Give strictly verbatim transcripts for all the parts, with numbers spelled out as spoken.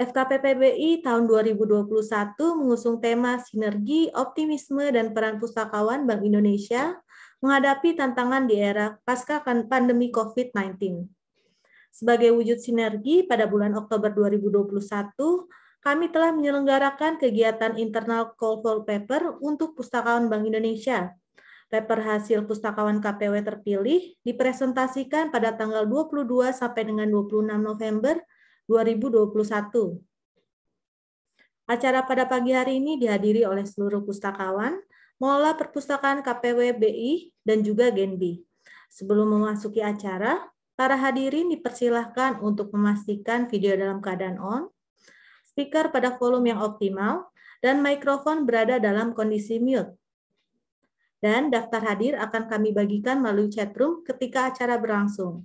F K P P B I tahun dua ribu dua puluh satu mengusung tema sinergi, optimisme, dan peran pustakawan Bank Indonesia menghadapi tantangan di era pasca pandemi COVID sembilan belas. Sebagai wujud sinergi, pada bulan Oktober dua ribu dua puluh satu, kami telah menyelenggarakan kegiatan internal call for paper untuk pustakawan Bank Indonesia. Paper hasil pustakawan K P W terpilih dipresentasikan pada tanggal dua puluh dua sampai dengan dua puluh enam November dua ribu dua puluh satu. Acara pada pagi hari ini dihadiri oleh seluruh pustakawan, mengelola perpustakaan K P W B I, dan juga Genbi. Sebelum memasuki acara, para hadirin dipersilahkan untuk memastikan video dalam keadaan on, speaker pada volume yang optimal, dan mikrofon berada dalam kondisi mute. Dan daftar hadir akan kami bagikan melalui chatroom ketika acara berlangsung.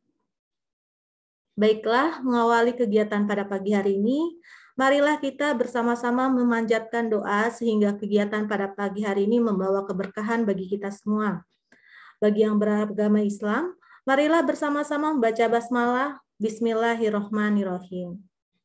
Baiklah, mengawali kegiatan pada pagi hari ini, marilah kita bersama-sama memanjatkan doa sehingga kegiatan pada pagi hari ini membawa keberkahan bagi kita semua. Bagi yang beragama Islam, marilah bersama-sama membaca basmalah. Bismillahirrahmanirrahim.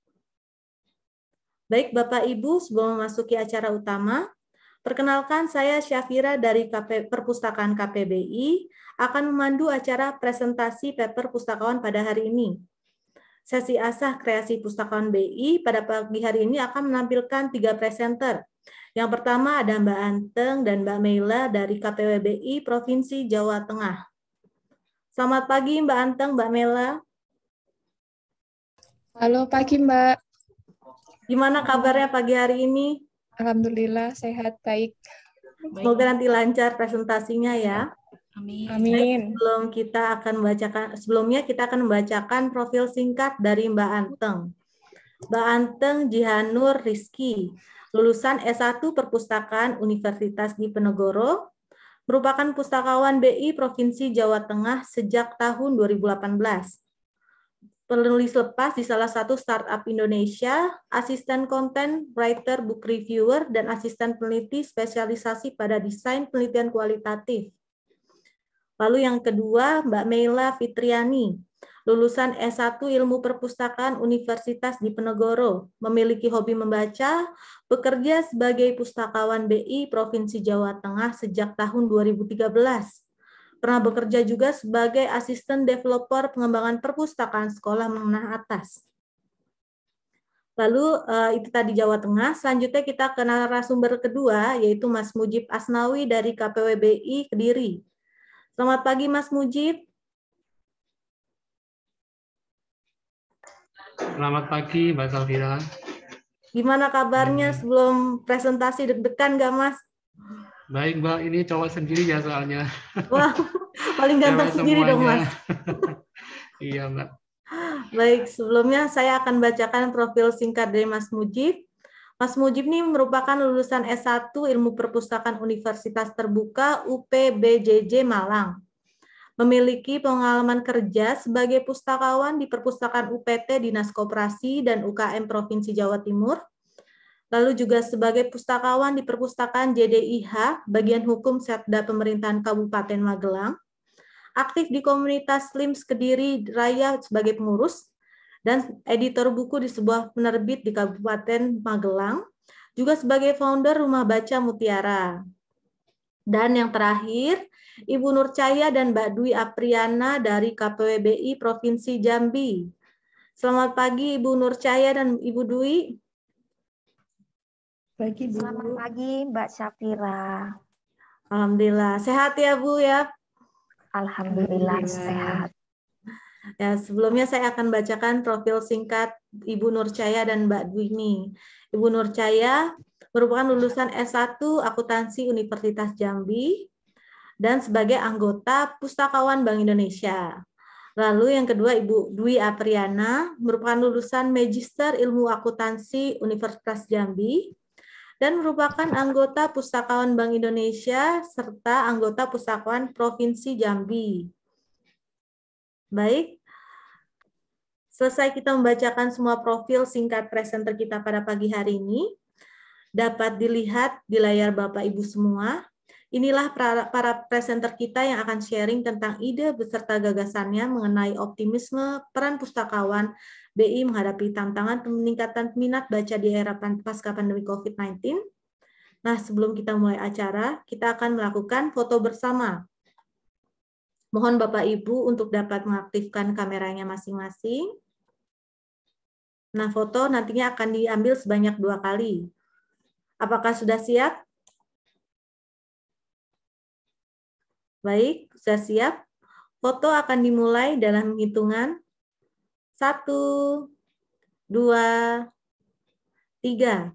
Baik Bapak Ibu, sebelum memasuki acara utama, perkenalkan saya Syafira dari K P, Perpustakaan K P B I akan memandu acara presentasi paper pustakawan pada hari ini. Sesi asah kreasi pustakawan B I pada pagi hari ini akan menampilkan tiga presenter. Yang pertama ada Mbak Anteng dan Mbak Meila dari K P W B I Provinsi Jawa Tengah. Selamat pagi Mbak Anteng, Mbak Meila. Halo pagi Mbak. Gimana kabarnya pagi hari ini? Alhamdulillah sehat, baik. Semoga nanti lancar presentasinya ya. Amin. Baik, sebelum kita akan membacakan, sebelumnya kita akan membacakan profil singkat dari Mbak Anteng. Mbak Anteng Jihanur Rizky, lulusan S satu Perpustakaan Universitas Diponegoro, merupakan pustakawan B I Provinsi Jawa Tengah sejak tahun dua ribu delapan belas. Penulis lepas di salah satu startup Indonesia, asisten konten, writer, book reviewer, dan asisten peneliti spesialisasi pada desain penelitian kualitatif. Lalu yang kedua, Mbak Meila Fitriani, lulusan S satu Ilmu Perpustakaan Universitas Diponegoro, memiliki hobi membaca, bekerja sebagai pustakawan B I Provinsi Jawa Tengah sejak tahun dua ribu tiga belas. Pernah bekerja juga sebagai asisten developer pengembangan perpustakaan sekolah menengah atas. Lalu itu tadi Jawa Tengah, selanjutnya kita ke narasumber kedua, yaitu Mas Mujib Asnawi dari K P W B I Kediri. Selamat pagi Mas Mujib. Selamat pagi Mbak Safira. Gimana kabarnya sebelum presentasi, deg-degan nggak Mas? Baik Mbak, ini cowok sendiri ya soalnya. Wah, paling ganteng sendiri dong Mas. Iya Mbak. Baik, sebelumnya saya akan bacakan profil singkat dari Mas Mujib. Mas Mujib ini merupakan lulusan S satu Ilmu Perpustakaan Universitas Terbuka U P B J J Malang. Memiliki pengalaman kerja sebagai pustakawan di Perpustakaan U P T Dinas Koperasi dan U K M Provinsi Jawa Timur. Lalu juga sebagai pustakawan di Perpustakaan J D I H, Bagian Hukum Setda Pemerintahan Kabupaten Magelang, aktif di komunitas Slims Kediri Raya sebagai pengurus, dan editor buku di sebuah penerbit di Kabupaten Magelang, juga sebagai founder Rumah Baca Mutiara. Dan yang terakhir, Ibu Nur Cahya dan Mbak Dwi Apriana dari K P W B I Provinsi Jambi. Selamat pagi Ibu Nur Cahya dan Ibu Dwi. Pagi, Bu. Selamat pagi Mbak Syafira. Alhamdulillah. Sehat ya Bu ya? Alhamdulillah, Alhamdulillah. Sehat. Ya, sebelumnya saya akan bacakan profil singkat Ibu Nur Cahya dan Mbak Dwi ini. Ibu Nur Cahya merupakan lulusan S satu Akuntansi Universitas Jambi dan sebagai anggota Pustakawan Bank Indonesia. Lalu yang kedua Ibu Dwi Apriana merupakan lulusan Magister Ilmu Akuntansi Universitas Jambi dan merupakan anggota Pustakawan Bank Indonesia serta anggota Pustakawan Provinsi Jambi. Baik, selesai kita membacakan semua profil singkat presenter kita pada pagi hari ini. Dapat dilihat di layar Bapak Ibu semua. Inilah para, para presenter kita yang akan sharing tentang ide beserta gagasannya mengenai optimisme, peran pustakawan, B I menghadapi tantangan peningkatan minat baca di era pasca pandemi COVID sembilan belas. Nah, sebelum kita mulai acara, kita akan melakukan foto bersama. Mohon Bapak Ibu untuk dapat mengaktifkan kameranya masing-masing. Nah, foto nantinya akan diambil sebanyak dua kali. Apakah sudah siap? Baik, sudah siap. Foto akan dimulai dalam hitungan satu, dua, tiga.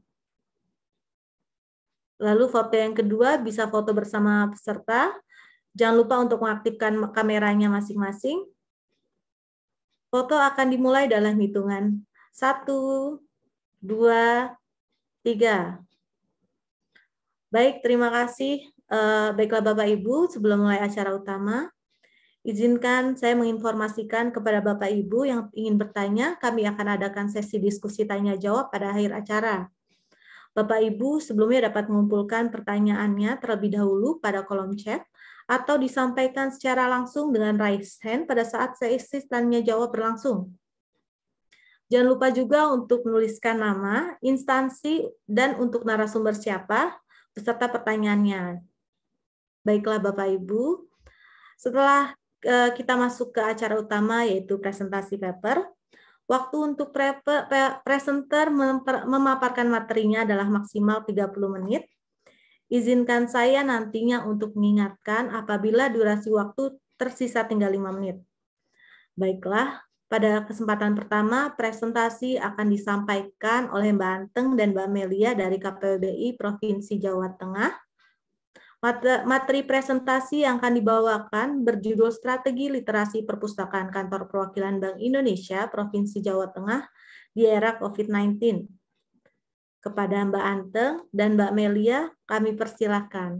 Lalu foto yang kedua bisa foto bersama peserta. Jangan lupa untuk mengaktifkan kameranya masing-masing. Foto akan dimulai dalam hitungan satu, dua, tiga. Baik, terima kasih. Baiklah Bapak Ibu, sebelum mulai acara utama, izinkan saya menginformasikan kepada Bapak Ibu yang ingin bertanya, kami akan adakan sesi diskusi tanya-jawab pada akhir acara. Bapak Ibu sebelumnya dapat mengumpulkan pertanyaannya terlebih dahulu pada kolom chat atau disampaikan secara langsung dengan raise hand pada saat sesi tanya-jawab berlangsung. Jangan lupa juga untuk menuliskan nama, instansi, dan untuk narasumber siapa beserta pertanyaannya. Baiklah Bapak Ibu, setelah kita masuk ke acara utama yaitu presentasi paper, waktu untuk presenter memaparkan materinya adalah maksimal tiga puluh menit. Izinkan saya nantinya untuk mengingatkan apabila durasi waktu tersisa tinggal lima menit. Baiklah, pada kesempatan pertama presentasi akan disampaikan oleh Mbak Anteng dan Mbak Melia dari K P W B I Provinsi Jawa Tengah. Materi presentasi yang akan dibawakan berjudul Strategi Literasi Perpustakaan Kantor Perwakilan Bank Indonesia Provinsi Jawa Tengah di Era COVID sembilan belas. Kepada Mbak Anteng dan Mbak Melia, kami persilahkan.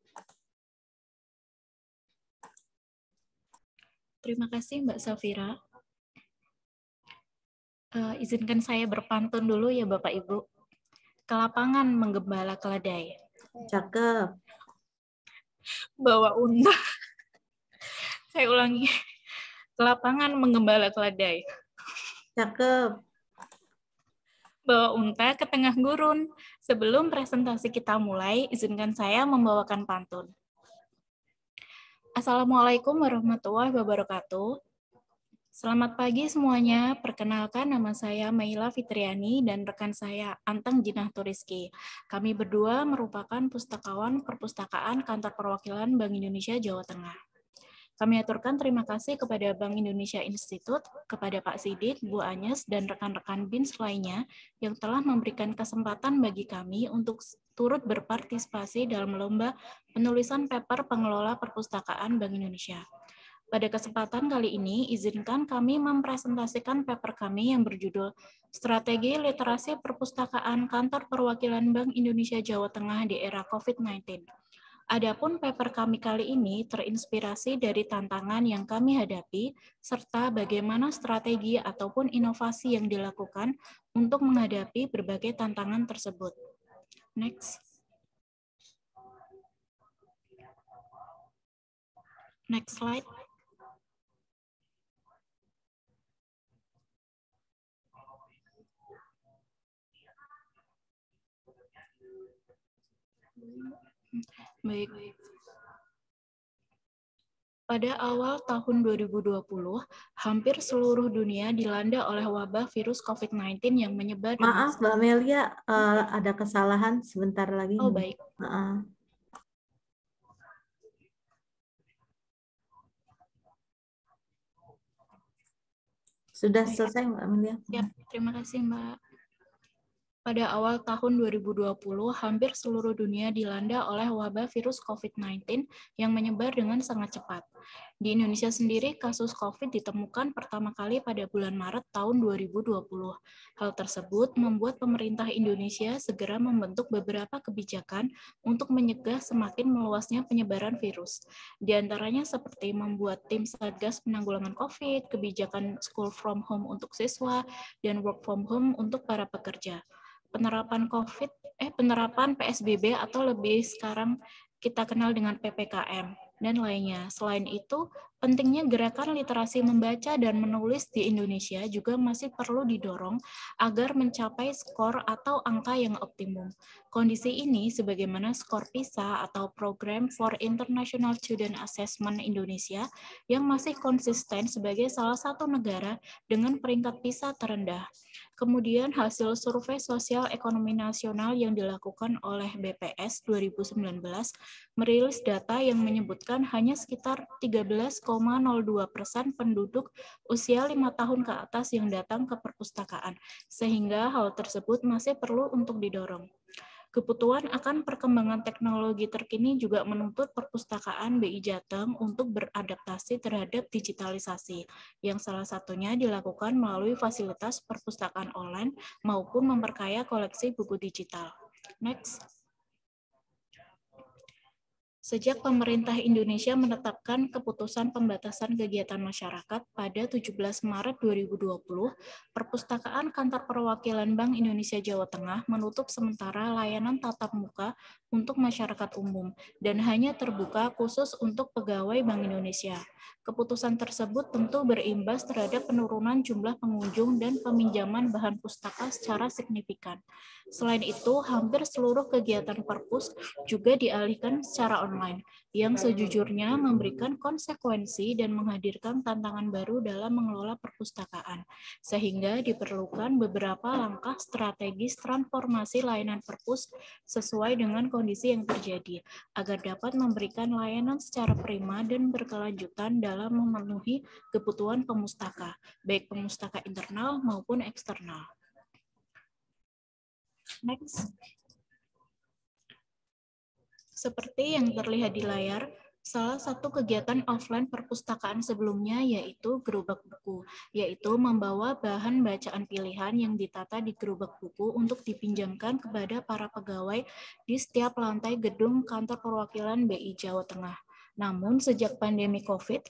Terima kasih Mbak Safira. Uh, izinkan saya berpantun dulu ya Bapak Ibu. Ke lapangan menggembala keledai. Cakep. Bawa unta. Saya ulangi. Ke lapangan menggembala keledai. Cakep. Bawa unta ke tengah gurun. Sebelum presentasi kita mulai, izinkan saya membawakan pantun. Assalamualaikum warahmatullahi wabarakatuh. Selamat pagi semuanya. Perkenalkan nama saya Maila Fitriani dan rekan saya Anteng Jinah Turiski. Kami berdua merupakan pustakawan perpustakaan Kantor Perwakilan Bank Indonesia Jawa Tengah. Kami aturkan terima kasih kepada Bank Indonesia Institute, kepada Pak Sidik, Bu Anyes, dan rekan-rekan B I N S lainnya yang telah memberikan kesempatan bagi kami untuk turut berpartisipasi dalam lomba penulisan paper pengelola perpustakaan Bank Indonesia. Pada kesempatan kali ini, izinkan kami mempresentasikan paper kami yang berjudul Strategi Literasi Perpustakaan Kantor Perwakilan Bank Indonesia Jawa Tengah di Era COVID sembilan belas. Adapun paper kami kali ini terinspirasi dari tantangan yang kami hadapi, serta bagaimana strategi ataupun inovasi yang dilakukan untuk menghadapi berbagai tantangan tersebut. Next. Next slide. Baik. Pada awal tahun dua ribu dua puluh, hampir seluruh dunia dilanda oleh wabah virus COVID sembilan belas yang menyebar. Maaf, Mbak Melia, uh, ada kesalahan sebentar lagi. Oh, baik. Uh. Sudah baik. Selesai, Mbak Melia? Ya, terima kasih, Mbak. Pada awal tahun dua ribu dua puluh, hampir seluruh dunia dilanda oleh wabah virus COVID sembilan belas yang menyebar dengan sangat cepat. Di Indonesia sendiri, kasus COVID ditemukan pertama kali pada bulan Maret tahun dua ribu dua puluh. Hal tersebut membuat pemerintah Indonesia segera membentuk beberapa kebijakan untuk mencegah semakin meluasnya penyebaran virus. Di antaranya seperti membuat tim Satgas Penanggulangan COVID, kebijakan school from home untuk siswa, dan work from home untuk para pekerja. Penerapan COVID, eh penerapan P S B B atau lebih sekarang kita kenal dengan P P K M dan lainnya. Selain itu, Pentingnya gerakan literasi membaca dan menulis di Indonesia juga masih perlu didorong agar mencapai skor atau angka yang optimum. Kondisi ini sebagaimana skor PISA atau Program for International Student Assessment Indonesia yang masih konsisten sebagai salah satu negara dengan peringkat PISA terendah. Kemudian hasil survei sosial ekonomi nasional yang dilakukan oleh B P S dua ribu sembilan belas merilis data yang menyebutkan hanya sekitar tiga belas koma nol dua persen penduduk usia lima tahun ke atas yang datang ke perpustakaan, sehingga hal tersebut masih perlu untuk didorong. Kebutuhan akan perkembangan teknologi terkini juga menuntut perpustakaan B I Jateng untuk beradaptasi terhadap digitalisasi, yang salah satunya dilakukan melalui fasilitas perpustakaan online maupun memperkaya koleksi buku digital. Next. Sejak pemerintah Indonesia menetapkan keputusan pembatasan kegiatan masyarakat pada tujuh belas Maret dua ribu dua puluh, Perpustakaan Kantor Perwakilan Bank Indonesia Jawa Tengah menutup sementara layanan tatap muka untuk masyarakat umum dan hanya terbuka khusus untuk pegawai Bank Indonesia. Keputusan tersebut tentu berimbas terhadap penurunan jumlah pengunjung dan peminjaman bahan pustaka secara signifikan. Selain itu, hampir seluruh kegiatan perpus juga dialihkan secara online, yang sejujurnya memberikan konsekuensi dan menghadirkan tantangan baru dalam mengelola perpustakaan, sehingga diperlukan beberapa langkah strategis transformasi layanan perpus sesuai dengan kondisi yang terjadi, agar dapat memberikan layanan secara prima dan berkelanjutan dalam memenuhi kebutuhan pemustaka, baik pemustaka internal maupun eksternal. Next. Seperti yang terlihat di layar, salah satu kegiatan offline perpustakaan sebelumnya yaitu gerobak buku, yaitu membawa bahan bacaan pilihan yang ditata di gerobak buku untuk dipinjamkan kepada para pegawai di setiap lantai gedung kantor perwakilan B I Jawa Tengah. Namun sejak pandemi COVID,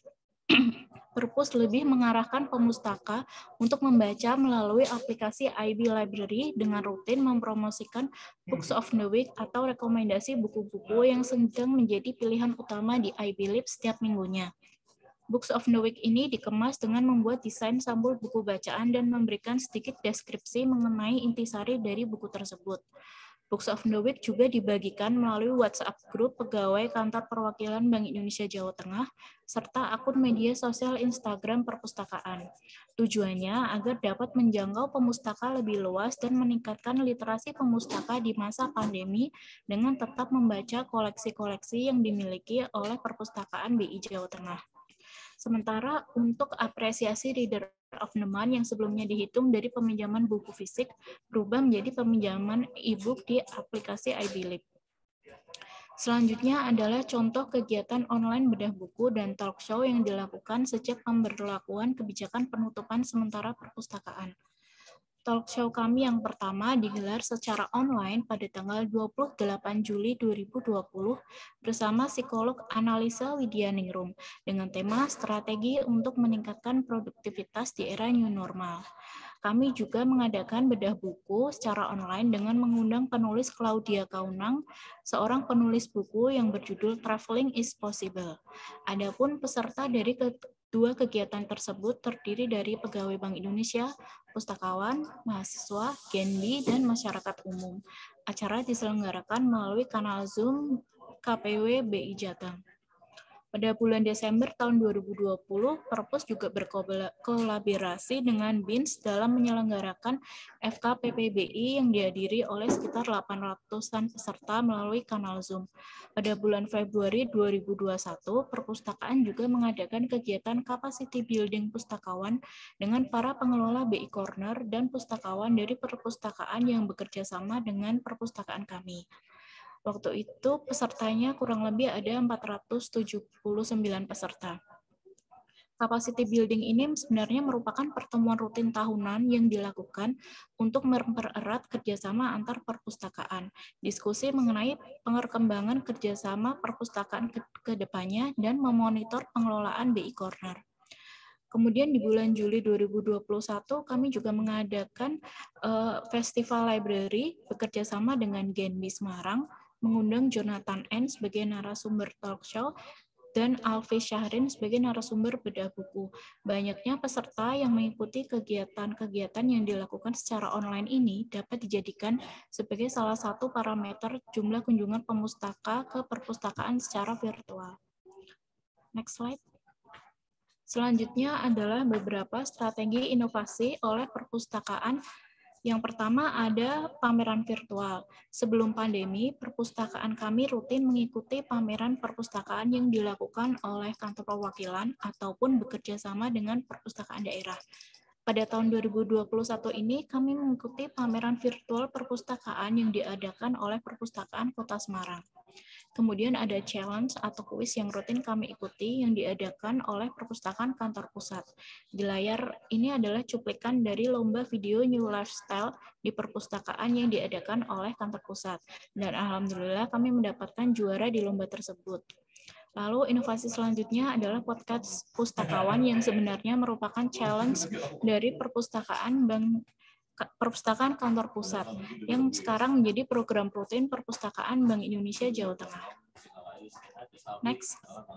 Perpus lebih mengarahkan pemustaka untuk membaca melalui aplikasi I B Library dengan rutin mempromosikan Books of the Week atau rekomendasi buku-buku yang sedang menjadi pilihan utama di I B Lib setiap minggunya. Books of the Week ini dikemas dengan membuat desain sampul buku bacaan dan memberikan sedikit deskripsi mengenai intisari dari buku tersebut. Books of the Week juga dibagikan melalui WhatsApp grup pegawai kantor perwakilan Bank Indonesia Jawa Tengah, serta akun media sosial Instagram perpustakaan. Tujuannya agar dapat menjangkau pemustaka lebih luas dan meningkatkan literasi pemustaka di masa pandemi dengan tetap membaca koleksi-koleksi yang dimiliki oleh perpustakaan B I Jawa Tengah. Sementara untuk apresiasi Reader of the Month yang sebelumnya dihitung dari peminjaman buku fisik berubah menjadi peminjaman e-book di aplikasi I B Lib. Selanjutnya adalah contoh kegiatan online bedah buku dan talk show yang dilakukan sejak pemberlakuan kebijakan penutupan sementara perpustakaan. Talk show kami yang pertama digelar secara online pada tanggal dua puluh delapan Juli dua ribu dua puluh bersama psikolog Analisa Widianingrum dengan tema strategi untuk meningkatkan produktivitas di era new normal. Kami juga mengadakan bedah buku secara online dengan mengundang penulis Claudia Kaunang, seorang penulis buku yang berjudul Traveling is Possible. Adapun peserta dari kedua kegiatan tersebut terdiri dari pegawai Bank Indonesia, pustakawan, mahasiswa, Genbi, dan masyarakat umum. Acara diselenggarakan melalui kanal Zoom K P W B I Jateng. Pada bulan Desember tahun dua ribu dua puluh, Perpus juga berkolaborasi dengan B I N S dalam menyelenggarakan F K P P B I yang dihadiri oleh sekitar delapan ratusan peserta melalui kanal Zoom. Pada bulan Februari dua ribu dua puluh satu, Perpustakaan juga mengadakan kegiatan capacity building pustakawan dengan para pengelola B I Corner dan pustakawan dari perpustakaan yang bekerja sama dengan perpustakaan kami. Waktu itu pesertanya kurang lebih ada empat ratus tujuh puluh sembilan peserta. Capacity building ini sebenarnya merupakan pertemuan rutin tahunan yang dilakukan untuk mempererat kerjasama antar perpustakaan, diskusi mengenai pengembangan kerjasama perpustakaan ke, ke depannya, dan memonitor pengelolaan B I Corner. Kemudian di bulan Juli dua ribu dua puluh satu kami juga mengadakan uh, Festival Library bekerjasama dengan Genbi Semarang, mengundang Jonathan N sebagai narasumber talk show dan Alfi Syahrin sebagai narasumber bedah buku. Banyaknya peserta yang mengikuti kegiatan-kegiatan yang dilakukan secara online ini dapat dijadikan sebagai salah satu parameter jumlah kunjungan pemustaka ke perpustakaan secara virtual. Next slide. Selanjutnya adalah beberapa strategi inovasi oleh perpustakaan. Yang pertama ada pameran virtual. Sebelum pandemi, perpustakaan kami rutin mengikuti pameran perpustakaan yang dilakukan oleh kantor perwakilan ataupun bekerja sama dengan perpustakaan daerah. Pada tahun dua ribu dua puluh satu ini, kami mengikuti pameran virtual perpustakaan yang diadakan oleh Perpustakaan Kota Semarang. Kemudian ada challenge atau kuis yang rutin kami ikuti yang diadakan oleh Perpustakaan Kantor Pusat. Di layar ini adalah cuplikan dari lomba video New Lifestyle di perpustakaan yang diadakan oleh Kantor Pusat. Dan alhamdulillah kami mendapatkan juara di lomba tersebut. Lalu inovasi selanjutnya adalah podcast Pustakawan yang sebenarnya merupakan challenge dari perpustakaan Bank Perpustakaan Kantor Pusat yang sekarang menjadi program rutin Perpustakaan Bank Indonesia Jawa Tengah. Next.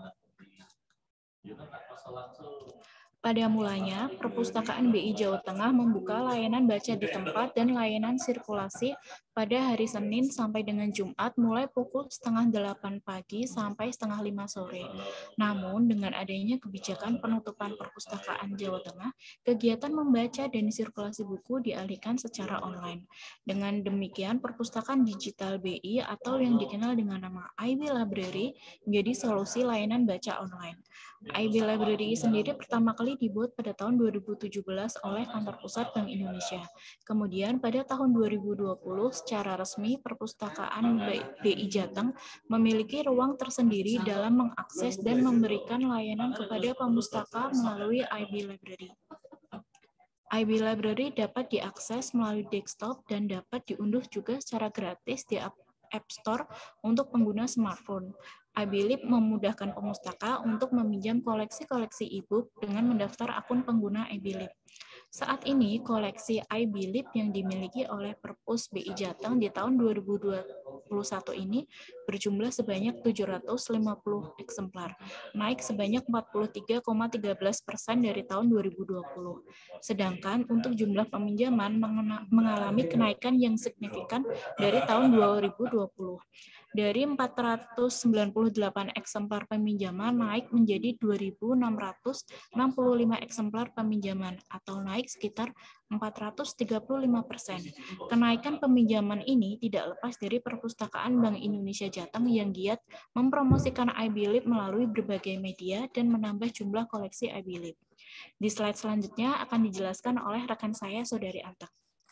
Pada mulanya, Perpustakaan B I Jawa Tengah membuka layanan baca di tempat dan layanan sirkulasi pada hari Senin sampai dengan Jumat mulai pukul setengah delapan pagi sampai setengah lima sore. Namun, dengan adanya kebijakan penutupan Perpustakaan Jawa Tengah, kegiatan membaca dan sirkulasi buku dialihkan secara online. Dengan demikian, Perpustakaan Digital B I atau yang dikenal dengan nama I B Library menjadi solusi layanan baca online. I B Library sendiri pertama kali dibuat pada tahun dua ribu tujuh belas oleh Kantor Pusat Bank Indonesia. Kemudian pada tahun dua ribu dua puluh secara resmi Perpustakaan B I Jateng memiliki ruang tersendiri dalam mengakses dan memberikan layanan kepada pemustaka melalui I B Library. I B Library dapat diakses melalui desktop dan dapat diunduh juga secara gratis di App Store untuk pengguna smartphone. I B Lib memudahkan pemustaka untuk meminjam koleksi-koleksi e-book dengan mendaftar akun pengguna I B Lib. Saat ini, koleksi I B Lib yang dimiliki oleh Perpus B I Jateng di tahun dua ribu dua puluh satu ini berjumlah sebanyak tujuh ratus lima puluh eksemplar, naik sebanyak empat puluh tiga koma satu tiga persen dari tahun dua ribu dua puluh. Sedangkan untuk jumlah peminjaman mengalami kenaikan yang signifikan dari tahun dua ribu dua puluh. Dari empat ratus sembilan puluh delapan eksemplar peminjaman naik menjadi dua ribu enam ratus enam puluh lima eksemplar peminjaman atau naik sekitar empat ratus tiga puluh lima persen. Kenaikan peminjaman ini tidak lepas dari Perpustakaan Bank Indonesia Jateng yang giat mempromosikan I B Lib melalui berbagai media dan menambah jumlah koleksi I B Lib. Di slide selanjutnya akan dijelaskan oleh rekan saya, Saudari Antek.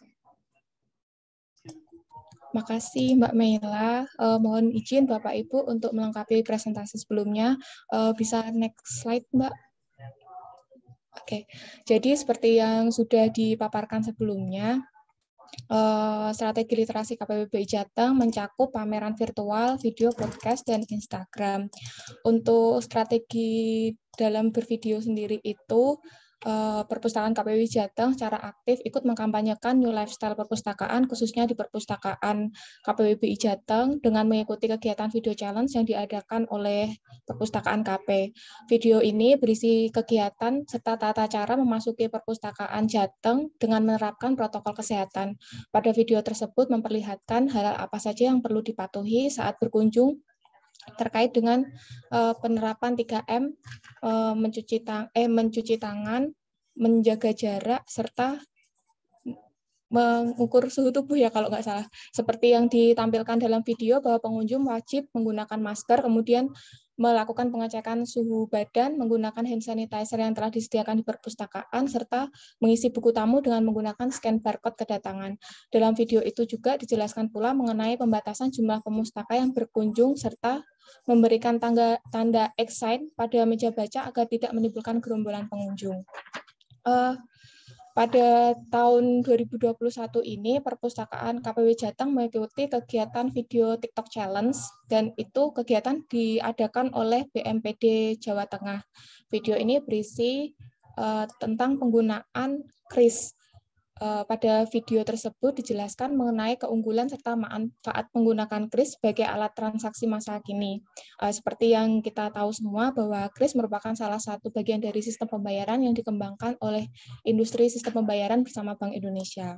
Makasih Mbak Meila. Uh, mohon izin Bapak Ibu untuk melengkapi presentasi sebelumnya. Uh, bisa next slide Mbak. Oke, okay. Jadi seperti yang sudah dipaparkan sebelumnya, uh, strategi literasi K P B B I Jateng mencakup pameran virtual, video, podcast, dan Instagram. Untuk strategi dalam bervideo sendiri itu, Perpustakaan K P B B I Jateng secara aktif ikut mengkampanyekan New Lifestyle Perpustakaan, khususnya di Perpustakaan K P B B I Jateng, dengan mengikuti kegiatan video challenge yang diadakan oleh Perpustakaan K P. Video ini berisi kegiatan serta tata cara memasuki Perpustakaan Jateng dengan menerapkan protokol kesehatan. Pada video tersebut memperlihatkan hal apa saja yang perlu dipatuhi saat berkunjung terkait dengan uh, penerapan tiga M, uh, mencuci, tang eh, mencuci tangan, menjaga jarak, serta mengukur suhu tubuh ya kalau nggak salah. Seperti yang ditampilkan dalam video bahwa pengunjung wajib menggunakan masker, kemudian melakukan pengecekan suhu badan, menggunakan hand sanitizer yang telah disediakan di perpustakaan, serta mengisi buku tamu dengan menggunakan scan barcode kedatangan. Dalam video itu juga dijelaskan pula mengenai pembatasan jumlah pemustaka yang berkunjung, serta memberikan tanda, tanda X sign pada meja baca agar tidak menimbulkan gerombolan pengunjung. Uh, pada tahun dua ribu dua puluh satu ini, Perpustakaan K P B B I Jateng mengikuti kegiatan video TikTok Challenge, dan itu kegiatan diadakan oleh B M P D Jawa Tengah. Video ini berisi uh, tentang penggunaan kris. Pada video tersebut dijelaskan mengenai keunggulan serta manfaat menggunakan kris sebagai alat transaksi masa kini. Seperti yang kita tahu semua bahwa kris merupakan salah satu bagian dari sistem pembayaran yang dikembangkan oleh industri sistem pembayaran bersama Bank Indonesia.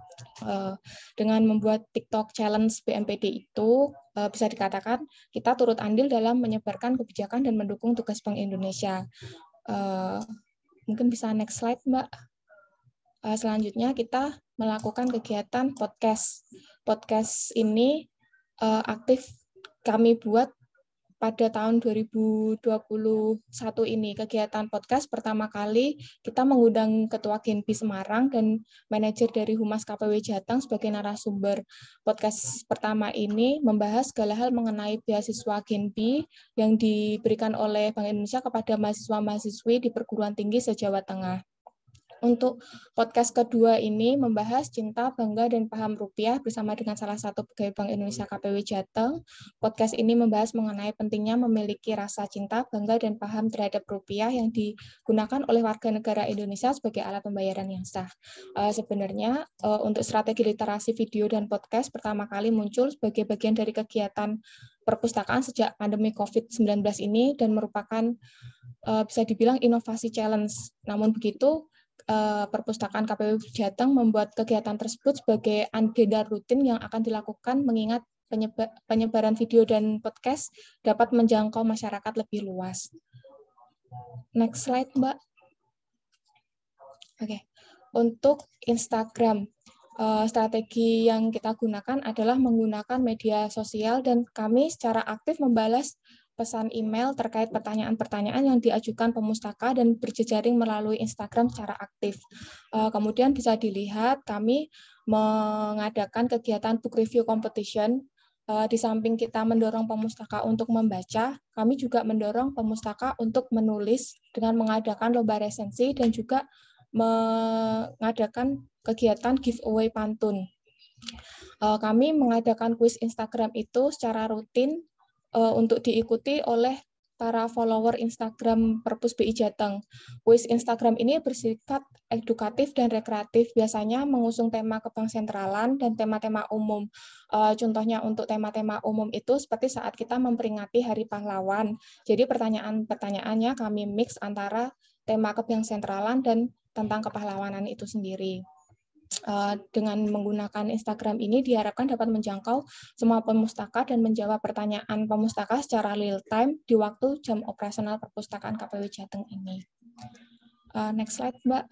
Dengan membuat TikTok Challenge B M P D itu, bisa dikatakan kita turut andil dalam menyebarkan kebijakan dan mendukung tugas Bank Indonesia. Mungkin bisa next slide, Mbak. Selanjutnya kita melakukan kegiatan podcast. Podcast ini uh, aktif kami buat pada tahun dua ribu dua puluh satu ini. Kegiatan podcast pertama kali kita mengundang Ketua Genpi Semarang dan manajer dari Humas K P W Jateng sebagai narasumber. Podcast pertama ini membahas segala hal mengenai beasiswa Genpi yang diberikan oleh Bank Indonesia kepada mahasiswa-mahasiswi di perguruan tinggi se-Jawa Tengah. Untuk podcast kedua ini membahas cinta, bangga, dan paham rupiah bersama dengan salah satu pegawai Bank Indonesia K P W Jateng. Podcast ini membahas mengenai pentingnya memiliki rasa cinta, bangga, dan paham terhadap rupiah yang digunakan oleh warga negara Indonesia sebagai alat pembayaran yang sah. Uh, sebenarnya uh, untuk strategi literasi video dan podcast pertama kali muncul sebagai bagian dari kegiatan perpustakaan sejak pandemi COVID sembilan belas ini dan merupakan uh, bisa dibilang inovasi challenge. Namun begitu, Perpustakaan K P W Jateng membuat kegiatan tersebut sebagai agenda rutin yang akan dilakukan mengingat penyebaran video dan podcast dapat menjangkau masyarakat lebih luas. Next slide, Mbak. Oke, okay. Untuk Instagram, strategi yang kita gunakan adalah menggunakan media sosial dan kami secara aktif membalas pesan email terkait pertanyaan-pertanyaan yang diajukan pemustaka dan berjejaring melalui Instagram secara aktif. Kemudian bisa dilihat kami mengadakan kegiatan book review competition. Di samping kita mendorong pemustaka untuk membaca, kami juga mendorong pemustaka untuk menulis dengan mengadakan lomba resensi dan juga mengadakan kegiatan giveaway pantun. Kami mengadakan kuis Instagram itu secara rutin untuk diikuti oleh para follower Instagram Perpus B I Jateng. Kuis Instagram ini bersifat edukatif dan rekreatif, biasanya mengusung tema kebang sentralan dan tema-tema umum. Contohnya untuk tema-tema umum itu seperti saat kita memperingati Hari Pahlawan. Jadi pertanyaan-pertanyaannya kami mix antara tema kebang sentralan dan tentang kepahlawanan itu sendiri. Dengan menggunakan Instagram ini diharapkan dapat menjangkau semua pemustaka dan menjawab pertanyaan pemustaka secara real time di waktu jam operasional perpustakaan K P W Jateng ini. Next slide, Mbak.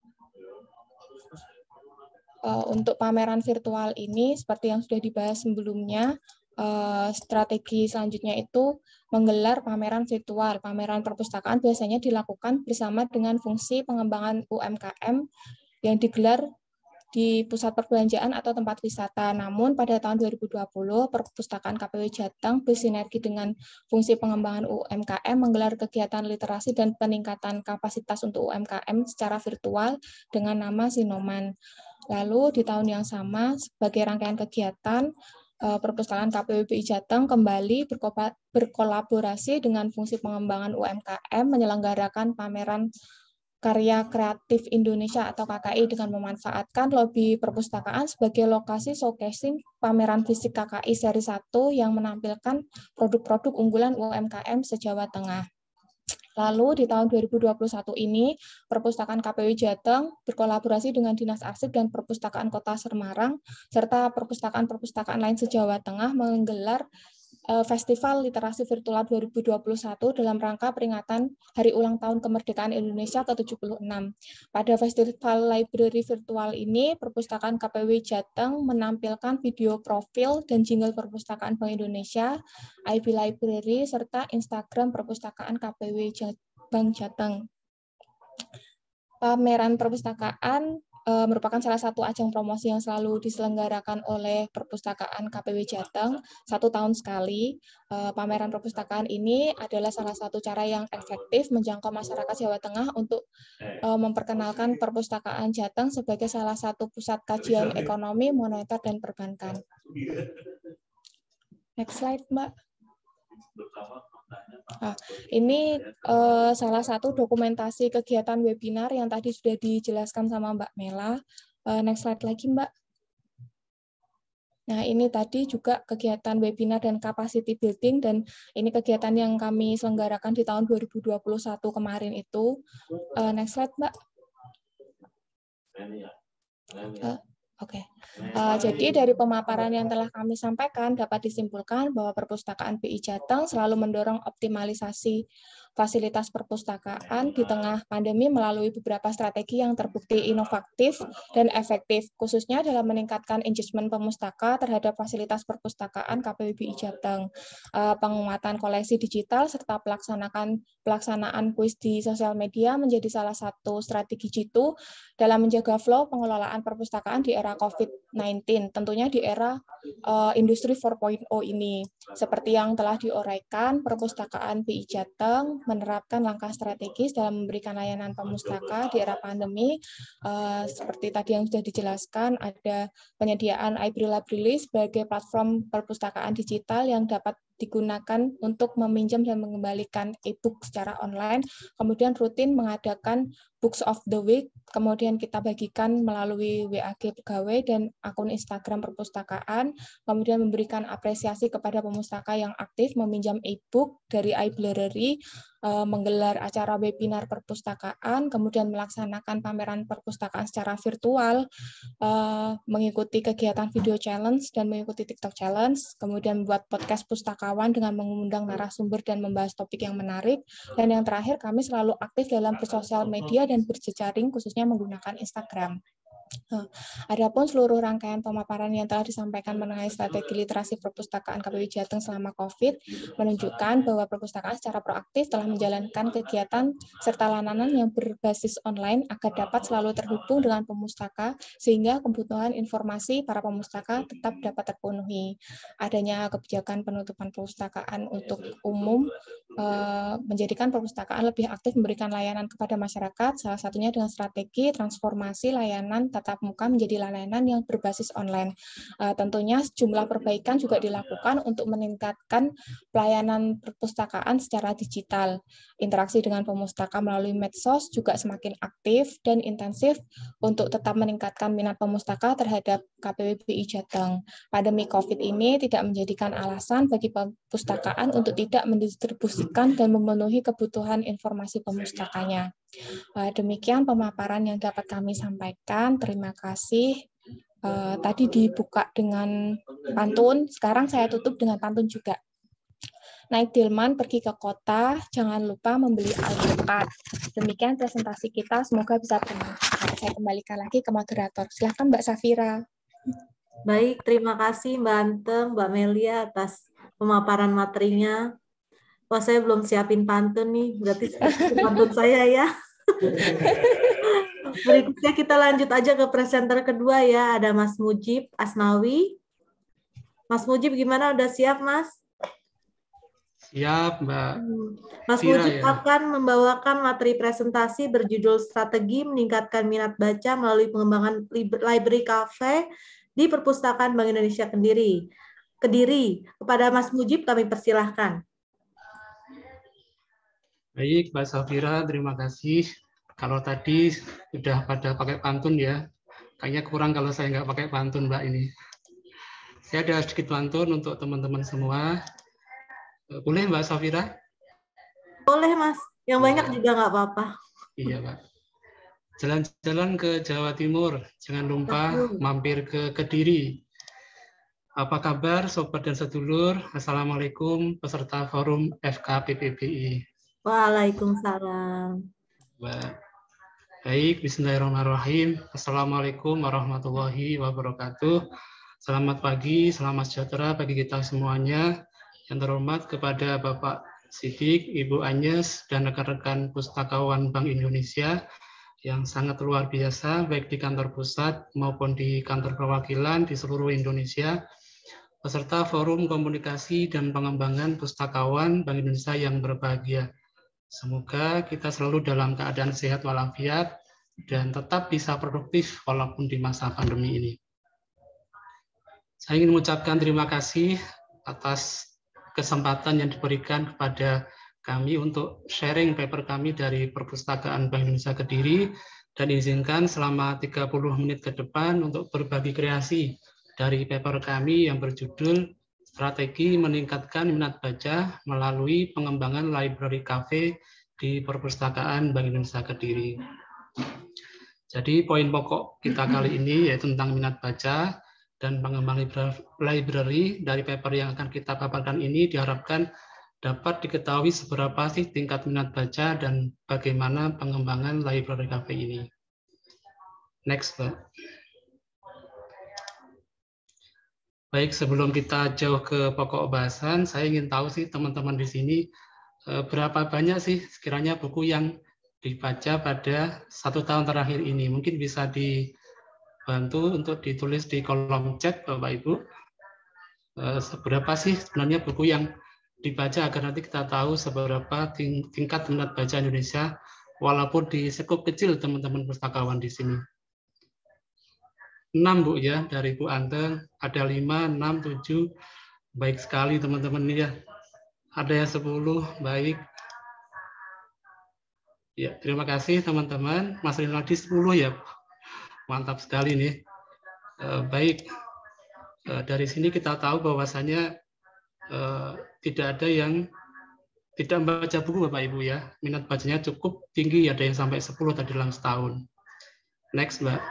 Untuk pameran virtual ini, seperti yang sudah dibahas sebelumnya, strategi selanjutnya itu menggelar pameran virtual. Pameran perpustakaan biasanya dilakukan bersama dengan fungsi pengembangan U M K M yang digelar di pusat perbelanjaan atau tempat wisata. Namun pada tahun dua ribu dua puluh, Perpustakaan K P W Jateng bersinergi dengan fungsi pengembangan U M K M menggelar kegiatan literasi dan peningkatan kapasitas untuk U M K M secara virtual dengan nama Sinoman. Lalu di tahun yang sama, sebagai rangkaian kegiatan, Perpustakaan K P W B I Jateng kembali berkolaborasi dengan fungsi pengembangan U M K M menyelenggarakan pameran Karya Kreatif Indonesia atau K K I dengan memanfaatkan lobi perpustakaan sebagai lokasi showcasing pameran fisik K K I seri satu yang menampilkan produk-produk unggulan U M K M se-Jawa Tengah. Lalu di tahun dua ribu dua puluh satu ini, Perpustakaan K P W Jateng berkolaborasi dengan Dinas Arsip dan Perpustakaan Kota Semarang, serta perpustakaan-perpustakaan lain se-Jawa Tengah menggelar Festival Literasi Virtual dua ribu dua puluh satu dalam rangka peringatan Hari Ulang Tahun Kemerdekaan Indonesia ke tujuh puluh enam. Pada Festival Library Virtual ini, Perpustakaan K P W Jateng menampilkan video profil dan jingle Perpustakaan Bank Indonesia, I B Library, serta Instagram Perpustakaan K P W Bank Jateng. Pameran perpustakaan merupakan salah satu ajang promosi yang selalu diselenggarakan oleh Perpustakaan K P W Jateng satu tahun sekali. Pameran perpustakaan ini adalah salah satu cara yang efektif menjangkau masyarakat Jawa Tengah untuk memperkenalkan Perpustakaan Jateng sebagai salah satu pusat kajian ekonomi, moneter, dan perbankan. Next slide, Mbak. Nah, ini uh, salah satu dokumentasi kegiatan webinar yang tadi sudah dijelaskan sama Mbak Mela. Uh, next slide lagi, Mbak. Nah, ini tadi juga kegiatan webinar dan capacity building, dan ini kegiatan yang kami selenggarakan di tahun dua ribu dua puluh satu kemarin itu. Uh, next slide, Mbak. Uh, Oke, okay. uh, jadi dari pemaparan yang telah kami sampaikan dapat disimpulkan bahwa Perpustakaan B I Jateng selalu mendorong optimalisasi fasilitas perpustakaan di tengah pandemi melalui beberapa strategi yang terbukti inovatif dan efektif, khususnya dalam meningkatkan engagement pemustaka terhadap fasilitas perpustakaan K P W B I Jateng, uh, penguatan koleksi digital serta pelaksanakan pelaksanaan kuis di sosial media menjadi salah satu strategi jitu dalam menjaga flow pengelolaan perpustakaan di era COVID sembilan belas, tentunya di era uh, industri empat titik nol ini. Seperti yang telah diuraikan, Perpustakaan B I Jateng menerapkan langkah strategis dalam memberikan layanan pemustaka di era pandemi. Uh, seperti tadi yang sudah dijelaskan, ada penyediaan iBrillabrilly sebagai platform perpustakaan digital yang dapat digunakan untuk meminjam dan mengembalikan e-book secara online, kemudian rutin mengadakan Books of the Week, kemudian kita bagikan melalui W A G pegawai dan akun Instagram perpustakaan, kemudian memberikan apresiasi kepada pemustaka yang aktif meminjam e-book dari iBlibrary, menggelar acara webinar perpustakaan, kemudian melaksanakan pameran perpustakaan secara virtual, mengikuti kegiatan video challenge dan mengikuti TikTok challenge, kemudian membuat podcast pustakawan dengan mengundang narasumber dan membahas topik yang menarik, dan yang terakhir kami selalu aktif dalam bersosial media dan berjejaring khususnya menggunakan Instagram. Adapun seluruh rangkaian pemaparan yang telah disampaikan mengenai strategi literasi perpustakaan K P W Jateng selama COVID menunjukkan bahwa perpustakaan secara proaktif telah menjalankan kegiatan serta layanan yang berbasis online agar dapat selalu terhubung dengan pemustaka sehingga kebutuhan informasi para pemustaka tetap dapat terpenuhi. Adanya kebijakan penutupan perpustakaan untuk umum eh, menjadikan perpustakaan lebih aktif memberikan layanan kepada masyarakat, salah satunya dengan strategi transformasi layanan tatap muka menjadi layanan yang berbasis online. Uh, tentunya sejumlah perbaikan juga dilakukan untuk meningkatkan pelayanan perpustakaan secara digital. Interaksi dengan pemustaka melalui medsos juga semakin aktif dan intensif untuk tetap meningkatkan minat pemustaka terhadap K P W B I Jateng. Pandemi COVID ini tidak menjadikan alasan bagi perpustakaan untuk tidak mendistribusikan dan memenuhi kebutuhan informasi pemustakanya. Uh, demikian pemaparan yang dapat kami sampaikan. Terima kasih. Uh, tadi dibuka dengan pantun, sekarang saya tutup dengan pantun juga. Naik delman pergi ke kota, jangan lupa membeli alpukat. Demikian presentasi kita, semoga bisa bermanfaat. Saya kembalikan lagi ke moderator. Silakan Mbak Safira. Baik, terima kasih Mbak Anteng, Mbak Melia atas pemaparan materinya. Wah, saya belum siapin pantun nih, berarti pantun saya ya. Berikutnya kita lanjut aja ke presenter kedua ya, ada Mas Mujib Asnawi. Mas Mujib gimana, udah siap Mas? Siap Mbak. Mas Fira, Mujib ya. akan membawakan materi presentasi berjudul Strategi Meningkatkan Minat Baca Melalui Pengembangan Library Cafe di Perpustakaan Bank Indonesia Kediri. Kediri. Kepada Mas Mujib kami persilahkan. Baik, Mbak Safira, terima kasih. Kalau tadi sudah pada pakai pantun ya, kayaknya kurang kalau saya nggak pakai pantun Mbak ini. Saya ada sedikit pantun untuk teman-teman semua. Boleh Mbak Safira? Boleh Mas, yang banyak ya. juga nggak apa-apa. Iya Pak. Jalan-jalan ke Jawa Timur, jangan lupa mampir ke Kediri. Apa kabar Sobat dan Sedulur? Assalamualaikum peserta forum F K P P B I. Waalaikumsalam. Baik, bismillahirrahmanirrahim. Assalamualaikum warahmatullahi wabarakatuh. Selamat pagi, selamat sejahtera bagi kita semuanya. Yang terhormat kepada Bapak Sidik, Ibu Agnes, dan rekan-rekan pustakawan Bank Indonesia yang sangat luar biasa, baik di kantor pusat maupun di kantor perwakilan di seluruh Indonesia, peserta Forum Komunikasi dan Pengembangan Pustakawan Bank Indonesia yang berbahagia. Semoga kita selalu dalam keadaan sehat walafiat dan tetap bisa produktif walaupun di masa pandemi ini. Saya ingin mengucapkan terima kasih atas kesempatan yang diberikan kepada kami untuk sharing paper kami dari Perpustakaan Bank Indonesia Kediri Dan izinkan selama tiga puluh menit ke depan untuk berbagi kreasi dari paper kami yang berjudul Strategi Meningkatkan Minat Baca Melalui Pengembangan Library Cafe di Perpustakaan Bank Indonesia Kediri. Jadi poin pokok kita kali ini yaitu tentang minat baca dan pengembangan library dari paper yang akan kita paparkan ini diharapkan dapat diketahui seberapa sih tingkat minat baca dan bagaimana pengembangan library cafe ini. Next, Mbak. Baik, sebelum kita jauh ke pokok bahasan, saya ingin tahu sih teman-teman di sini berapa banyak sih sekiranya buku yang dibaca pada satu tahun terakhir ini. Mungkin bisa dibantu untuk ditulis di kolom chat, Bapak Ibu. Seberapa sih sebenarnya buku yang dibaca agar nanti kita tahu seberapa tingkat minat baca Indonesia, walaupun di skup kecil teman-teman pustakawan di sini. enam, Bu, ya, dari Bu Anteng. Ada lima, enam, tujuh. Baik sekali teman-teman ya. Ada yang sepuluh, baik. Ya, terima kasih teman-teman. Mas Rinaldi sepuluh ya. Mantap sekali nih. E, baik. E, dari sini kita tahu bahwasanya e, tidak ada yang tidak membaca buku Bapak Ibu ya. Minat bacanya cukup tinggi, ada yang sampai sepuluh tadi dalam setahun. Next, Mbak.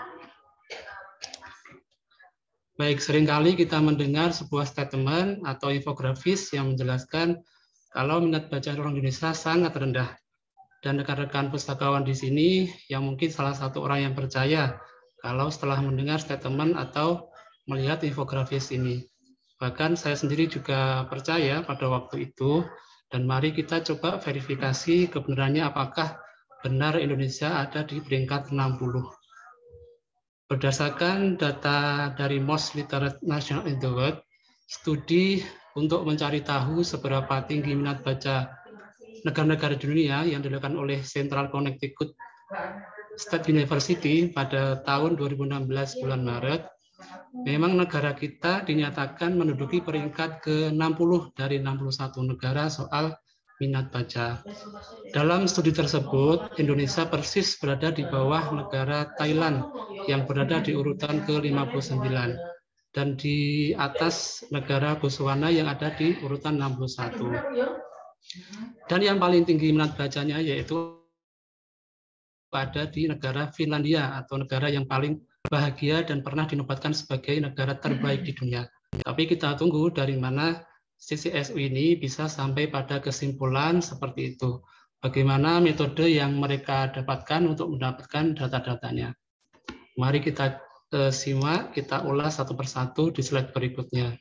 Baik, seringkali kita mendengar sebuah statement atau infografis yang menjelaskan kalau minat baca orang Indonesia sangat rendah. Dan rekan-rekan pustakawan di sini yang mungkin salah satu orang yang percaya kalau setelah mendengar statement atau melihat infografis ini. Bahkan saya sendiri juga percaya pada waktu itu, dan mari kita coba verifikasi kebenarannya apakah benar Indonesia ada di peringkat enam puluh. Berdasarkan data dari Most Literate Nation in the World, studi untuk mencari tahu seberapa tinggi minat baca negara-negara dunia yang dilakukan oleh Central Connecticut State University pada tahun dua ribu enam belas bulan Maret, memang negara kita dinyatakan menduduki peringkat ke enam puluh dari enam puluh satu negara soal minat baca. Dalam studi tersebut, Indonesia persis berada di bawah negara Thailand yang berada di urutan ke lima puluh sembilan dan di atas negara Botswana yang ada di urutan enam puluh satu. Dan yang paling tinggi minat bacanya yaitu ada di negara Finlandia atau negara yang paling bahagia dan pernah dinobatkan sebagai negara terbaik di dunia. Tapi kita tunggu dari mana C C S U ini bisa sampai pada kesimpulan seperti itu. Bagaimana metode yang mereka dapatkan untuk mendapatkan data-datanya. Mari kita uh, simak, kita ulas satu persatu di slide berikutnya.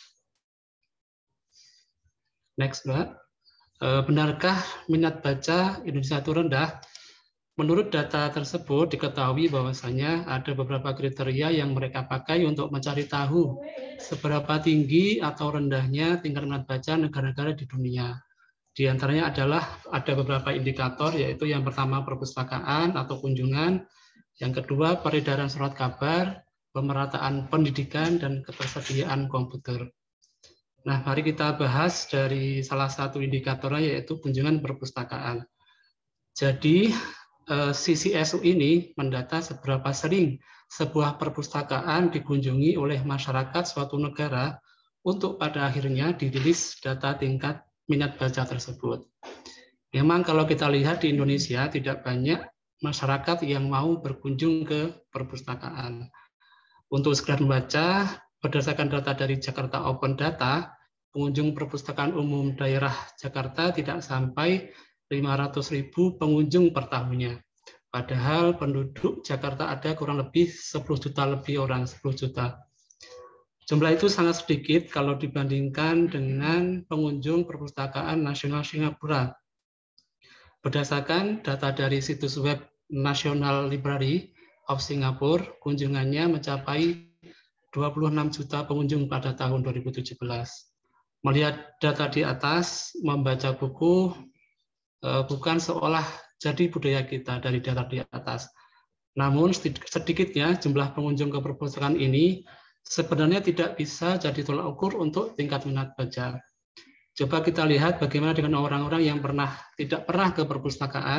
Next, Mbak. Benarkah minat baca Indonesia itu rendah? Menurut data tersebut diketahui bahwasanya ada beberapa kriteria yang mereka pakai untuk mencari tahu seberapa tinggi atau rendahnya tingkat minat baca negara-negara di dunia. Di antaranya adalah ada beberapa indikator, yaitu yang pertama perpustakaan atau kunjungan, yang kedua peredaran surat kabar, pemerataan pendidikan, dan ketersediaan komputer. Nah, mari kita bahas dari salah satu indikatornya yaitu kunjungan perpustakaan. Jadi, C C S U ini mendata seberapa sering sebuah perpustakaan dikunjungi oleh masyarakat suatu negara untuk pada akhirnya dirilis data tingkat minat baca tersebut. Memang kalau kita lihat di Indonesia tidak banyak masyarakat yang mau berkunjung ke perpustakaan. Untuk sekedar membaca, berdasarkan data dari Jakarta Open Data, pengunjung perpustakaan umum daerah Jakarta tidak sampai lima ratus ribu pengunjung per tahunnya. Padahal penduduk Jakarta ada kurang lebih sepuluh juta lebih orang, sepuluh juta. Jumlah itu sangat sedikit kalau dibandingkan dengan pengunjung perpustakaan nasional Singapura. Berdasarkan data dari situs web National Library of Singapore, kunjungannya mencapai dua puluh enam juta pengunjung pada tahun dua ribu tujuh belas. Melihat data di atas, membaca buku eh, bukan seolah jadi budaya kita dari data di atas. Namun sedikitnya jumlah pengunjung ke perpustakaan ini sebenarnya tidak bisa jadi tolak ukur untuk tingkat minat baca. Coba kita lihat bagaimana dengan orang-orang yang pernah tidak pernah ke perpustakaan,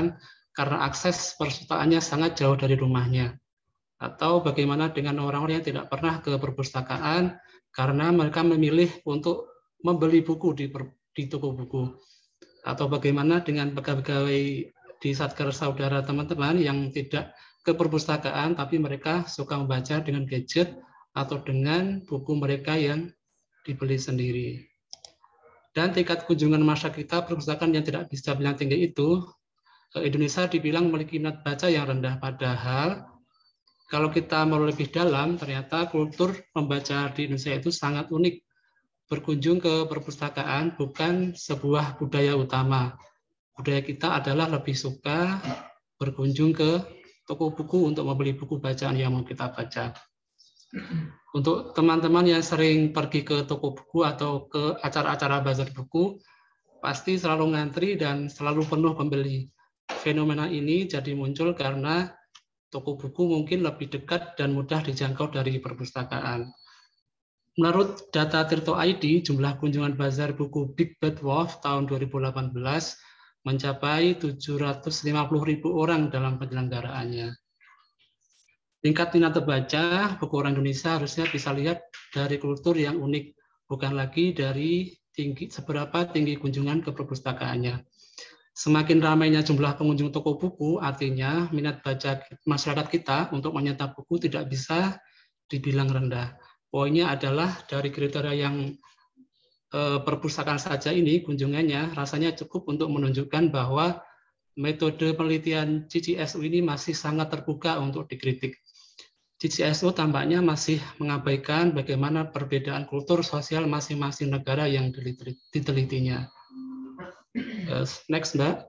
karena akses perpustakaannya sangat jauh dari rumahnya. Atau bagaimana dengan orang-orang yang tidak pernah ke perpustakaan karena mereka memilih untuk membeli buku di, per, di toko buku. Atau bagaimana dengan pegawai di Satker Saudara teman-teman yang tidak ke perpustakaan tapi mereka suka membaca dengan gadget atau dengan buku mereka yang dibeli sendiri. Dan tingkat kunjungan masyarakat kita perpustakaan yang tidak bisa bilang tinggi itu, Indonesia dibilang memiliki minat baca yang rendah, padahal kalau kita mau lebih dalam, ternyata kultur membaca di Indonesia itu sangat unik. Berkunjung ke perpustakaan bukan sebuah budaya utama. Budaya kita adalah lebih suka berkunjung ke toko buku untuk membeli buku bacaan yang mau kita baca. Untuk teman-teman yang sering pergi ke toko buku atau ke acara-acara bazar buku, pasti selalu ngantri dan selalu penuh pembeli. Fenomena ini jadi muncul karena toko buku mungkin lebih dekat dan mudah dijangkau dari perpustakaan. Menurut data Tirto I D, jumlah kunjungan bazar buku Big Bad Wolf tahun dua ribu delapan belas mencapai tujuh ratus lima puluh ribu orang dalam penyelenggaraannya. Tingkat minat terbaca buku orang Indonesia harusnya bisa lihat dari kultur yang unik, bukan lagi dari tinggi, seberapa tinggi kunjungan ke perpustakaannya. Semakin ramainya jumlah pengunjung toko buku, artinya minat baca masyarakat kita untuk menyantap buku tidak bisa dibilang rendah. Poinnya adalah dari kriteria yang eh, perpustakaan saja ini, kunjungannya rasanya cukup untuk menunjukkan bahwa metode penelitian C C S U ini masih sangat terbuka untuk dikritik. C C S U tampaknya masih mengabaikan bagaimana perbedaan kultur sosial masing-masing negara yang ditelitinya. Next, Mbak.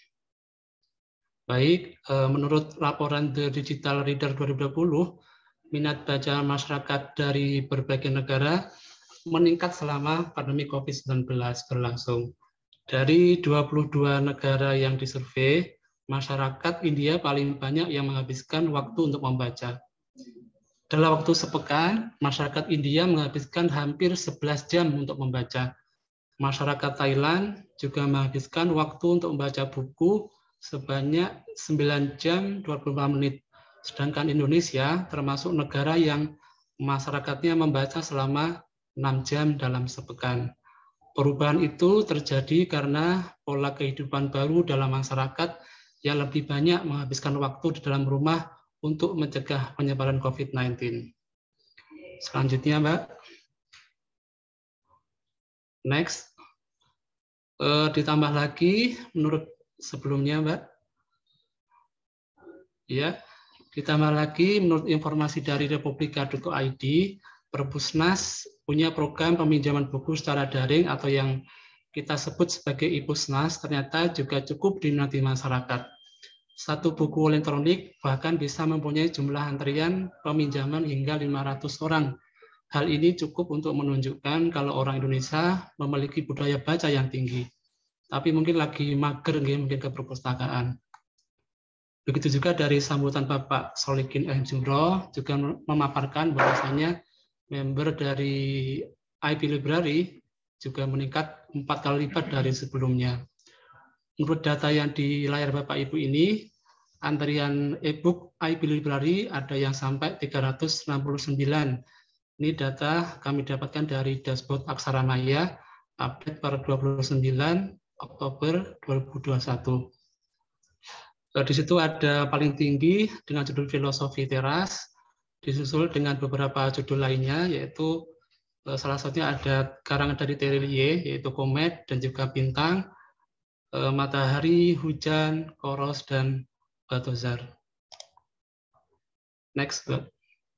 Baik, menurut laporan The Digital Reader dua ribu dua puluh, minat baca masyarakat dari berbagai negara meningkat selama pandemi COVID sembilan belas berlangsung. Dari dua puluh dua negara yang disurvei, masyarakat India paling banyak yang menghabiskan waktu untuk membaca. Dalam waktu sepekan, masyarakat India menghabiskan hampir sebelas jam untuk membaca. Masyarakat Thailand juga menghabiskan waktu untuk membaca buku sebanyak sembilan jam dua puluh lima menit. Sedangkan Indonesia termasuk negara yang masyarakatnya membaca selama enam jam dalam sepekan. Perubahan itu terjadi karena pola kehidupan baru dalam masyarakat yang lebih banyak menghabiskan waktu di dalam rumah untuk mencegah penyebaran COVID sembilan belas. Selanjutnya, Mbak. Next. E, ditambah lagi menurut sebelumnya, Mbak. Ya, ditambah lagi menurut informasi dari republika titik I D, Perpusnas punya program peminjaman buku secara daring atau yang kita sebut sebagai iPusnas ternyata juga cukup diminati masyarakat. Satu buku elektronik bahkan bisa mempunyai jumlah antrian peminjaman hingga lima ratus orang. Hal ini cukup untuk menunjukkan kalau orang Indonesia memiliki budaya baca yang tinggi. Tapi mungkin lagi mager mungkin ke perpustakaan. Begitu juga dari sambutan Bapak Solikin M. Jumroh juga memaparkan bahwasanya member dari I P Library juga meningkat empat kali lipat dari sebelumnya. Menurut data yang di layar Bapak Ibu ini, antrian e-book I P Library ada yang sampai tiga ratus enam puluh sembilan. Ini data kami dapatkan dari dashboard Aksara Maya, update per dua puluh sembilan Oktober dua ribu dua puluh satu. Di situ ada paling tinggi dengan judul Filosofi Teras, disusul dengan beberapa judul lainnya, yaitu salah satunya ada karangan dari Terelie, yaitu Komet dan juga Bintang, Matahari, Hujan, Koros, dan Batozar. Next, Mbak.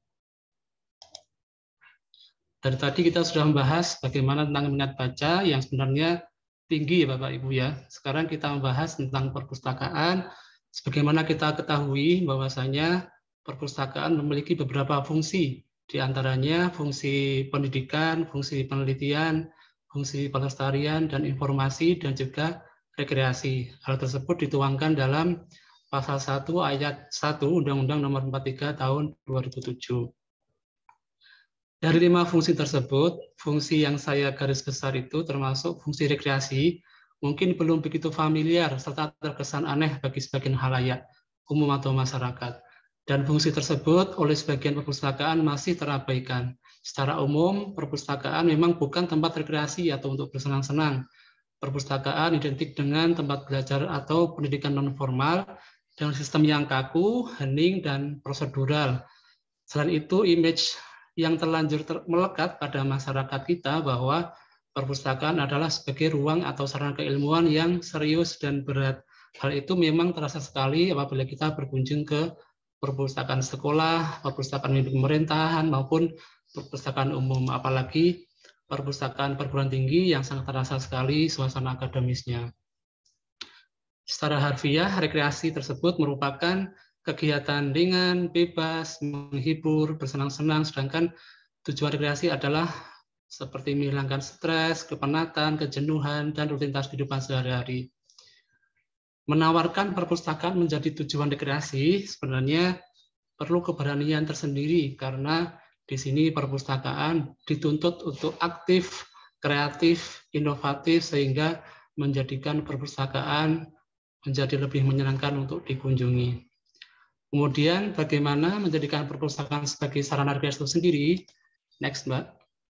Dari tadi kita sudah membahas bagaimana tentang minat baca yang sebenarnya tinggi ya Bapak Ibu ya. Sekarang kita membahas tentang perpustakaan. Sebagaimana kita ketahui bahwasanya perpustakaan memiliki beberapa fungsi, di antaranya fungsi pendidikan, fungsi penelitian, fungsi pelestarian dan informasi dan juga rekreasi. Hal tersebut dituangkan dalam pasal satu ayat satu Undang-Undang Nomor empat puluh tiga Tahun dua ribu tujuh. Dari lima fungsi tersebut, fungsi yang saya garis besar itu termasuk fungsi rekreasi. mungkin belum begitu familiar serta terkesan aneh bagi sebagian halayak umum atau masyarakat. Dan fungsi tersebut oleh sebagian perpustakaan masih terabaikan. Secara umum, perpustakaan memang bukan tempat rekreasi atau untuk bersenang-senang. Perpustakaan identik dengan tempat belajar atau pendidikan non-formal dengan sistem yang kaku, hening, dan prosedural. Selain itu, image yang terlanjur ter melekat pada masyarakat kita bahwa perpustakaan adalah sebagai ruang atau sarana keilmuan yang serius dan berat. Hal itu memang terasa sekali apabila kita berkunjung ke perpustakaan sekolah, perpustakaan milik pemerintahan, maupun perpustakaan umum, apalagi perpustakaan perguruan tinggi yang sangat terasa sekali suasana akademisnya. Secara harfiah, rekreasi tersebut merupakan kegiatan ringan, bebas, menghibur, bersenang-senang, sedangkan tujuan rekreasi adalah seperti menghilangkan stres, kepenatan, kejenuhan, dan rutinitas kehidupan sehari-hari. Menawarkan perpustakaan menjadi tujuan rekreasi sebenarnya perlu keberanian tersendiri karena di sini perpustakaan dituntut untuk aktif, kreatif, inovatif sehingga menjadikan perpustakaan menjadi lebih menyenangkan untuk dikunjungi. Kemudian bagaimana menjadikan perpustakaan sebagai sarana rekreasi itu sendiri? Next, Mbak.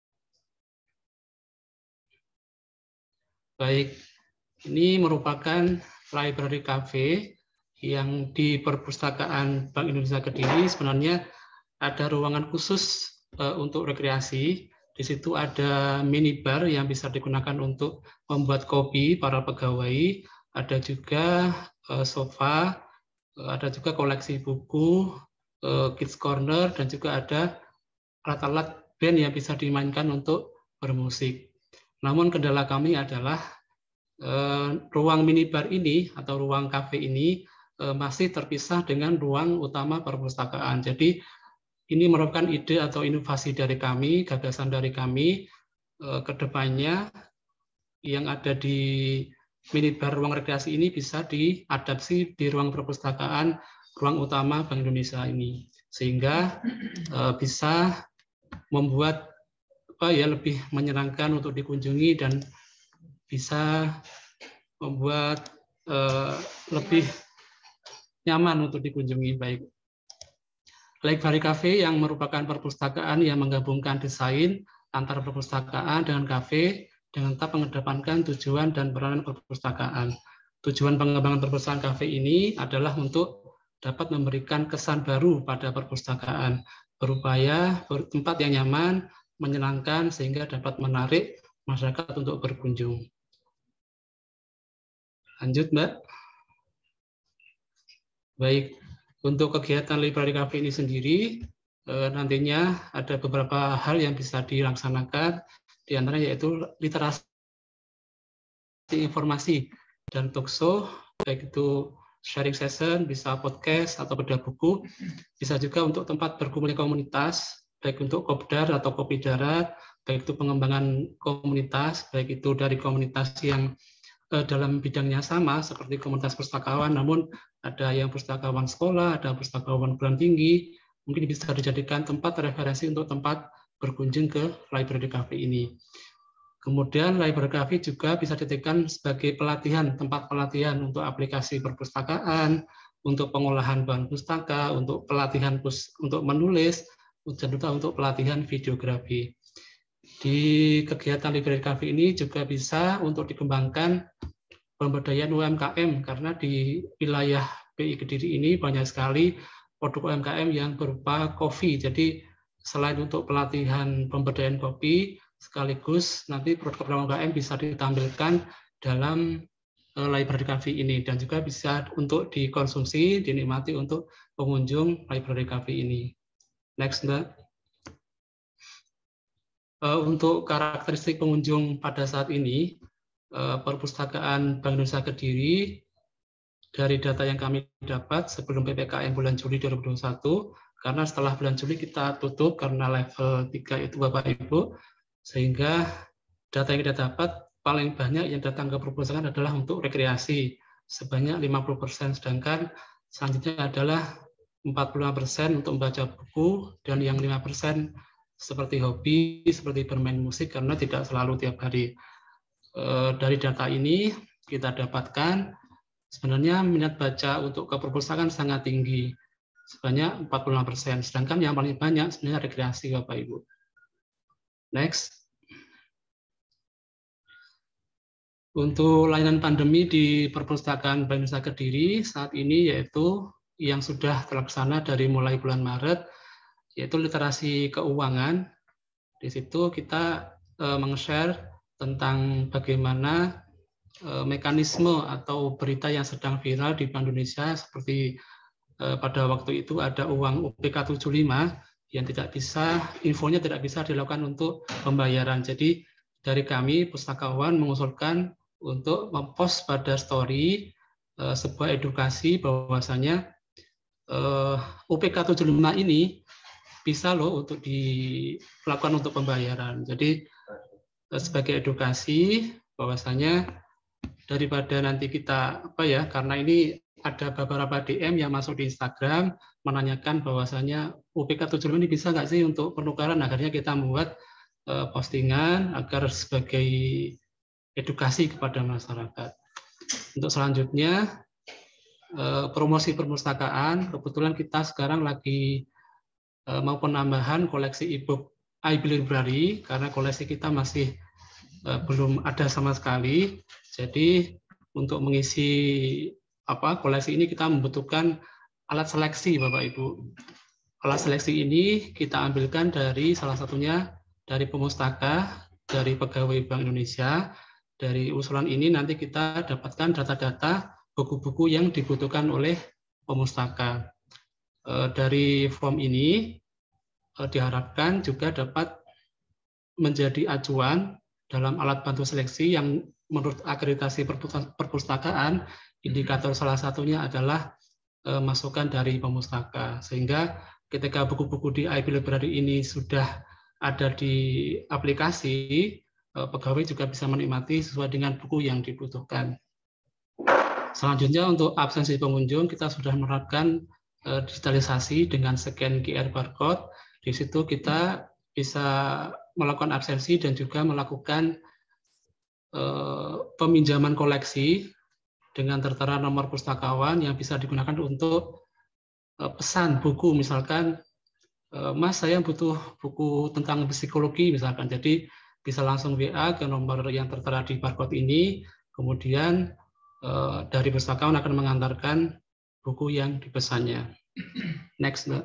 Baik, ini merupakan Library Cafe yang di Perpustakaan Bank Indonesia Kediri. Sebenarnya ada ruangan khusus uh, untuk rekreasi. Di situ ada minibar yang bisa digunakan untuk membuat kopi para pegawai. Ada juga uh, sofa, uh, ada juga koleksi buku, uh, kids corner, dan juga ada alat-alat band yang bisa dimainkan untuk bermusik. Namun kendala kami adalah Uh, ruang minibar ini atau ruang kafe ini uh, masih terpisah dengan ruang utama perpustakaan. Jadi ini merupakan ide atau inovasi dari kami, gagasan dari kami uh, ke depannya yang ada di minibar ruang rekreasi ini bisa diadaptasi di ruang perpustakaan, ruang utama Bank Indonesia ini, sehingga uh, bisa membuat apa ya lebih menyenangkan untuk dikunjungi dan bisa membuat uh, lebih nyaman untuk dikunjungi. Baik, Library Cafe yang merupakan perpustakaan yang menggabungkan desain antara perpustakaan dengan kafe dengan tetap mengedepankan tujuan dan peranan perpustakaan. Tujuan pengembangan perpustakaan kafe ini adalah untuk dapat memberikan kesan baru pada perpustakaan, berupaya tempat yang nyaman, menyenangkan sehingga dapat menarik masyarakat untuk berkunjung. Lanjut, Mbak. Baik, untuk kegiatan Library Cafe ini sendiri, eh, nantinya ada beberapa hal yang bisa dilaksanakan, di antaranya yaitu literasi informasi dan talkshow, baik itu sharing session, bisa podcast atau bedah buku, bisa juga untuk tempat berkumpulnya komunitas, baik untuk kopdar atau kopi darat, baik itu pengembangan komunitas, baik itu dari komunitas yang dalam bidangnya sama seperti komunitas pustakawan, namun ada yang pustakawan sekolah, ada pustakawan perguruan tinggi, mungkin bisa dijadikan tempat referensi untuk tempat berkunjung ke Library Cafe ini. Kemudian Library Cafe juga bisa dijadikan sebagai pelatihan, tempat pelatihan untuk aplikasi perpustakaan, untuk pengolahan bahan pustaka, untuk pelatihan pus, untuk menulis, dan juga untuk pelatihan videografi. Di kegiatan Library Cafe ini juga bisa untuk dikembangkan pemberdayaan U M K M, karena di wilayah B I Kediri ini banyak sekali produk U M K M yang berupa kopi. Jadi selain untuk pelatihan pemberdayaan kopi, sekaligus nanti produk-produk U M K M bisa ditampilkan dalam Library Cafe ini dan juga bisa untuk dikonsumsi, dinikmati untuk pengunjung Library Cafe ini. Next, Mbak. Untuk karakteristik pengunjung pada saat ini, Perpustakaan Bank Indonesia Kediri, dari data yang kami dapat sebelum P P K M bulan Juli dua ribu dua puluh satu, karena setelah bulan Juli kita tutup karena level tiga itu Bapak Ibu, sehingga data yang kita dapat paling banyak yang datang ke perpustakaan adalah untuk rekreasi, sebanyak lima puluh persen, sedangkan selanjutnya adalah empat puluh lima persen untuk membaca buku, dan yang lima persen seperti hobi, seperti bermain musik, karena tidak selalu tiap hari. E, dari data ini kita dapatkan, sebenarnya minat baca untuk ke perpustakaan sangat tinggi, sebanyak empat puluh lima persen. Sedangkan yang paling banyak sebenarnya rekreasi, Bapak Ibu. Next. Untuk layanan pandemi di Perpustakaan Bank Indonesia Kediri saat ini yaitu yang sudah terlaksana dari mulai bulan Maret, yaitu literasi keuangan. Di situ kita uh, meng-share tentang bagaimana uh, mekanisme atau berita yang sedang viral di Bank Indonesia, seperti uh, pada waktu itu ada uang U P K tujuh puluh lima yang tidak bisa, infonya tidak bisa dilakukan untuk pembayaran. Jadi dari kami, pustakawan mengusulkan untuk mempost pada story uh, sebuah edukasi bahwasanya uh, U P K tujuh puluh lima ini bisa loh untuk dilakukan untuk pembayaran. Jadi uh, sebagai edukasi bahwasanya daripada nanti kita apa ya, karena ini ada beberapa D M yang masuk di Instagram menanyakan bahwasanya U P K tujuh puluh lima ini bisa nggak sih untuk penukaran. Akhirnya kita membuat uh, postingan agar sebagai edukasi kepada masyarakat. Untuk selanjutnya, promosi perpustakaan. Kebetulan kita sekarang lagi mau penambahan koleksi e-book iBlibrary karena koleksi kita masih belum ada sama sekali. Jadi untuk mengisi apa koleksi ini kita membutuhkan alat seleksi, Bapak Ibu. Alat seleksi ini kita ambilkan dari salah satunya dari Pemustaka, dari pegawai Bank Indonesia. Dari usulan ini nanti kita dapatkan data-data buku-buku yang dibutuhkan oleh pemustaka. Dari form ini diharapkan juga dapat menjadi acuan dalam alat bantu seleksi yang menurut akreditasi perpustakaan, indikator salah satunya adalah masukan dari pemustaka. Sehingga ketika buku-buku di iBlibrary ini sudah ada di aplikasi, pegawai juga bisa menikmati sesuai dengan buku yang dibutuhkan. Selanjutnya untuk absensi pengunjung, kita sudah menerapkan digitalisasi dengan scan Q R barcode. Di situ kita bisa melakukan absensi dan juga melakukan peminjaman koleksi dengan tertera nomor pustakawan yang bisa digunakan untuk pesan buku. Misalkan, Mas, saya butuh buku tentang psikologi misalkan. Jadi bisa langsung W A ke nomor yang tertera di barcode ini, kemudian eh, dari pustakawan akan mengantarkan buku yang dipesannya. Next, Mbak.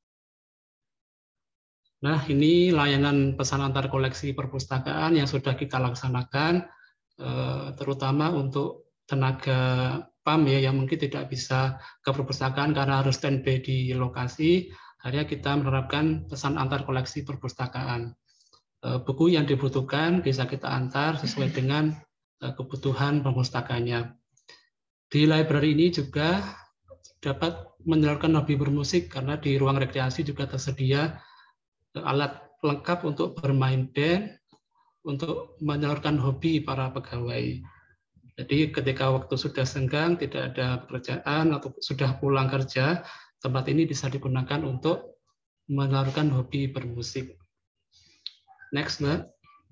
Nah, ini layanan pesan antar koleksi perpustakaan yang sudah kita laksanakan, eh, terutama untuk tenaga P A M ya, yang mungkin tidak bisa ke perpustakaan karena harus standby di lokasi. Akhirnya kita menerapkan pesan antar koleksi perpustakaan. Buku yang dibutuhkan bisa kita antar sesuai dengan kebutuhan perpustakanya. Di library ini juga dapat menyalurkan hobi bermusik karena di ruang rekreasi juga tersedia alat lengkap untuk bermain band, untuk menyalurkan hobi para pegawai. Jadi ketika waktu sudah senggang, tidak ada pekerjaan atau sudah pulang kerja, tempat ini bisa digunakan untuk menyalurkan hobi bermusik. Next, Mbak.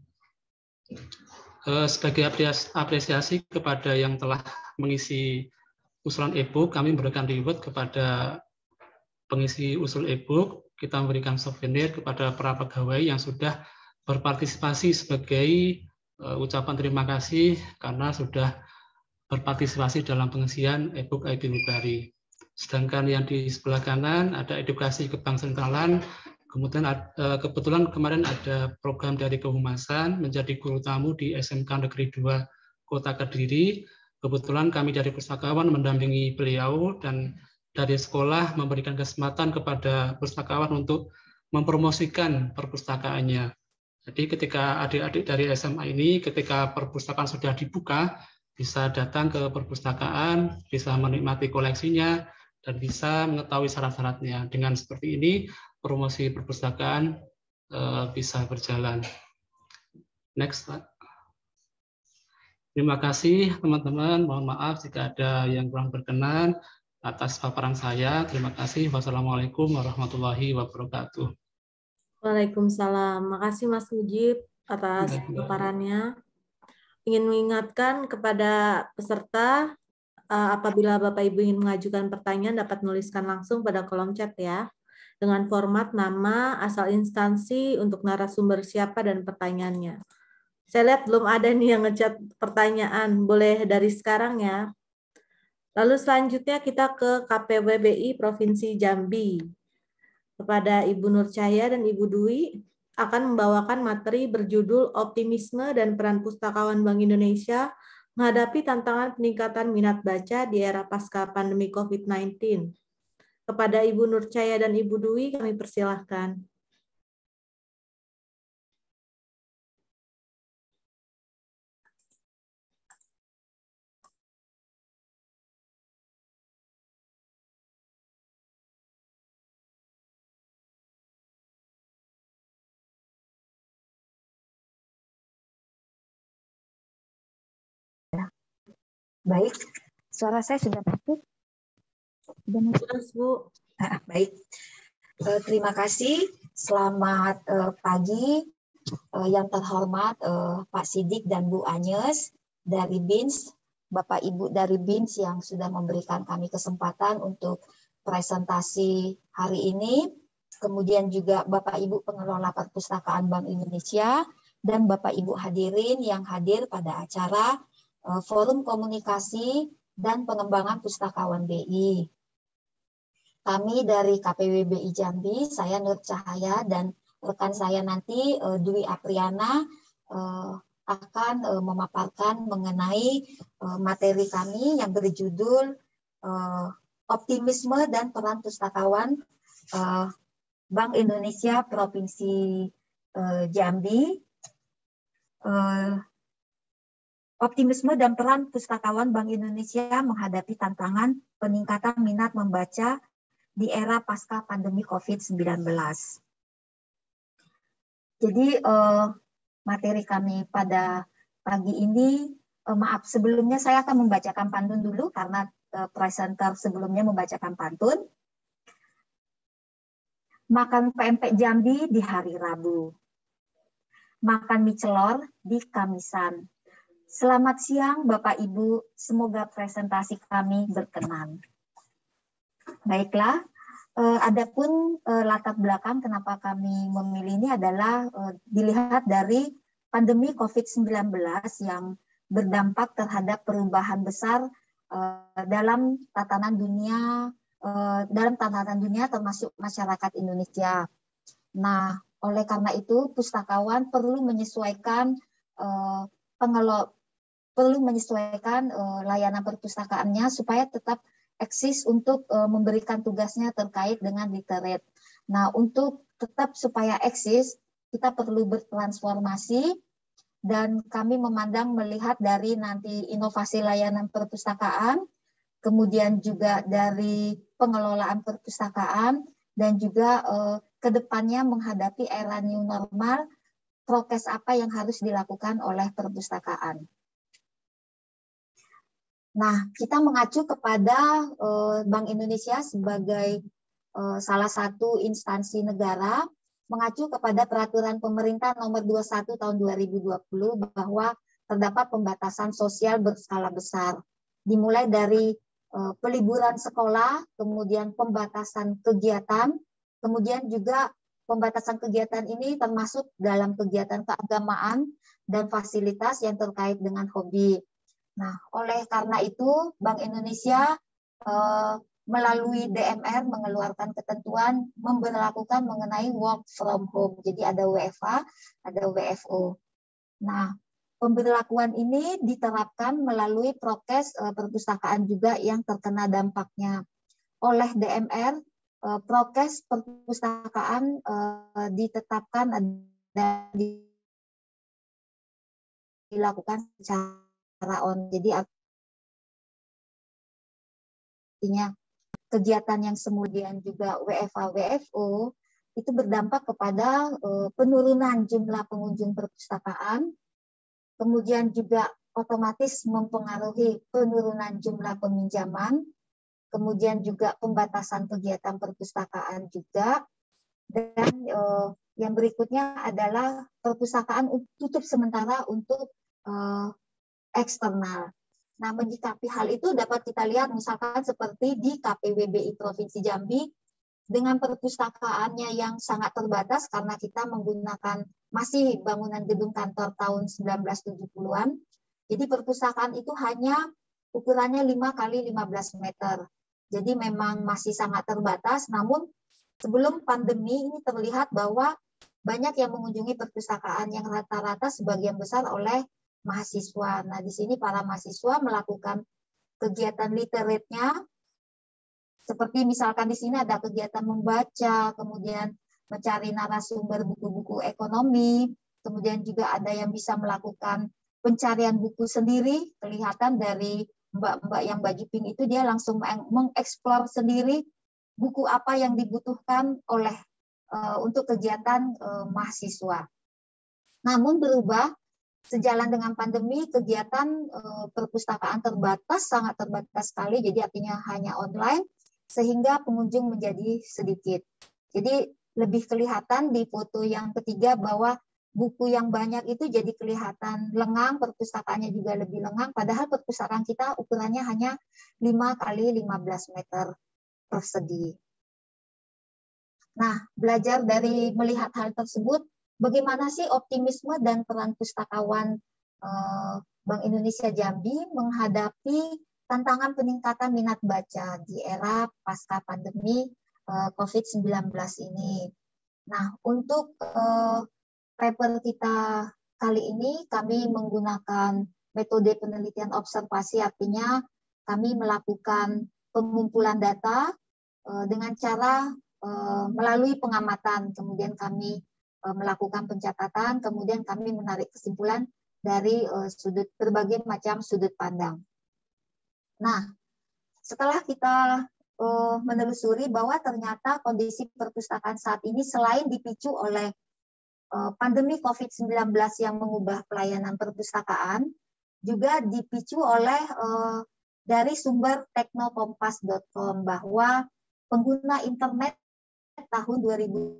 Sebagai apresiasi kepada yang telah mengisi usulan e-book, kami memberikan reward kepada pengisi usul e-book. Kita memberikan souvenir kepada para pegawai yang sudah berpartisipasi sebagai ucapan terima kasih karena sudah berpartisipasi dalam pengisian e-book iBlibrary. Sedangkan yang di sebelah kanan ada edukasi kebangsaan. Kemudian kebetulan kemarin ada program dari Kehumasan menjadi guru tamu di S M K Negeri dua Kota Kediri. Kebetulan kami dari pustakawan mendampingi beliau dan dari sekolah memberikan kesempatan kepada pustakawan untuk mempromosikan perpustakaannya. Jadi ketika adik-adik dari S M A ini ketika perpustakaan sudah dibuka bisa datang ke perpustakaan, bisa menikmati koleksinya dan bisa mengetahui syarat-syaratnya. Dengan seperti ini promosi perpustakaan uh, bisa berjalan. Next, Pak. Terima kasih teman-teman. Mohon maaf jika ada yang kurang berkenan atas paparan saya. Terima kasih. Wassalamualaikum warahmatullahi wabarakatuh. Waalaikumsalam. Makasih Mas Mujib atas paparannya. ingin mengingatkan kepada peserta, uh, apabila Bapak Ibu ingin mengajukan pertanyaan dapat menuliskan langsung pada kolom chat ya, dengan format nama, asal instansi, untuk narasumber siapa dan pertanyaannya. Saya lihat belum ada nih yang ngechat pertanyaan, boleh dari sekarang ya. Lalu selanjutnya kita ke K P W B I Provinsi Jambi. Kepada Ibu Nur Cahya dan Ibu Dwi akan membawakan materi berjudul Optimisme dan Peran Pustakawan Bank Indonesia menghadapi tantangan peningkatan minat baca di era pasca pandemi COVID sembilan belas. Kepada Ibu Nur Cahya dan Ibu Dwi kami persilahkan. Baik, suara saya sudah masuk. Sudah masuk, Bu. Ah, baik, uh, terima kasih. Selamat uh, pagi, uh, yang terhormat uh, Pak Sidik dan Bu Anyes dari B I N S, Bapak Ibu dari B I N S yang sudah memberikan kami kesempatan untuk presentasi hari ini. Kemudian juga Bapak Ibu pengelola Perpustakaan Bank Indonesia dan Bapak Ibu hadirin yang hadir pada acara Forum Komunikasi dan Pengembangan Pustakawan B I. Kami dari K P W B I Jambi, saya Nur Cahaya dan rekan saya nanti Dwi Apriana akan memaparkan mengenai materi kami yang berjudul Optimisme dan Peran Pustakawan Bank Indonesia Provinsi Jambi. Optimisme dan peran pustakawan Bank Indonesia menghadapi tantangan peningkatan minat membaca di era pasca pandemi COVID sembilan belas. Jadi eh, materi kami pada pagi ini, eh, maaf sebelumnya saya akan membacakan pantun dulu karena eh, presenter sebelumnya membacakan pantun. Makan pempek Jambi di hari Rabu. Makan mie celor di Kamisan. Selamat siang Bapak Ibu, semoga presentasi kami berkenan. Baiklah, eh, adapun eh, latar belakang kenapa kami memilih ini adalah eh, dilihat dari pandemi COVID sembilan belas yang berdampak terhadap perubahan besar eh, dalam tatanan dunia, eh, dalam tatanan dunia termasuk masyarakat Indonesia. Nah, oleh karena itu pustakawan perlu menyesuaikan eh, pengelola perlu menyesuaikan uh, layanan perpustakaannya supaya tetap eksis untuk uh, memberikan tugasnya terkait dengan literate. Nah, untuk tetap supaya eksis, kita perlu bertransformasi dan kami memandang melihat dari nanti inovasi layanan perpustakaan, kemudian juga dari pengelolaan perpustakaan, dan juga uh, ke depannya menghadapi era new normal, prokes apa yang harus dilakukan oleh perpustakaan. Nah, kita mengacu kepada uh, Bank Indonesia sebagai uh, salah satu instansi negara, mengacu kepada peraturan pemerintah nomor dua puluh satu tahun dua ribu dua puluh bahwa terdapat pembatasan sosial berskala besar. Dimulai dari uh, peliburan sekolah, kemudian pembatasan kegiatan, kemudian juga pembatasan kegiatan ini termasuk dalam kegiatan keagamaan dan fasilitas yang terkait dengan hobi. Nah, oleh karena itu Bank Indonesia eh, melalui D M R mengeluarkan ketentuan memberlakukan mengenai work from home. Jadi ada W F H, ada W F O. Nah, pemberlakuan ini diterapkan melalui prokes eh, perpustakaan juga yang terkena dampaknya. Oleh D M R, eh, prokes perpustakaan eh, ditetapkan dan dilakukan secara on. Jadi artinya kegiatan yang kemudian juga W F H W F O itu berdampak kepada uh, penurunan jumlah pengunjung perpustakaan, kemudian juga otomatis mempengaruhi penurunan jumlah peminjaman, kemudian juga pembatasan kegiatan perpustakaan juga, dan uh, yang berikutnya adalah perpustakaan tutup sementara untuk uh, eksternal. Nah, menyikapi hal itu dapat kita lihat misalkan seperti di K P W B I Provinsi Jambi dengan perpustakaannya yang sangat terbatas karena kita menggunakan masih bangunan gedung kantor tahun sembilan belas tujuh puluhan. Jadi perpustakaan itu hanya ukurannya lima kali lima belas meter. Jadi memang masih sangat terbatas, namun sebelum pandemi ini terlihat bahwa banyak yang mengunjungi perpustakaan yang rata-rata sebagian besar oleh mahasiswa. Nah, di sini para mahasiswa melakukan kegiatan literate-nya, seperti misalkan di sini ada kegiatan membaca, kemudian mencari narasumber buku-buku ekonomi, kemudian juga ada yang bisa melakukan pencarian buku sendiri. Kelihatan dari mbak-mbak yang baju pink itu dia langsung mengeksplor sendiri buku apa yang dibutuhkan oleh uh, untuk kegiatan uh, mahasiswa. Namun berubah sejalan dengan pandemi, kegiatan uh, perpustakaan terbatas, sangat terbatas sekali, jadi artinya hanya online, sehingga pengunjung menjadi sedikit. Jadi lebih kelihatan di foto yang ketiga bahwa buku yang banyak itu jadi kelihatan lengang, perpustakaannya juga lebih lengang, padahal perpustakaan kita ukurannya hanya lima kali lima belas meter persegi. Nah, belajar dari melihat hal tersebut, bagaimana sih optimisme dan peran pustakawan eh, Bank Indonesia Jambi menghadapi tantangan peningkatan minat baca di era pasca pandemi eh, COVID sembilan belas ini. Nah, untuk eh, paper kita kali ini, kami menggunakan metode penelitian observasi, artinya kami melakukan pengumpulan data eh, dengan cara eh, melalui pengamatan, kemudian kami eh, melakukan pencatatan, kemudian kami menarik kesimpulan dari eh, sudut berbagai macam sudut pandang. Nah, setelah kita uh, menelusuri bahwa ternyata kondisi perpustakaan saat ini selain dipicu oleh uh, pandemi COVID sembilan belas yang mengubah pelayanan perpustakaan, juga dipicu oleh uh, dari sumber teknokompas dot com bahwa pengguna internet tahun dua ribu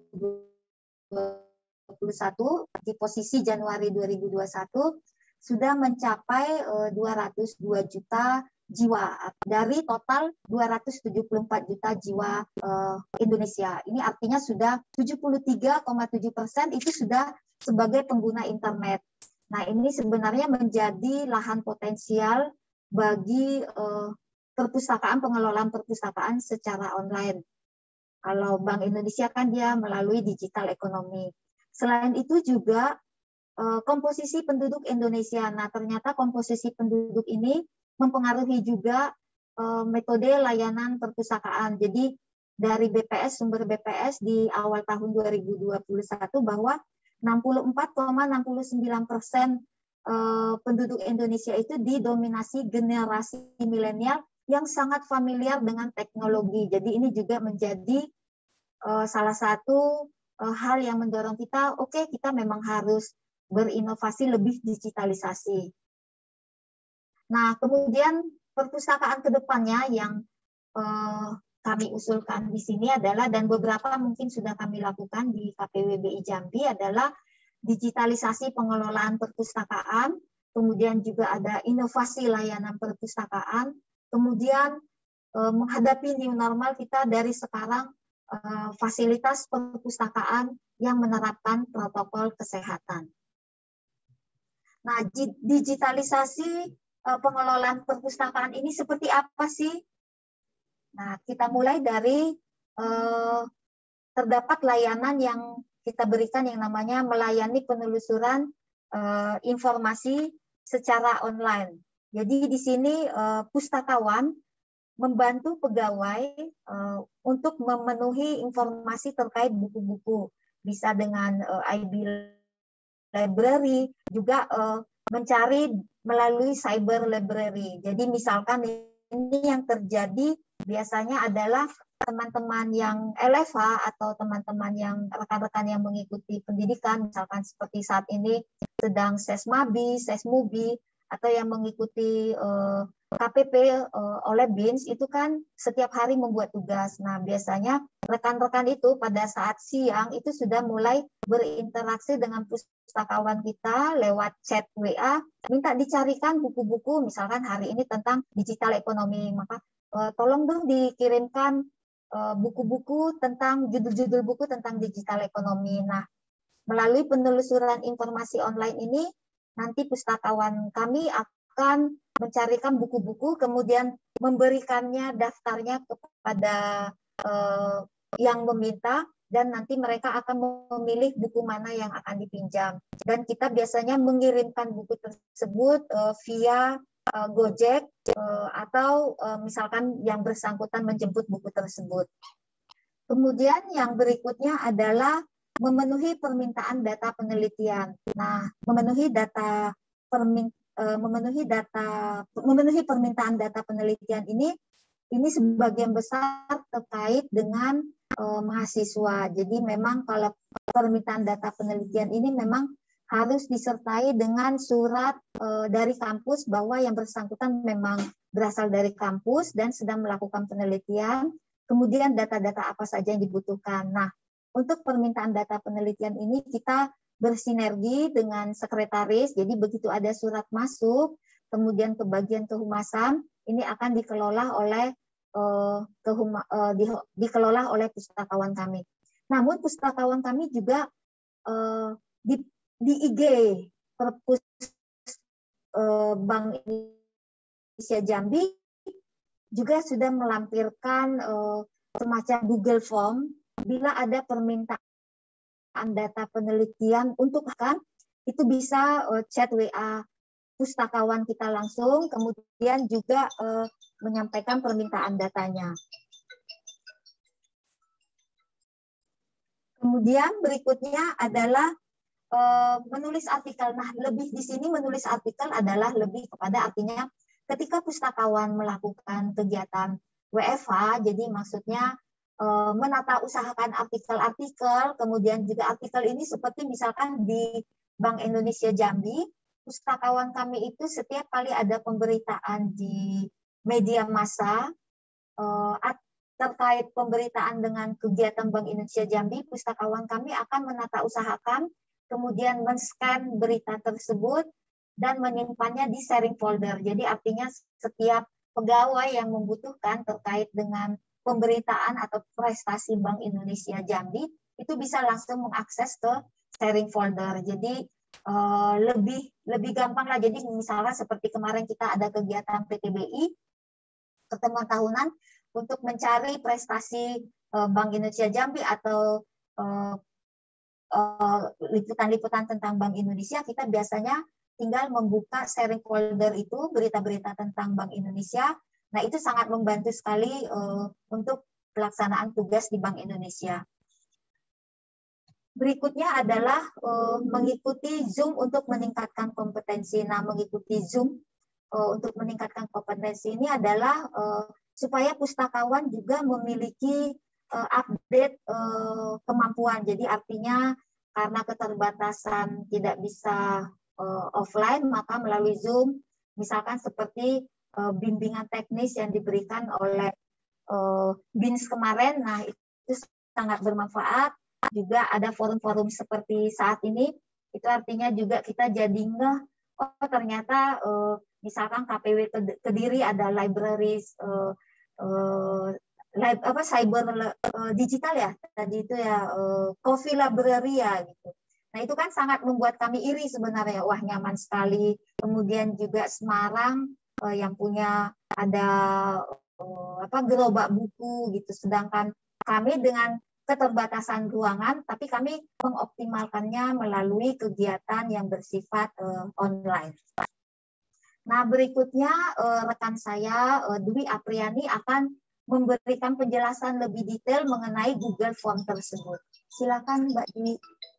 dua puluh satu di posisi Januari dua ribu dua puluh satu sudah mencapai uh, dua ratus dua juta jiwa dari total dua ratus tujuh puluh empat juta jiwa uh, Indonesia. Ini artinya sudah tujuh puluh tiga koma tujuh persen itu sudah sebagai pengguna internet. Nah, ini sebenarnya menjadi lahan potensial bagi uh, perpustakaan, pengelolaan perpustakaan secara online. Kalau Bank Indonesia kan dia melalui digital ekonomi. Selain itu juga uh, komposisi penduduk Indonesia. Nah, ternyata komposisi penduduk ini mempengaruhi juga uh, metode layanan perpustakaan. Jadi dari B P S, sumber B P S di awal tahun dua ribu dua puluh satu bahwa enam puluh empat koma enam puluh sembilan persen uh, penduduk Indonesia itu didominasi generasi milenial yang sangat familiar dengan teknologi. Jadi ini juga menjadi uh, salah satu uh, hal yang mendorong kita, oke okay, kita memang harus berinovasi lebih digitalisasi. Nah, kemudian perpustakaan ke depannya yang eh, kami usulkan di sini adalah, dan beberapa mungkin sudah kami lakukan di K P W B I Jambi, adalah digitalisasi pengelolaan perpustakaan, kemudian juga ada inovasi layanan perpustakaan, kemudian eh, menghadapi new normal kita dari sekarang eh, fasilitas perpustakaan yang menerapkan protokol kesehatan. Nah, digitalisasi pengelolaan perpustakaan ini seperti apa sih? Nah, kita mulai dari eh, terdapat layanan yang kita berikan yang namanya melayani penelusuran eh, informasi secara online. Jadi di sini eh, pustakawan membantu pegawai eh, untuk memenuhi informasi terkait buku-buku, bisa dengan eh, I B library, juga eh, mencari melalui cyber library. Jadi misalkan ini yang terjadi biasanya adalah teman-teman yang L F H atau teman-teman yang rekan-rekan yang mengikuti pendidikan, misalkan seperti saat ini sedang Sesmabi, Sesmubi, atau yang mengikuti uh, K P P uh, oleh B I N S itu kan setiap hari membuat tugas. Nah, biasanya rekan-rekan itu pada saat siang itu sudah mulai berinteraksi dengan pustakawan kita lewat chat W A, minta dicarikan buku-buku, misalkan hari ini tentang digital ekonomi, maka uh, tolong dong dikirimkan buku-buku uh, tentang judul-judul buku tentang digital ekonomi. Nah, melalui penelusuran informasi online ini, nanti pustakawan kami akan mencarikan buku-buku, kemudian memberikannya daftarnya kepada eh, yang meminta, dan nanti mereka akan memilih buku mana yang akan dipinjam. Dan kita biasanya mengirimkan buku tersebut eh, via eh, Gojek eh, atau eh, misalkan yang bersangkutan menjemput buku tersebut. Kemudian yang berikutnya adalah memenuhi permintaan data penelitian. Nah, memenuhi data permin, uh, memenuhi data memenuhi permintaan data penelitian ini ini sebagian besar terkait dengan uh, mahasiswa. Jadi memang kalau permintaan data penelitian ini memang harus disertai dengan surat uh, dari kampus bahwa yang bersangkutan memang berasal dari kampus dan sedang melakukan penelitian. Kemudian data-data apa saja yang dibutuhkan. Nah, untuk permintaan data penelitian ini kita bersinergi dengan sekretaris, jadi begitu ada surat masuk, kemudian ke bagian kehumasan, ini akan dikelola oleh uh, kehuma, uh, di, dikelola oleh pustakawan kami. Namun pustakawan kami juga uh, di, di I G Perpus uh, Bank Indonesia Jambi juga sudah melampirkan uh, semacam Google Form. Bila ada permintaan data penelitian untuk kan, itu bisa uh, chat W A pustakawan kita langsung, kemudian juga uh, menyampaikan permintaan datanya. Kemudian berikutnya adalah uh, menulis artikel. Nah, lebih di sini menulis artikel adalah lebih kepada artinya ketika pustakawan melakukan kegiatan W F H, jadi maksudnya menata usahakan artikel-artikel, kemudian juga artikel ini seperti misalkan di Bank Indonesia Jambi, pustakawan kami itu setiap kali ada pemberitaan di media massa terkait pemberitaan dengan kegiatan Bank Indonesia Jambi, pustakawan kami akan menata usahakan, kemudian men-scan berita tersebut dan menyimpannya di sharing folder. Jadi artinya setiap pegawai yang membutuhkan terkait dengan pemberitaan atau prestasi Bank Indonesia Jambi itu bisa langsung mengakses ke sharing folder. Jadi uh, lebih lebih gampang lah. Jadi misalnya seperti kemarin kita ada kegiatan P T B I, pertemuan tahunan untuk mencari prestasi uh, Bank Indonesia Jambi atau liputan-liputan uh, uh, tentang Bank Indonesia, kita biasanya tinggal membuka sharing folder itu berita-berita tentang Bank Indonesia. Nah, itu sangat membantu sekali uh, untuk pelaksanaan tugas di Bank Indonesia. Berikutnya adalah uh, mengikuti Zoom untuk meningkatkan kompetensi. Nah, mengikuti Zoom uh, untuk meningkatkan kompetensi ini adalah uh, supaya pustakawan juga memiliki uh, update uh, kemampuan. Jadi artinya karena keterbatasan tidak bisa uh, offline, maka melalui Zoom, misalkan seperti bimbingan teknis yang diberikan oleh uh, B I N S kemarin, nah itu sangat bermanfaat. Juga ada forum-forum seperti saat ini, itu artinya juga kita jadi ngeh, oh ternyata uh, misalkan K P W Kediri ada libraries, uh, uh, lib, apa cyber uh, digital ya, tadi itu ya uh, coffee library ya gitu. Nah itu kan sangat membuat kami iri sebenarnya, wah nyaman sekali. Kemudian juga Semarang yang punya ada apa gerobak buku gitu, sedangkan kami dengan keterbatasan ruangan tapi kami mengoptimalkannya melalui kegiatan yang bersifat uh, online. Nah, berikutnya uh, rekan saya uh, Dwi Apriani akan memberikan penjelasan lebih detail mengenai Google Form tersebut. Silakan Mbak Dwi.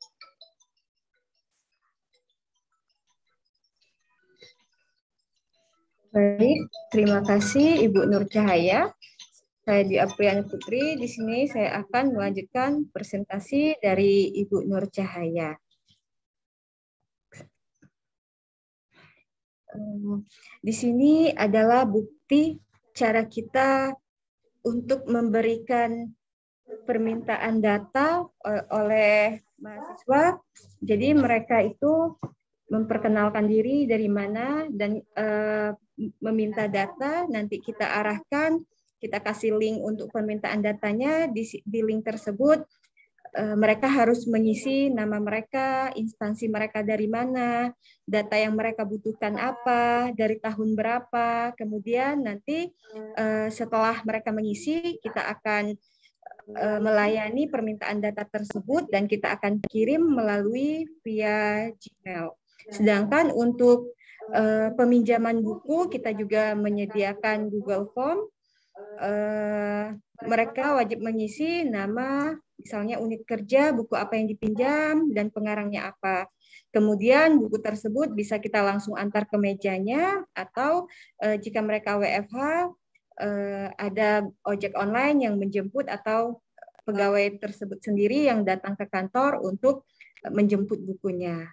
Baik, terima kasih Ibu Nur Cahaya. Saya Dwi Apriani Putri. Di sini saya akan melanjutkan presentasi dari Ibu Nur Cahaya. Um, di sini adalah bukti cara kita untuk memberikan permintaan data oleh mahasiswa. Jadi mereka itu memperkenalkan diri dari mana dan uh, meminta data, nanti kita arahkan, kita kasih link untuk permintaan datanya. Di, di link tersebut uh, mereka harus mengisi nama mereka, instansi mereka dari mana, data yang mereka butuhkan apa, dari tahun berapa. Kemudian nanti uh, setelah mereka mengisi, kita akan melayani permintaan data tersebut dan kita akan kirim melalui via Gmail. Sedangkan untuk uh, peminjaman buku kita juga menyediakan Google Form. Uh, mereka wajib mengisi nama, misalnya unit kerja, buku apa yang dipinjam, dan pengarangnya apa. Kemudian buku tersebut bisa kita langsung antar ke mejanya, atau uh, jika mereka W F H, Uh, ada ojek online yang menjemput atau pegawai tersebut sendiri yang datang ke kantor untuk menjemput bukunya.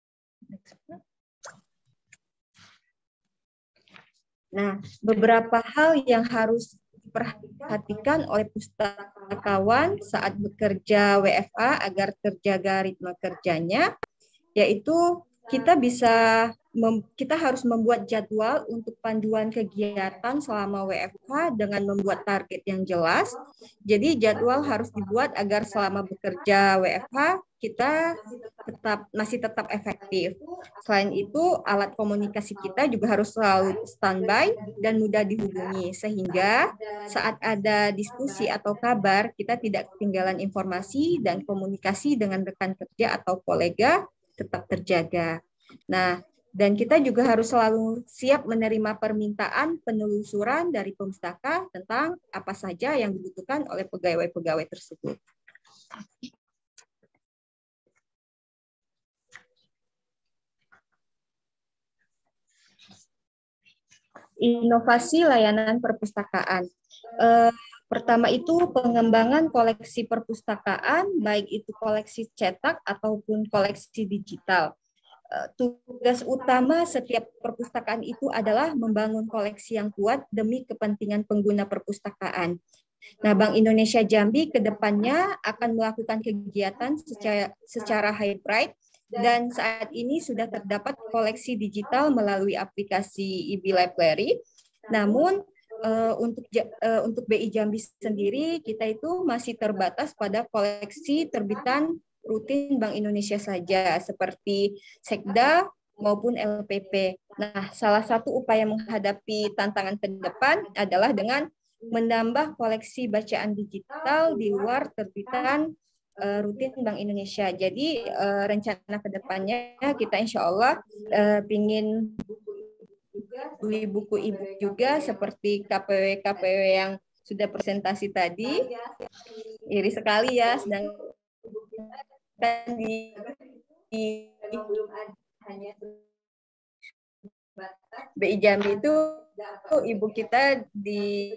Nah, beberapa hal yang harus diperhatikan oleh pustakawan saat bekerja W F A agar terjaga ritme kerjanya, yaitu kita bisa mem, kita harus membuat jadwal untuk panduan kegiatan selama W F H dengan membuat target yang jelas. Jadi jadwal harus dibuat agar selama bekerja W F H kita tetap masih tetap efektif. Selain itu, alat komunikasi kita juga harus selalu standby dan mudah dihubungi sehingga saat ada diskusi atau kabar kita tidak ketinggalan informasi dan komunikasi dengan rekan kerja atau kolega tetap terjaga. Nah, dan kita juga harus selalu siap menerima permintaan penelusuran dari pemustaka tentang apa saja yang dibutuhkan oleh pegawai-pegawai tersebut. Inovasi layanan perpustakaan. Eh, pertama itu pengembangan koleksi perpustakaan, baik itu koleksi cetak ataupun koleksi digital. Tugas utama setiap perpustakaan itu adalah membangun koleksi yang kuat demi kepentingan pengguna perpustakaan. Nah, Bank Indonesia Jambi ke depannya akan melakukan kegiatan secara, secara hybrid dan saat ini sudah terdapat koleksi digital melalui aplikasi e-Library. Namun uh, untuk uh, untuk B I Jambi sendiri kita itu masih terbatas pada koleksi terbitan rutin Bank Indonesia saja seperti Sekda maupun L P P. Nah, salah satu upaya menghadapi tantangan ke depan adalah dengan menambah koleksi bacaan digital di luar terbitan uh, rutin Bank Indonesia. Jadi uh, rencana ke depannya kita insya Allah uh, ingin beli buku e-book juga seperti K P W K P W yang sudah presentasi tadi. Iri sekali ya, sedang di, di B I Jambi itu ibu kita di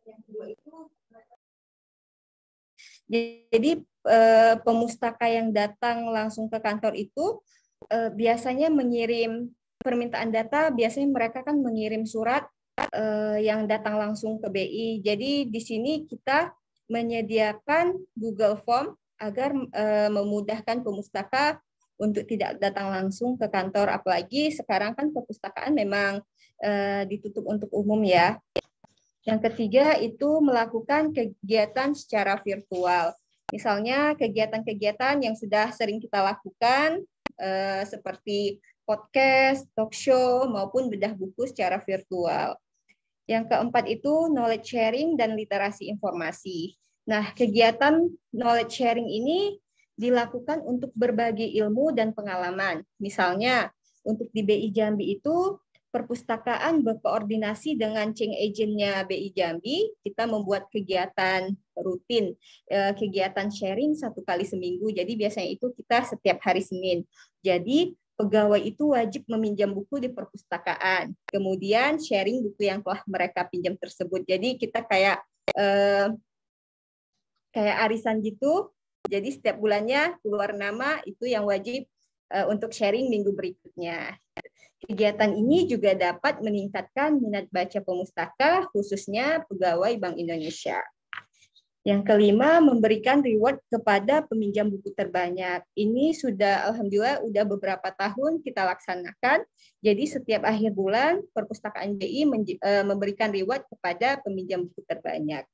jadi eh, pemustaka yang datang langsung ke kantor itu eh, biasanya mengirim permintaan data, biasanya mereka kan mengirim surat eh, yang datang langsung ke B I. Jadi di sini kita menyediakan Google Form agar uh, memudahkan pemustaka untuk tidak datang langsung ke kantor, apalagi sekarang kan perpustakaan memang uh, ditutup untuk umum ya. Yang ketiga itu melakukan kegiatan secara virtual. Misalnya kegiatan-kegiatan yang sudah sering kita lakukan uh, seperti podcast, talk show, maupun bedah buku secara virtual. Yang keempat itu knowledge sharing dan literasi informasi. Nah, kegiatan knowledge sharing ini dilakukan untuk berbagi ilmu dan pengalaman. Misalnya, untuk di B I Jambi itu, perpustakaan berkoordinasi dengan change agent-nya B I Jambi, kita membuat kegiatan rutin, kegiatan sharing satu kali seminggu. Jadi biasanya itu kita setiap hari Senin. Jadi pegawai itu wajib meminjam buku di perpustakaan. Kemudian sharing buku yang telah mereka pinjam tersebut. Jadi kita kayak eh, kayak arisan gitu, jadi setiap bulannya keluar nama itu yang wajib uh, untuk sharing minggu berikutnya. Kegiatan ini juga dapat meningkatkan minat baca pemustaka, khususnya pegawai Bank Indonesia. Yang kelima, memberikan reward kepada peminjam buku terbanyak. Ini sudah, alhamdulillah, sudah beberapa tahun kita laksanakan. Jadi setiap akhir bulan, Perpustakaan B I memberikan reward kepada peminjam buku terbanyak.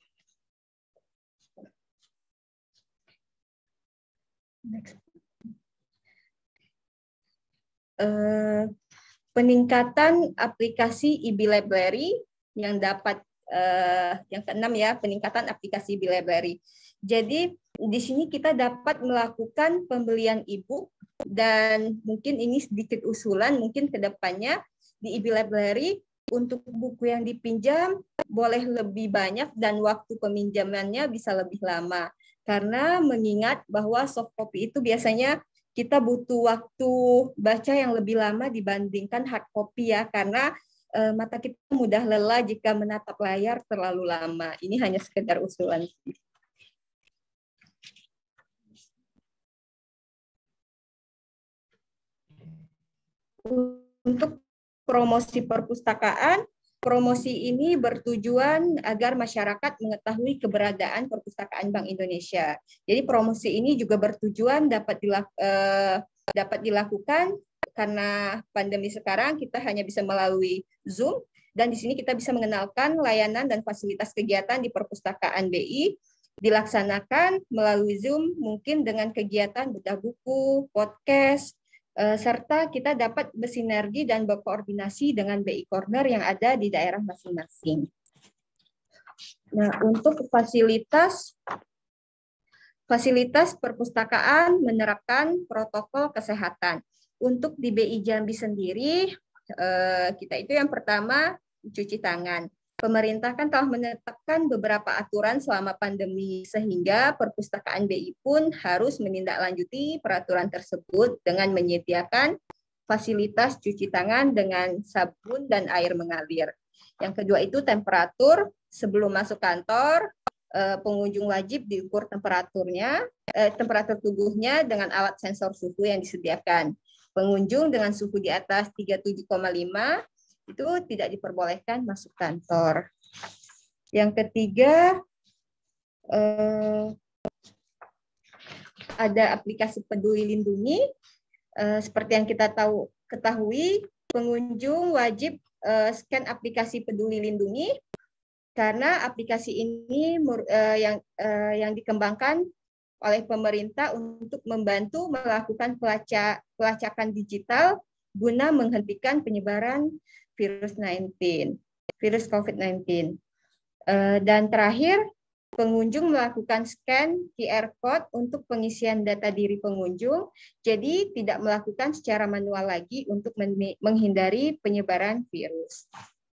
Next. Uh, peningkatan aplikasi E B Library yang dapat uh, yang keenam ya, peningkatan aplikasi E B Library. Jadi di sini kita dapat melakukan pembelian e-book dan mungkin ini sedikit usulan mungkin ke depannya di E B Library untuk buku yang dipinjam boleh lebih banyak dan waktu peminjamannya bisa lebih lama. Karena mengingat bahwa soft copy itu biasanya kita butuh waktu baca yang lebih lama dibandingkan hard copy ya, karena e, mata kita mudah lelah jika menatap layar terlalu lama. Ini hanya sekedar usulan. Untuk promosi perpustakaan, promosi ini bertujuan agar masyarakat mengetahui keberadaan Perpustakaan Bank Indonesia. Jadi promosi ini juga bertujuan dapat dilak, eh, dapat dilakukan karena pandemi sekarang kita hanya bisa melalui Zoom, dan di sini kita bisa mengenalkan layanan dan fasilitas kegiatan di Perpustakaan B I dilaksanakan melalui Zoom, mungkin dengan kegiatan bedah buku, podcast, serta kita dapat bersinergi dan berkoordinasi dengan B I Corner yang ada di daerah masing-masing. Nah, untuk fasilitas fasilitas perpustakaan menerapkan protokol kesehatan. Untuk di B I Jambi sendiri, kita itu yang pertama cuci tangan. Pemerintah kan telah menetapkan beberapa aturan selama pandemi sehingga Perpustakaan B I pun harus menindaklanjuti peraturan tersebut dengan menyediakan fasilitas cuci tangan dengan sabun dan air mengalir. Yang kedua itu temperatur. Sebelum masuk kantor, pengunjung wajib diukur temperaturnya, temperatur tubuhnya dengan alat sensor suhu yang disediakan. Pengunjung dengan suhu di atas tiga puluh tujuh koma lima itu tidak diperbolehkan masuk kantor. Yang ketiga, eh, ada aplikasi Peduli Lindungi. Eh, seperti yang kita tahu ketahui, pengunjung wajib eh, scan aplikasi Peduli Lindungi karena aplikasi ini eh, yang eh, yang dikembangkan oleh pemerintah untuk membantu melakukan pelacak, pelacakan digital guna menghentikan penyebaran virus sembilan belas, virus COVID sembilan belas. Dan terakhir, pengunjung melakukan scan Q R code untuk pengisian data diri pengunjung, jadi tidak melakukan secara manual lagi untuk menghindari penyebaran virus.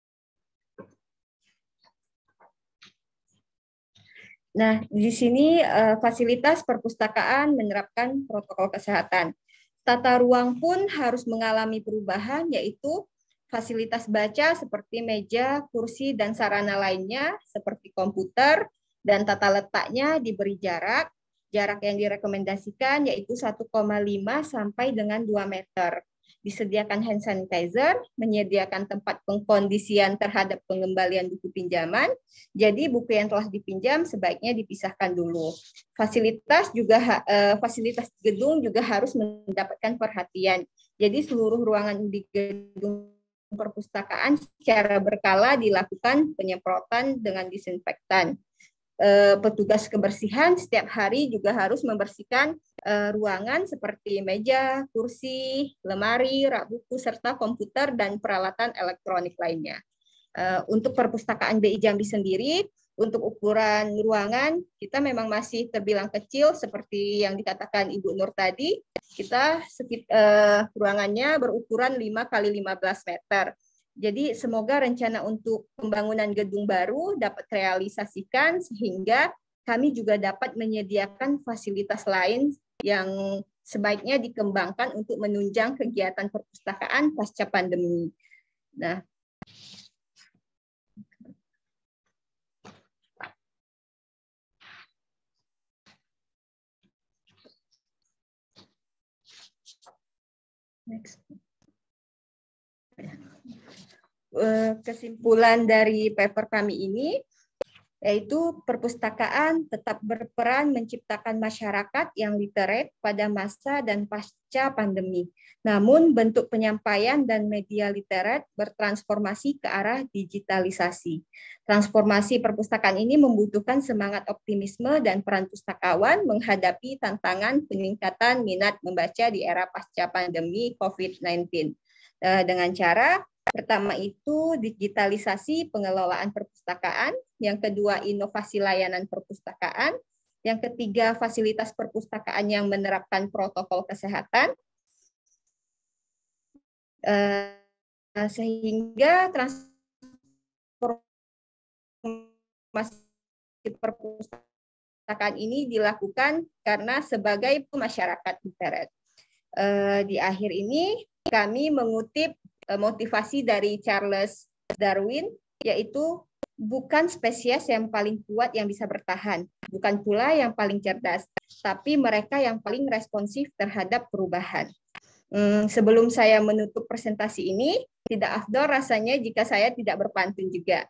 Nah, di sini fasilitas perpustakaan menerapkan protokol kesehatan. Tata ruang pun harus mengalami perubahan, yaitu fasilitas baca seperti meja, kursi, dan sarana lainnya seperti komputer, dan tata letaknya diberi jarak. Jarak yang direkomendasikan yaitu satu koma lima sampai dengan dua meter. Disediakan hand sanitizer, menyediakan tempat pengkondisian terhadap pengembalian buku pinjaman. Jadi buku yang telah dipinjam sebaiknya dipisahkan dulu. Fasilitas juga fasilitas gedung juga harus mendapatkan perhatian. Jadi seluruh ruangan di gedung perpustakaan secara berkala dilakukan penyemprotan dengan disinfektan. E, petugas kebersihan setiap hari juga harus membersihkan e, ruangan seperti meja, kursi, lemari, rak buku, serta komputer dan peralatan elektronik lainnya. E, untuk perpustakaan B I Jambi sendiri, untuk ukuran ruangan kita memang masih terbilang kecil seperti yang dikatakan Ibu Nur tadi. Kita uh, ruangannya berukuran lima kali lima belas meter. Jadi semoga rencana untuk pembangunan gedung baru dapat realisasikan sehingga kami juga dapat menyediakan fasilitas lain yang sebaiknya dikembangkan untuk menunjang kegiatan perpustakaan pasca pandemi. Nah, next. Kesimpulan dari paper kami ini yaitu perpustakaan tetap berperan menciptakan masyarakat yang literate pada masa dan pasca pandemi. Namun bentuk penyampaian dan media literate bertransformasi ke arah digitalisasi. Transformasi perpustakaan ini membutuhkan semangat optimisme dan peran pustakawan menghadapi tantangan peningkatan minat membaca di era pasca pandemi COVID sembilan belas. Dengan cara pertama itu digitalisasi pengelolaan perpustakaan, yang kedua inovasi layanan perpustakaan, yang ketiga fasilitas perpustakaan yang menerapkan protokol kesehatan, sehingga transformasi perpustakaan ini dilakukan karena sebagai masyarakat literate. Di akhir ini kami mengutip motivasi dari Charles Darwin, yaitu bukan spesies yang paling kuat yang bisa bertahan, bukan pula yang paling cerdas, tapi mereka yang paling responsif terhadap perubahan. Hmm, sebelum saya menutup presentasi ini, tidak afdol rasanya jika saya tidak berpantun juga.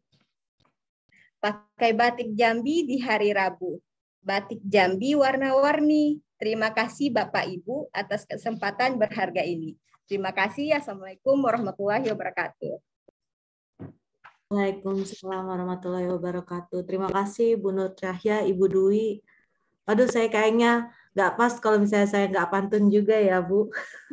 Pakai batik Jambi di hari Rabu. Batik Jambi warna-warni. Terima kasih Bapak Ibu atas kesempatan berharga ini. Terima kasih. Assalamualaikum warahmatullahi wabarakatuh. Waalaikumsalam warahmatullahi wabarakatuh. Terima kasih Bu Nur Cahya, Ibu Dwi. Aduh, saya kayaknya nggak pas kalau misalnya saya nggak pantun juga ya, Bu.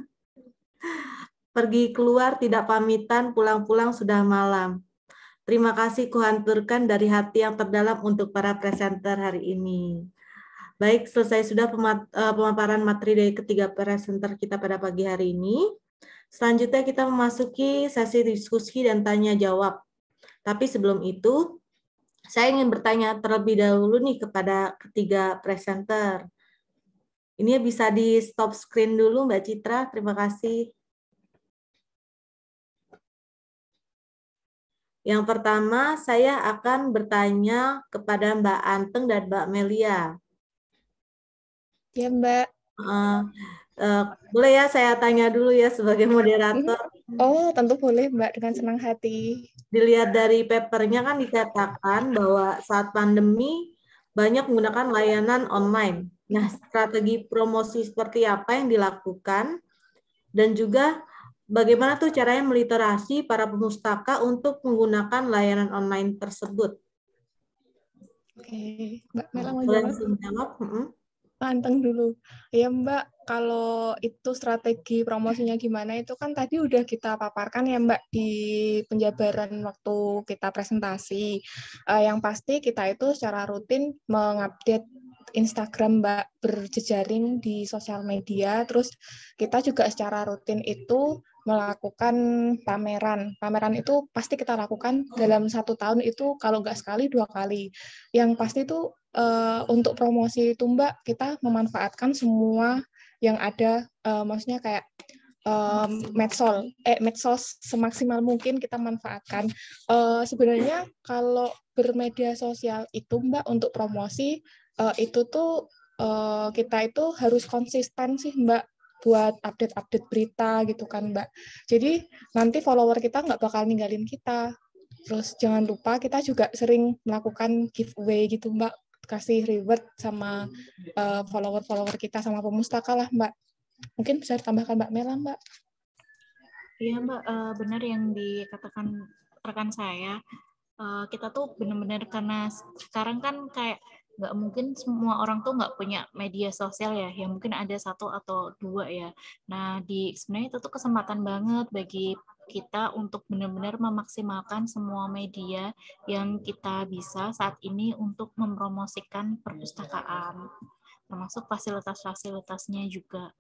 Pergi keluar tidak pamitan, pulang-pulang sudah malam. Terima kasih kuhanturkan dari hati yang terdalam untuk para presenter hari ini. Baik, selesai sudah pemaparan materi dari ketiga presenter kita pada pagi hari ini. Selanjutnya kita memasuki sesi diskusi dan tanya jawab. Tapi sebelum itu, saya ingin bertanya terlebih dahulu nih kepada ketiga presenter. Ini bisa di stop screen dulu Mbak Citra, terima kasih. Yang pertama, saya akan bertanya kepada Mbak Anteng dan Mbak Melia. Ya, Mbak. Uh, uh, boleh ya saya tanya dulu ya sebagai moderator. Oh, tentu boleh Mbak, dengan senang hati. Dilihat dari papernya kan dikatakan bahwa saat pandemi banyak menggunakan layanan online. Nah, strategi promosi seperti apa yang dilakukan dan juga bagaimana tuh caranya meliterasi para pemustaka untuk menggunakan layanan online tersebut? Oke, Mbak Mela mau Boleh jawab? langsung jawab? Uh-huh. Anteng dulu. Ya Mbak, kalau itu strategi promosinya gimana itu kan tadi udah kita paparkan ya Mbak di penjabaran waktu kita presentasi. Uh, yang pasti kita itu secara rutin mengupdate Instagram Mbak, berjejaring di sosial media, terus kita juga secara rutin itu melakukan pameran. Pameran itu pasti kita lakukan dalam satu tahun itu kalau nggak sekali dua kali. Yang pasti itu uh, untuk promosi itu Mbak, kita memanfaatkan semua yang ada, uh, maksudnya kayak um, medsos, eh, medsos semaksimal mungkin kita manfaatkan. Uh, sebenarnya kalau bermedia sosial itu Mbak untuk promosi, uh, itu tuh uh, kita itu harus konsisten sih Mbak, buat update-update berita gitu kan Mbak. Jadi nanti follower kita nggak bakal ninggalin kita. Terus jangan lupa kita juga sering melakukan giveaway gitu Mbak, kasih reward sama uh, follower-follower kita sama pemustaka lah Mbak. Mungkin bisa ditambahkan Mbak Mela Mbak. Iya Mbak, uh, benar yang dikatakan rekan saya. Uh, kita tuh benar-benar karena sekarang kan kayak nggak mungkin semua orang tuh nggak punya media sosial ya, yang mungkin ada satu atau dua ya. Nah, di sebenarnya itu tuh kesempatan banget bagi kita untuk benar-benar memaksimalkan semua media yang kita bisa saat ini untuk mempromosikan perpustakaan, termasuk fasilitas-fasilitasnya juga.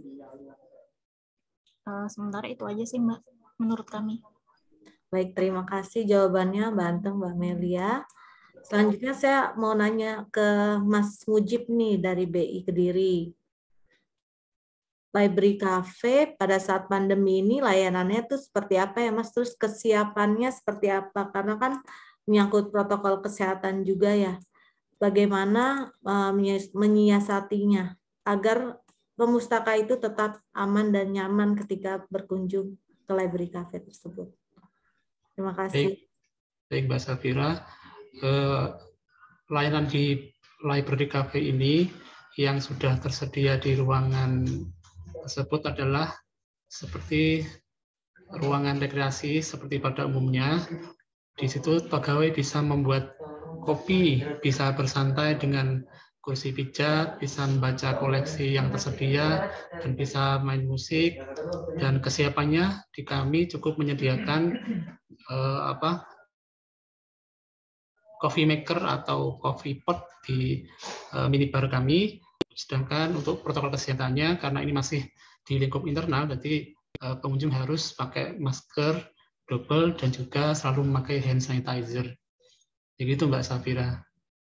Uh, sementara itu aja sih Mbak, menurut kami. Baik, terima kasih jawabannya Mbak Anteng, Mbak Melia. Selanjutnya saya mau nanya ke Mas Mujib nih dari B I Kediri. Library Cafe pada saat pandemi ini layanannya tuh seperti apa ya Mas? Terus kesiapannya seperti apa? Karena kan menyangkut protokol kesehatan juga ya. Bagaimana uh, menyiasatinya agar pemustaka itu tetap aman dan nyaman ketika berkunjung? ke library cafe tersebut. Terima kasih. Baik, baik Mbak Safira. Eh, layanan di library cafe ini yang sudah tersedia di ruangan tersebut adalah seperti ruangan rekreasi seperti pada umumnya. Di situ pegawai bisa membuat kopi, bisa bersantai dengan kursi pijat, bisa membaca koleksi yang tersedia, dan bisa main musik. Dan kesiapannya di kami cukup menyediakan eh, apa coffee maker atau coffee pot di uh, minibar kami. Sedangkan untuk protokol kesehatannya, karena ini masih di lingkup internal, jadi uh, pengunjung harus pakai masker double dan juga selalu memakai hand sanitizer. Begitu Mbak Safira.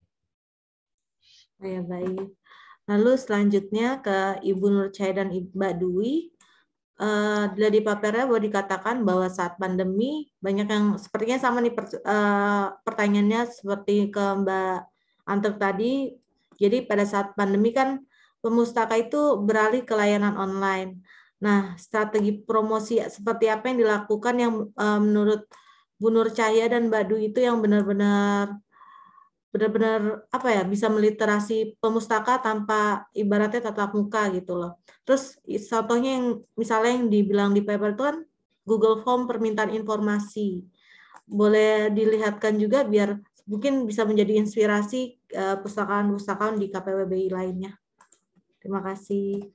Ya, baik. Lalu selanjutnya ke Ibu Nur Cahaya dan Mbak Dwi. Uh, dari papernya boleh dikatakan bahwa saat pandemi banyak yang sepertinya sama nih per, uh, pertanyaannya seperti ke Mbak Antek tadi. Jadi pada saat pandemi kan pemustaka itu beralih ke layanan online. Nah, strategi promosi seperti apa yang dilakukan yang uh, menurut Bu Nur Cahaya dan Mbak Dwi itu yang benar-benar benar-benar apa ya bisa meliterasi pemustaka tanpa ibaratnya tatap muka gitu loh. Terus contohnya yang misalnya yang dibilang di paper itu kan Google Form permintaan informasi. Boleh dilihatkan juga biar mungkin bisa menjadi inspirasi uh, pustakaan-pustakaan di K P W B I lainnya. Terima kasih.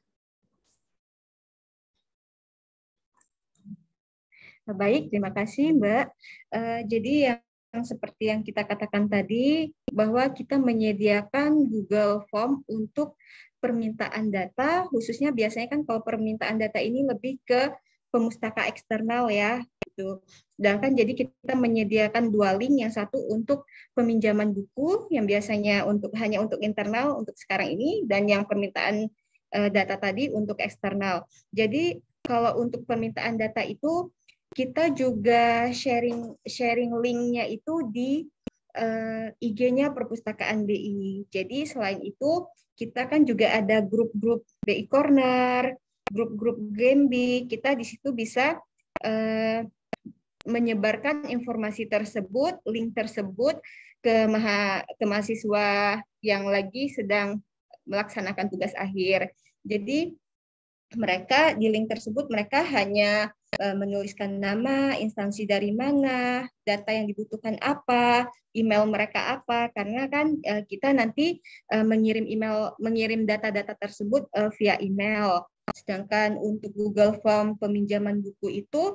Baik, terima kasih Mbak. Uh, jadi yang yang seperti yang kita katakan tadi, bahwa kita menyediakan Google Form untuk permintaan data, khususnya biasanya kan kalau permintaan data ini lebih ke pemustaka eksternal ya. Gitu. Sedangkan jadi kita menyediakan dua link, yang satu untuk peminjaman buku, yang biasanya untuk hanya untuk internal untuk sekarang ini, dan yang permintaan uh, data tadi untuk eksternal. Jadi kalau untuk permintaan data itu, kita juga sharing sharing linknya itu di uh, I G-nya Perpustakaan B I. Jadi selain itu kita kan juga ada grup-grup B I Corner, grup-grup Gembi. Kita di situ bisa uh, menyebarkan informasi tersebut, link tersebut ke maha, ke mahasiswa yang lagi sedang melaksanakan tugas akhir. Jadi mereka di link tersebut mereka hanya uh, menuliskan nama, instansi dari mana, data yang dibutuhkan apa, email mereka apa, karena kan uh, kita nanti uh, mengirim email, mengirim data-data tersebut uh, via email. Sedangkan untuk Google Form peminjaman buku itu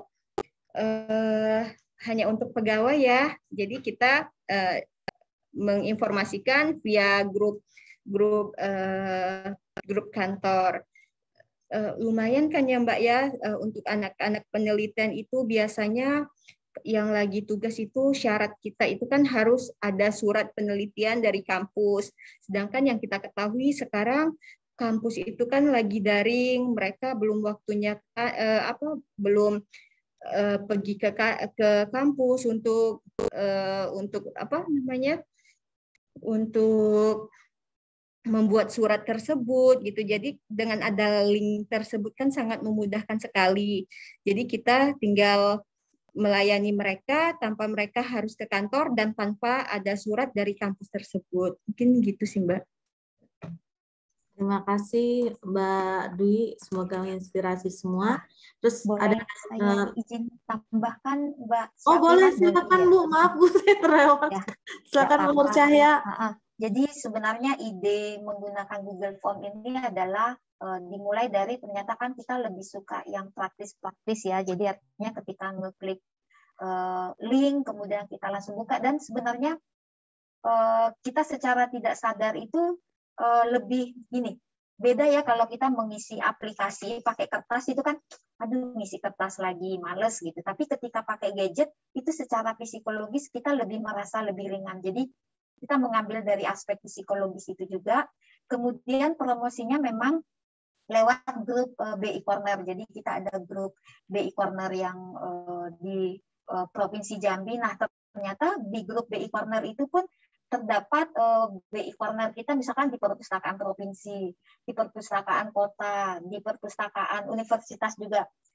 uh, hanya untuk pegawai ya. Jadi kita uh, menginformasikan via grup grup uh, grup kantor. Uh, lumayan kan ya Mbak ya, uh, untuk anak-anak penelitian itu biasanya yang lagi tugas itu syarat kita itu kan harus ada surat penelitian dari kampus. Sedangkan yang kita ketahui sekarang kampus itu kan lagi daring, mereka belum waktunya uh, apa belum uh, pergi ke ke kampus untuk uh, untuk apa namanya untuk membuat surat tersebut gitu. Jadi dengan ada link tersebut kan sangat memudahkan sekali. Jadi kita tinggal melayani mereka tanpa mereka harus ke kantor dan tanpa ada surat dari kampus tersebut. Mungkin gitu sih Mbak. Terima kasih Mbak Dwi, semoga menginspirasi semua. Terus boleh ada saya uh, izin tambahkan Mbak. Oh boleh, silakan Bu. Maaf Bu, saya terlewat. Ya, Silakan ya, Bu Nur Cahaya. Uh-uh. Jadi sebenarnya ide menggunakan Google Form ini adalah uh, dimulai dari ternyata kan kita lebih suka yang praktis-praktis ya. Jadi artinya ketika ngeklik uh, link kemudian kita langsung buka, dan sebenarnya uh, kita secara tidak sadar itu uh, lebih gini. Beda ya kalau kita mengisi aplikasi pakai kertas itu kan aduh ngisi kertas lagi males gitu. Tapi ketika pakai gadget itu secara psikologis kita lebih merasa lebih ringan. Jadi kita mengambil dari aspek psikologis itu juga. Kemudian promosinya memang lewat grup B I Corner. Jadi kita ada grup B I Corner yang di Provinsi Jambi. Nah ternyata di grup B I Corner itu pun terdapat B I Corner kita misalkan di perpustakaan provinsi, di perpustakaan kota, di perpustakaan universitas juga.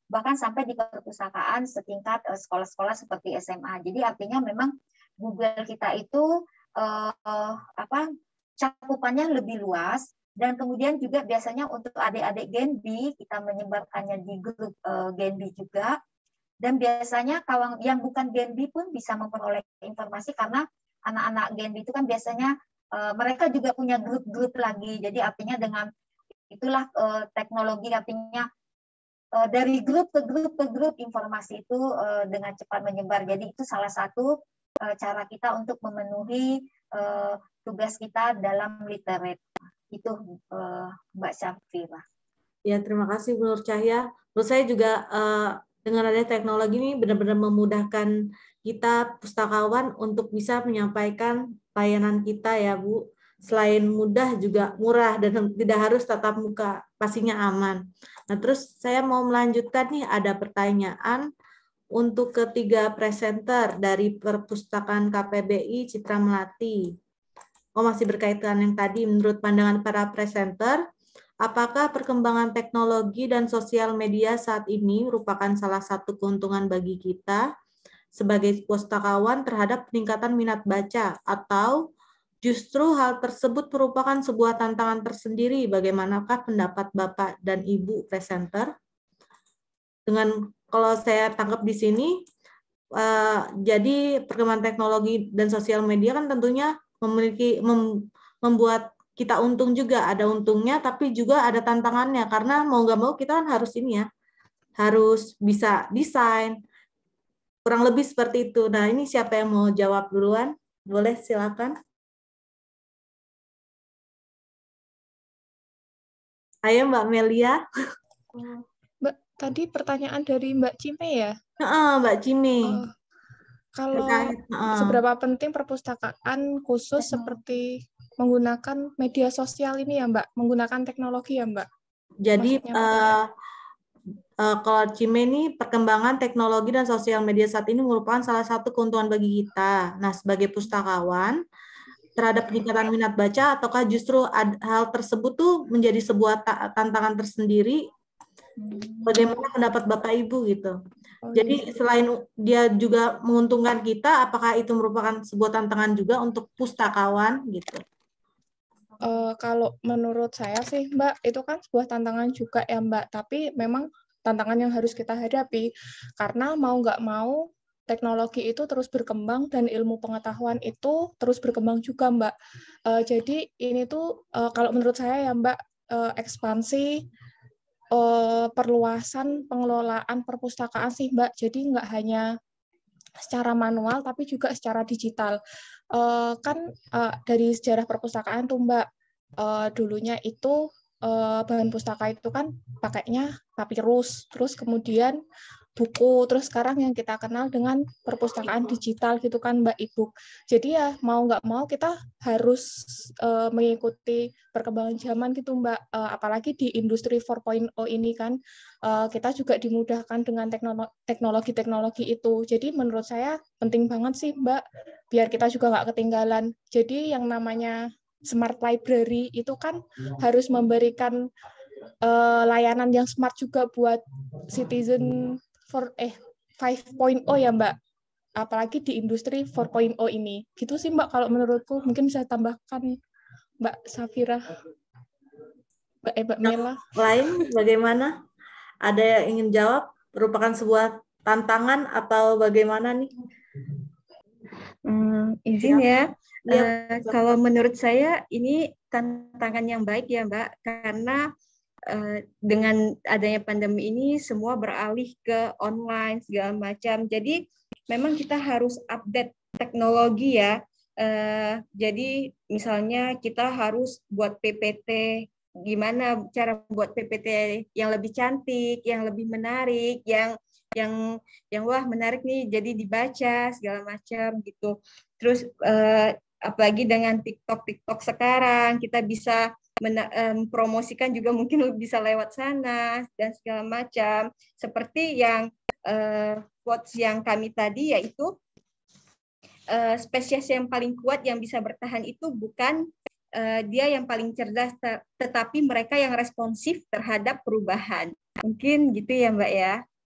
bahkan sampai di perpustakaan setingkat sekolah-sekolah seperti S M A. Jadi artinya memang Google kita itu uh, uh, apa cakupannya lebih luas, dan kemudian juga biasanya untuk adik-adik Gen B kita menyebarkannya di grup uh, Gen B juga, dan biasanya kawan yang bukan Gen B pun bisa memperoleh informasi karena anak-anak Gen B itu kan biasanya uh, mereka juga punya grup-grup lagi. Jadi artinya dengan itulah uh, teknologi artinya uh, dari grup ke grup ke grup informasi itu uh, dengan cepat menyebar. Jadi itu salah satu uh, cara kita untuk memenuhi uh, tugas kita dalam literate. Itu uh, Mbak Syafira. Ya, terima kasih Bu Nur Cahya. Menurut saya juga uh, dengan adanya teknologi ini benar-benar memudahkan kita pustakawan untuk bisa menyampaikan layanan kita ya Bu. Selain mudah juga murah dan tidak harus tatap muka, pastinya aman. Nah, terus saya mau melanjutkan nih, ada pertanyaan untuk ketiga presenter dari Perpustakaan K P B I Citra Melati. Oh, masih berkaitan yang tadi, menurut pandangan para presenter, apakah perkembangan teknologi dan sosial media saat ini merupakan salah satu keuntungan bagi kita sebagai pustakawan terhadap peningkatan minat baca, atau justru hal tersebut merupakan sebuah tantangan tersendiri? Bagaimanakah pendapat Bapak dan Ibu presenter? Dengan kalau saya tangkap di sini, uh, jadi perkembangan teknologi dan sosial media kan tentunya memiliki mem, membuat kita untung juga, ada untungnya, tapi juga ada tantangannya karena mau nggak mau kita kan harus ini ya, harus bisa desain, kurang lebih seperti itu. Nah, ini siapa yang mau jawab duluan? Boleh, silakan. Ayo Mbak Melia. Mbak, tadi pertanyaan dari Mbak Cime ya? Uh, Mbak Cime. Uh, kalau uh. seberapa penting perpustakaan khusus uh. seperti menggunakan media sosial ini ya Mbak? Menggunakan teknologi ya Mbak? Jadi uh, uh, kalau Cime ini perkembangan teknologi dan sosial media saat ini merupakan salah satu keuntungan bagi kita. Nah, sebagai pustakawan, terhadap peningkatan minat baca, ataukah justru hal tersebut tuh menjadi sebuah tantangan tersendiri? Bagaimana pendapat Bapak Ibu gitu? Oh, jadi iya. Selain dia juga menguntungkan kita, apakah itu merupakan sebuah tantangan juga untuk pustakawan gitu? Uh, kalau menurut saya sih Mbak, itu kan sebuah tantangan juga ya Mbak, tapi memang tantangan yang harus kita hadapi, karena mau nggak mau teknologi itu terus berkembang dan ilmu pengetahuan itu terus berkembang juga Mbak. Uh, jadi ini tuh uh, kalau menurut saya ya Mbak, uh, ekspansi uh, perluasan pengelolaan perpustakaan sih Mbak. Jadi nggak hanya secara manual tapi juga secara digital. Uh, kan uh, dari sejarah perpustakaan tuh Mbak, uh, dulunya itu uh, bahan pustaka itu kan pakainya papirus, terus kemudian buku, terus sekarang yang kita kenal dengan perpustakaan digital gitu kan Mbak Ibu. Jadi ya mau nggak mau kita harus uh, mengikuti perkembangan zaman gitu Mbak, uh, apalagi di industri empat titik nol ini kan uh, kita juga dimudahkan dengan teknologi-teknologi itu. Jadi menurut saya penting banget sih Mbak, biar kita juga nggak ketinggalan. Jadi yang namanya smart library itu kan harus memberikan uh, layanan yang smart juga buat citizen for eh lima titik nol ya Mbak, apalagi di industri empat titik nol ini. Gitu sih Mbak kalau menurutku. Mungkin bisa tambahkan Mbak Syafira, Mbak eh, Mbak Mela. Lain bagaimana? Ada yang ingin jawab? Merupakan sebuah tantangan atau bagaimana nih? Hmm, izin ya. ya. Uh, kalau menurut saya ini tantangan yang baik ya Mbak, karena dengan adanya pandemi ini semua beralih ke online segala macam. Jadi memang kita harus update teknologi ya. Uh, jadi misalnya kita harus buat P P T, gimana cara buat P P T yang lebih cantik, yang lebih menarik, yang yang yang wah menarik nih jadi dibaca segala macam gitu. Terus uh, apalagi dengan TikTok TikTok sekarang kita bisa mempromosikan juga mungkin bisa lewat sana dan segala macam. Seperti yang uh, quotes yang kami tadi, yaitu uh, spesies yang paling kuat yang bisa bertahan itu bukan uh, dia yang paling cerdas, tetapi mereka yang responsif terhadap perubahan. Mungkin gitu ya Mbak ya.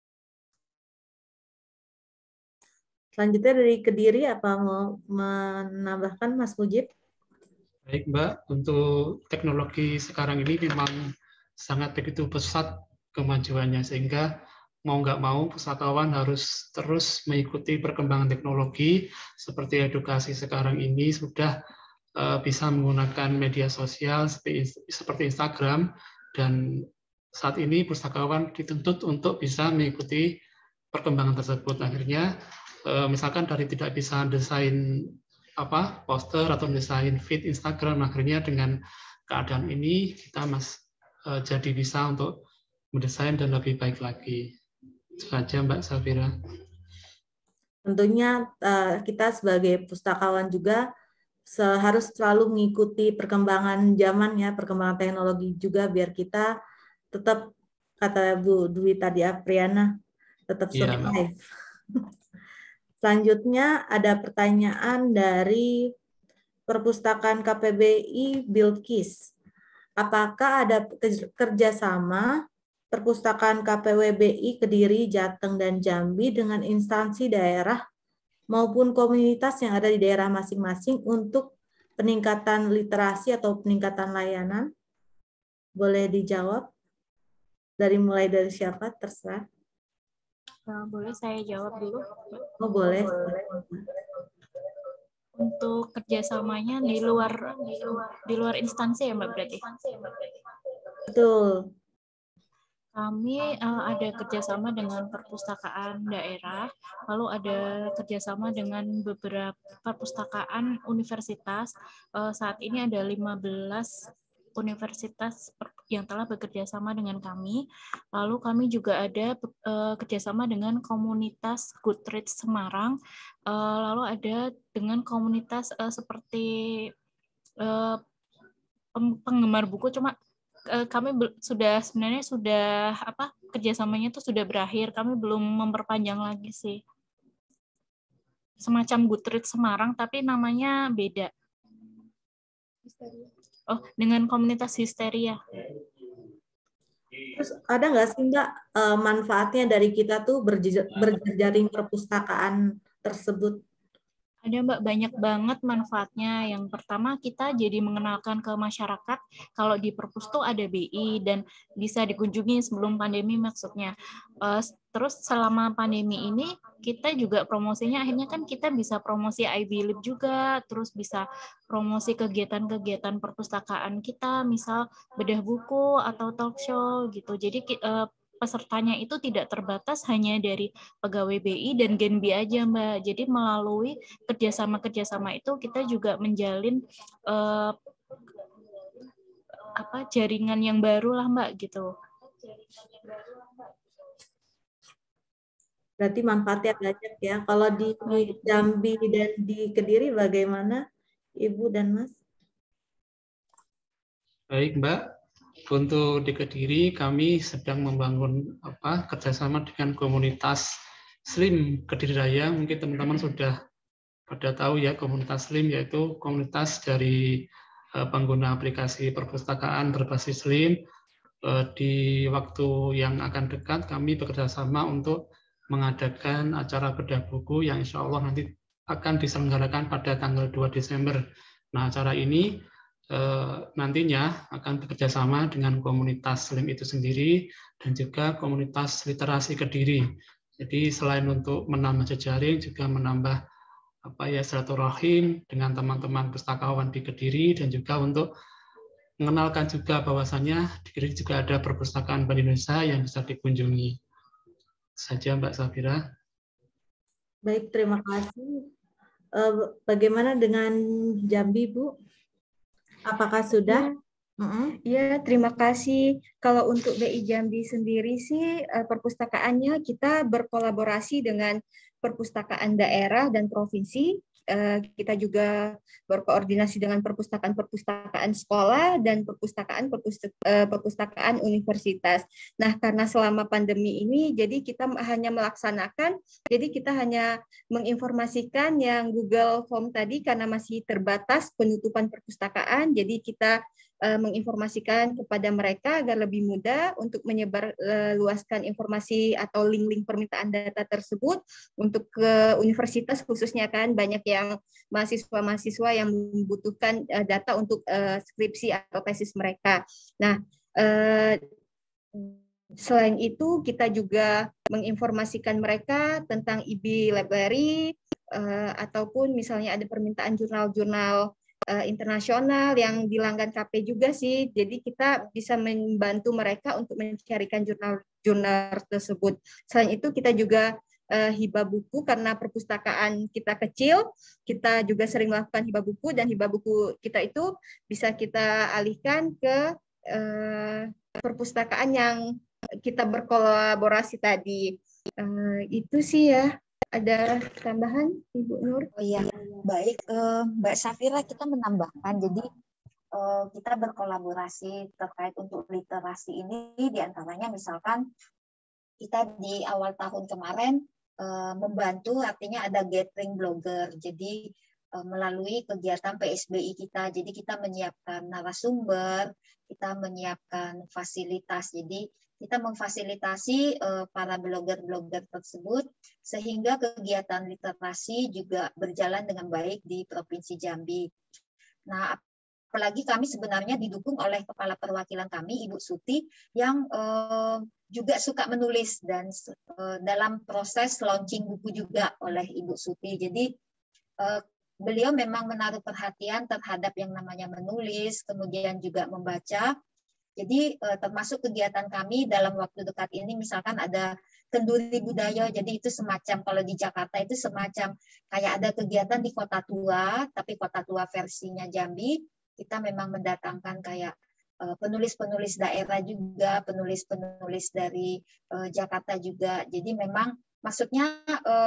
Selanjutnya dari Kediri, apa mau menambahkan Mas Mujib? Baik Mbak, untuk teknologi sekarang ini memang sangat begitu pesat kemajuannya, sehingga mau nggak mau pustakawan harus terus mengikuti perkembangan teknologi. Seperti edukasi sekarang ini sudah uh, bisa menggunakan media sosial seperti, seperti Instagram, dan saat ini pustakawan dituntut untuk bisa mengikuti perkembangan tersebut. Akhirnya uh, misalkan dari tidak bisa desain apa poster atau desain feed Instagram, akhirnya dengan keadaan ini kita mas uh, jadi bisa untuk mendesain dan lebih baik lagi. Saja Mbak Safira. Tentunya uh, kita sebagai pustakawan juga harus selalu mengikuti perkembangan zaman ya, perkembangan teknologi juga, biar kita tetap, kata Bu Dwi tadi Apriana, tetap survive. Ya, selanjutnya ada pertanyaan dari Perpustakaan K P B I Bilkis. Apakah ada kerjasama Perpustakaan K P W B I Kediri, Jateng, dan Jambi dengan instansi daerah maupun komunitas yang ada di daerah masing-masing untuk peningkatan literasi atau peningkatan layanan? Boleh dijawab? Dari mulai dari siapa? Terserah. Nah, boleh saya jawab dulu? Oh, boleh. Untuk kerjasamanya di luar di luar instansi ya Mbak berarti? Betul. Kami uh, ada kerjasama dengan perpustakaan daerah, lalu ada kerjasama dengan beberapa perpustakaan universitas. Uh, saat ini ada lima belas universitas yang telah bekerja sama dengan kami. Lalu kami juga ada uh, kerjasama dengan komunitas Goodreads Semarang. Uh, lalu ada dengan komunitas uh, seperti uh, penggemar buku, cuma kami sudah sebenarnya sudah apa kerjasamanya itu sudah berakhir, kami belum memperpanjang lagi sih. Semacam Goodreads Semarang tapi namanya beda. Oh, dengan komunitas Histeria. Terus ada nggak sih Mbak manfaatnya dari kita tuh berjejaring perpustakaan tersebut? Ada Mbak, banyak banget manfaatnya. Yang pertama, kita jadi mengenalkan ke masyarakat kalau di Perpus tuh ada B I dan bisa dikunjungi sebelum pandemi maksudnya. Terus selama pandemi ini kita juga promosinya akhirnya kan kita bisa promosi I B Lib juga, terus bisa promosi kegiatan-kegiatan perpustakaan kita, misal bedah buku atau talk show gitu. Jadi pesertanya itu tidak terbatas hanya dari pegawai B I dan Gen B aja Mbak. Jadi melalui kerjasama-kerjasama itu kita juga menjalin eh, apa jaringan yang baru lah Mbak gitu. Berarti manfaatnya banyak ya. Kalau di Jambi dan di Kediri bagaimana Ibu dan Mas? Baik Mbak. Untuk di Kediri, kami sedang membangun apa kerjasama dengan komunitas Slim Kediri Raya. Mungkin teman-teman sudah pada tahu ya, komunitas Slim yaitu komunitas dari uh, pengguna aplikasi perpustakaan berbasis Slim. Uh, di waktu yang akan dekat, kami bekerjasama untuk mengadakan acara bedah buku yang insya Allah nanti akan diselenggarakan pada tanggal dua Desember. Nah, acara ini nantinya akan bekerjasama dengan komunitas Slim itu sendiri dan juga komunitas literasi Kediri. Jadi selain untuk menambah jejaring, juga menambah apa ya silaturahim dengan teman-teman pustakawan di Kediri, dan juga untuk mengenalkan juga bahwasannya di Kediri juga ada perpustakaan Bank Indonesia yang bisa dikunjungi. Saja Mbak Safira. Baik, terima kasih. Bagaimana dengan Jambi, Bu? Apakah sudah? Iya, terima kasih. Kalau untuk B I Jambi sendiri sih, perpustakaannya kita berkolaborasi dengan perpustakaan daerah dan provinsi. Kita juga berkoordinasi dengan perpustakaan-perpustakaan sekolah dan perpustakaan perpustakaan universitas. Nah, karena selama pandemi ini, jadi kita hanya melaksanakan, jadi kita hanya menginformasikan yang Google Form tadi karena masih terbatas penutupan perpustakaan, jadi kita uh, menginformasikan kepada mereka agar lebih mudah untuk menyebar uh, luaskan informasi atau link-link permintaan data tersebut untuk ke universitas, khususnya kan banyak yang mahasiswa-mahasiswa yang membutuhkan uh, data untuk uh, skripsi atau tesis mereka. Nah, uh, selain itu, kita juga menginformasikan mereka tentang I B Library, uh, ataupun misalnya ada permintaan jurnal-jurnal uh, internasional yang dilanggan K P juga sih. Jadi kita bisa membantu mereka untuk mencarikan jurnal-jurnal tersebut. Selain itu, kita juga uh, hibah buku karena perpustakaan kita kecil, kita juga sering melakukan hibah buku, dan hibah buku kita itu bisa kita alihkan ke uh, perpustakaan yang kita berkolaborasi tadi. Uh, itu sih ya. Ada tambahan, Ibu Nur? Oh iya, baik. Uh, Mbak Safira, kita menambahkan, jadi uh, kita berkolaborasi terkait untuk literasi ini, diantaranya misalkan kita di awal tahun kemarin uh, membantu, artinya ada gathering blogger, jadi uh, melalui kegiatan P S B I kita, jadi kita menyiapkan narasumber, kita menyiapkan fasilitas, jadi kita memfasilitasi uh, para blogger-blogger tersebut sehingga kegiatan literasi juga berjalan dengan baik di Provinsi Jambi. Nah, apalagi kami sebenarnya didukung oleh kepala perwakilan kami, Ibu Suti, yang uh, juga suka menulis, dan uh, dalam proses launching buku juga oleh Ibu Suti. Jadi uh, beliau memang menaruh perhatian terhadap yang namanya menulis, kemudian juga membaca. Jadi termasuk kegiatan kami dalam waktu dekat ini, misalkan ada kenduri budaya, jadi itu semacam, kalau di Jakarta itu semacam kayak ada kegiatan di Kota Tua, tapi Kota Tua versinya Jambi, kita memang mendatangkan kayak penulis-penulis daerah juga, penulis-penulis dari Jakarta juga. Jadi memang maksudnya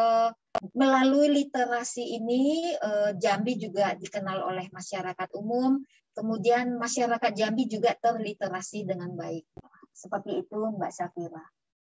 melalui literasi ini Jambi juga dikenal oleh masyarakat umum, kemudian masyarakat Jambi juga terliterasi dengan baik. Seperti itu, Mbak Safira.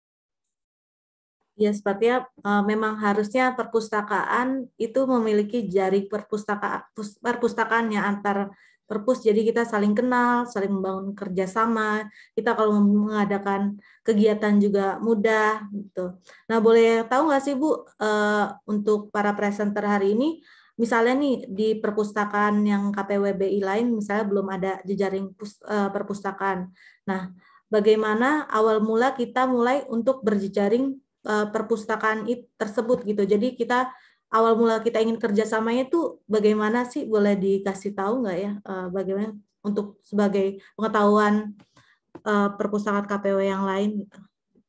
Ya, sepertinya uh, memang harusnya perpustakaan itu memiliki jaring perpustakaan perpustakaan yang antar perpus, jadi kita saling kenal, saling membangun kerjasama. Kita kalau mengadakan kegiatan juga mudah, gitu. Nah, boleh tahu nggak sih Bu, uh, untuk para presenter hari ini, misalnya nih di perpustakaan yang K P W B I lain, misalnya belum ada jejaring uh, perpustakaan. Nah, bagaimana awal mula kita mulai untuk berjejaring uh, perpustakaan itu tersebut gitu. Jadi kita awal mula kita ingin kerjasamanya itu bagaimana sih, boleh dikasih tahu nggak ya, uh, bagaimana untuk sebagai pengetahuan uh, perpustakaan K P W yang lain gitu.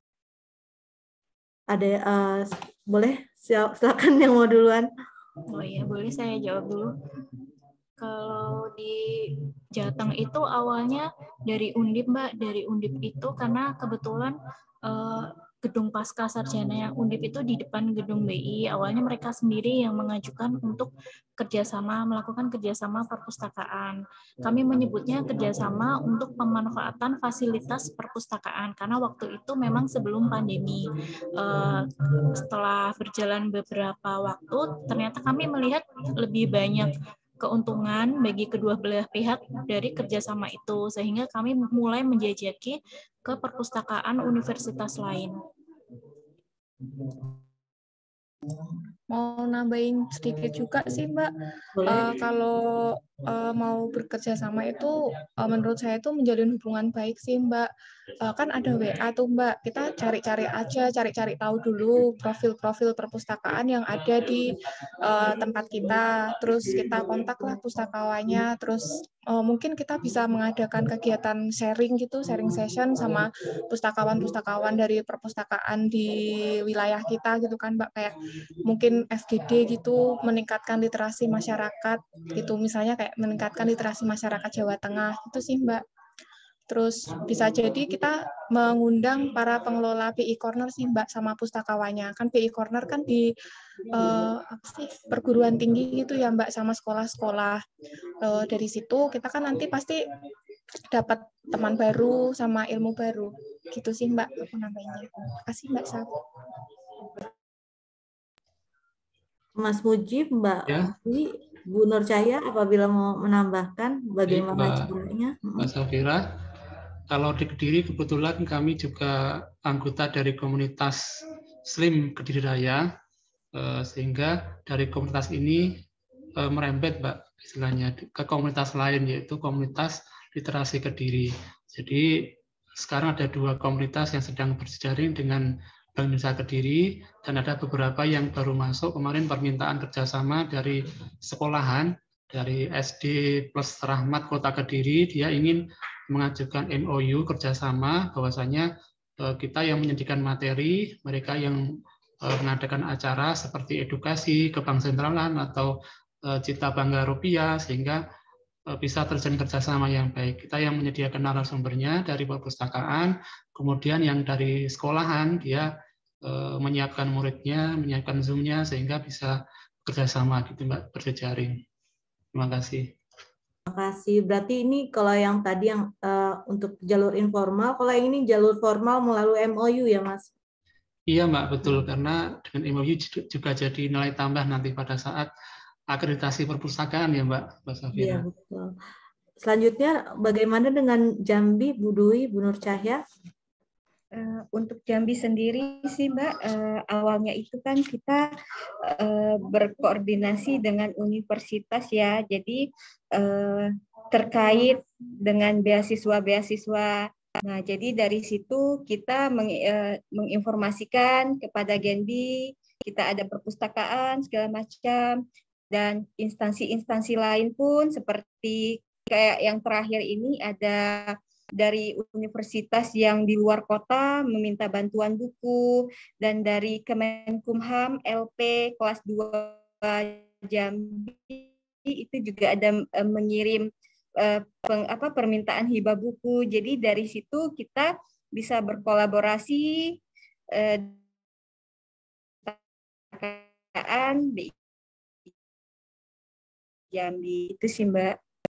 Ada uh, boleh silakan yang mau duluan. Oh iya, boleh saya jawab dulu. Kalau di Jateng itu awalnya dari Undip, Mbak, dari Undip itu karena kebetulan uh, gedung pasca sarjana yang Undip itu di depan gedung B I. Awalnya mereka sendiri yang mengajukan untuk kerjasama, melakukan kerjasama perpustakaan. Kami menyebutnya kerjasama untuk pemanfaatan fasilitas perpustakaan, karena waktu itu memang sebelum pandemi. Setelah berjalan beberapa waktu, ternyata kami melihat lebih banyak keuntungan bagi kedua belah pihak dari kerjasama itu, sehingga kami mulai menjajaki ke perpustakaan universitas lain. Mau nambahin sedikit juga sih Mbak, uh, kalau uh, mau bekerja sama itu uh, menurut saya itu menjalin hubungan baik sih Mbak. Uh, kan ada W A tuh Mbak, kita cari-cari aja, cari-cari tahu dulu profil-profil perpustakaan yang ada di uh, tempat kita, terus kita kontaklah pustakawannya, terus uh, mungkin kita bisa mengadakan kegiatan sharing gitu, sharing session sama pustakawan-pustakawan dari perpustakaan di wilayah kita gitu kan Mbak, kayak mungkin F G D gitu, meningkatkan literasi masyarakat gitu, misalnya kayak meningkatkan literasi masyarakat Jawa Tengah itu sih Mbak. Terus bisa jadi kita mengundang para pengelola P I Corner sih Mbak sama pustakawannya, kan P I Corner kan di uh, apa sih, perguruan tinggi gitu ya Mbak, sama sekolah-sekolah. Uh, dari situ kita kan nanti pasti dapat teman baru sama ilmu baru gitu sih Mbak, aku namanya. Terima kasih Mbak Saf. Mas Mujib, Mbak, ya. Uji, Bu Nur Cahya apabila mau menambahkan bagaimana Mbak, caranya. Mbak Safira, kalau di Kediri kebetulan kami juga anggota dari komunitas Slim Kediri Raya, sehingga dari komunitas ini merembet, Mbak, istilahnya ke komunitas lain, yaitu komunitas literasi Kediri. Jadi sekarang ada dua komunitas yang sedang berjejaring dengan Bank Indonesia Kediri, dan ada beberapa yang baru masuk. Kemarin permintaan kerjasama dari sekolahan, dari S D plus Rahmat Kota Kediri, dia ingin mengajukan M O U kerjasama, bahwasanya kita yang menyediakan materi, mereka yang mengadakan acara seperti edukasi, kebank sentralan, atau Cita Bangga Rupiah, sehingga bisa terjalin kerjasama yang baik. Kita yang menyediakan narasumbernya dari perpustakaan, kemudian yang dari sekolahan, dia menyiapkan muridnya, menyiapkan Zoom-nya, sehingga bisa kerjasama gitu, Mbak, berjejaring. Terima kasih. Terima kasih. Berarti ini kalau yang tadi yang uh, untuk jalur informal, kalau yang ini jalur formal melalui M O U ya, Mas? Iya, Mbak, betul. Karena dengan M O U juga jadi nilai tambah nanti pada saat akreditasi perpustakaan ya, Mbak, Mbak Safira. Iya, betul. Selanjutnya, bagaimana dengan Jambi, Bu Dwi, Bu Nur Cahya? Uh, untuk Jambi sendiri sih, Mbak, uh, awalnya itu kan kita uh, berkoordinasi dengan universitas ya, jadi uh, terkait dengan beasiswa-beasiswa. Nah, jadi dari situ kita meng, uh, menginformasikan kepada Genbi, kita ada perpustakaan segala macam, dan instansi-instansi lain pun seperti kayak yang terakhir ini ada dari universitas yang di luar kota meminta bantuan buku, dan dari Kemenkumham L P kelas dua Jambi itu juga ada mengirim eh, peng, apa, permintaan hibah buku. Jadi dari situ kita bisa berkolaborasi eh, di Jambi itu sih, Mbak.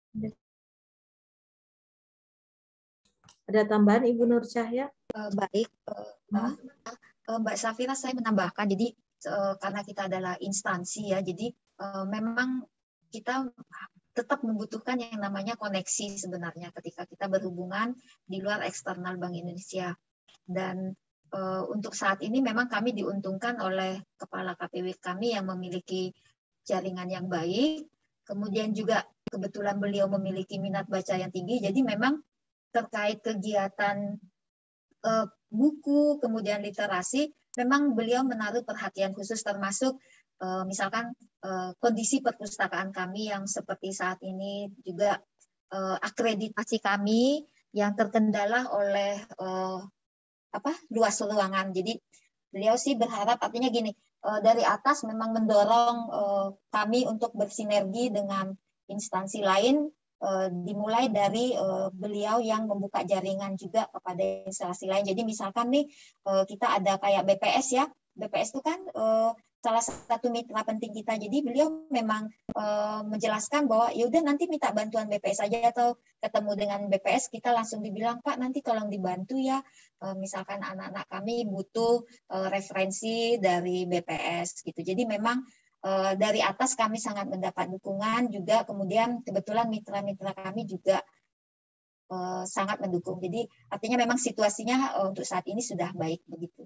Ada tambahan Ibu Nur Cahya? Uh, baik, uh, Mbak, uh, Mbak Safira, saya menambahkan, jadi uh, karena kita adalah instansi ya, jadi uh, memang kita tetap membutuhkan yang namanya koneksi sebenarnya ketika kita berhubungan di luar eksternal Bank Indonesia. Dan uh, untuk saat ini memang kami diuntungkan oleh Kepala K P W kami yang memiliki jaringan yang baik, kemudian juga kebetulan beliau memiliki minat baca yang tinggi, jadi memang terkait kegiatan uh, buku, kemudian literasi, memang beliau menaruh perhatian khusus, termasuk uh, misalkan uh, kondisi perpustakaan kami yang seperti saat ini, juga uh, akreditasi kami yang terkendala oleh uh, apa luas ruangan. Jadi beliau sih berharap, artinya gini, uh, dari atas memang mendorong uh, kami untuk bersinergi dengan instansi lain, dimulai dari uh, beliau yang membuka jaringan juga kepada instansi lain. Jadi misalkan nih uh, kita ada kayak B P S ya, B P S itu kan uh, salah satu mitra penting kita. Jadi beliau memang uh, menjelaskan bahwa ya udah nanti minta bantuan B P S aja, atau ketemu dengan B P S kita langsung dibilang, Pak nanti tolong dibantu ya, uh, misalkan anak-anak kami butuh uh, referensi dari B P S gitu. Jadi memang Uh, dari atas kami sangat mendapat dukungan juga, kemudian kebetulan mitra-mitra kami juga uh, sangat mendukung. Jadi artinya memang situasinya uh, untuk saat ini sudah baik begitu.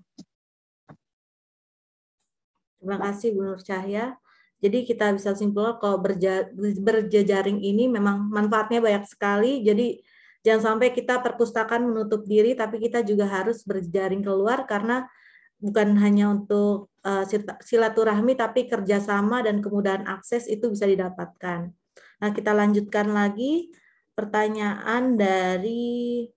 Terima kasih Bu Nur Cahya. Jadi kita bisa simpulkan kalau berja, berjejaring ini memang manfaatnya banyak sekali. Jadi jangan sampai kita perpustakaan menutup diri, tapi kita juga harus berjejaring keluar, karena bukan hanya untuk uh, silaturahmi, tapi kerjasama dan kemudahan akses itu bisa didapatkan. Nah, kita lanjutkan lagi pertanyaan dari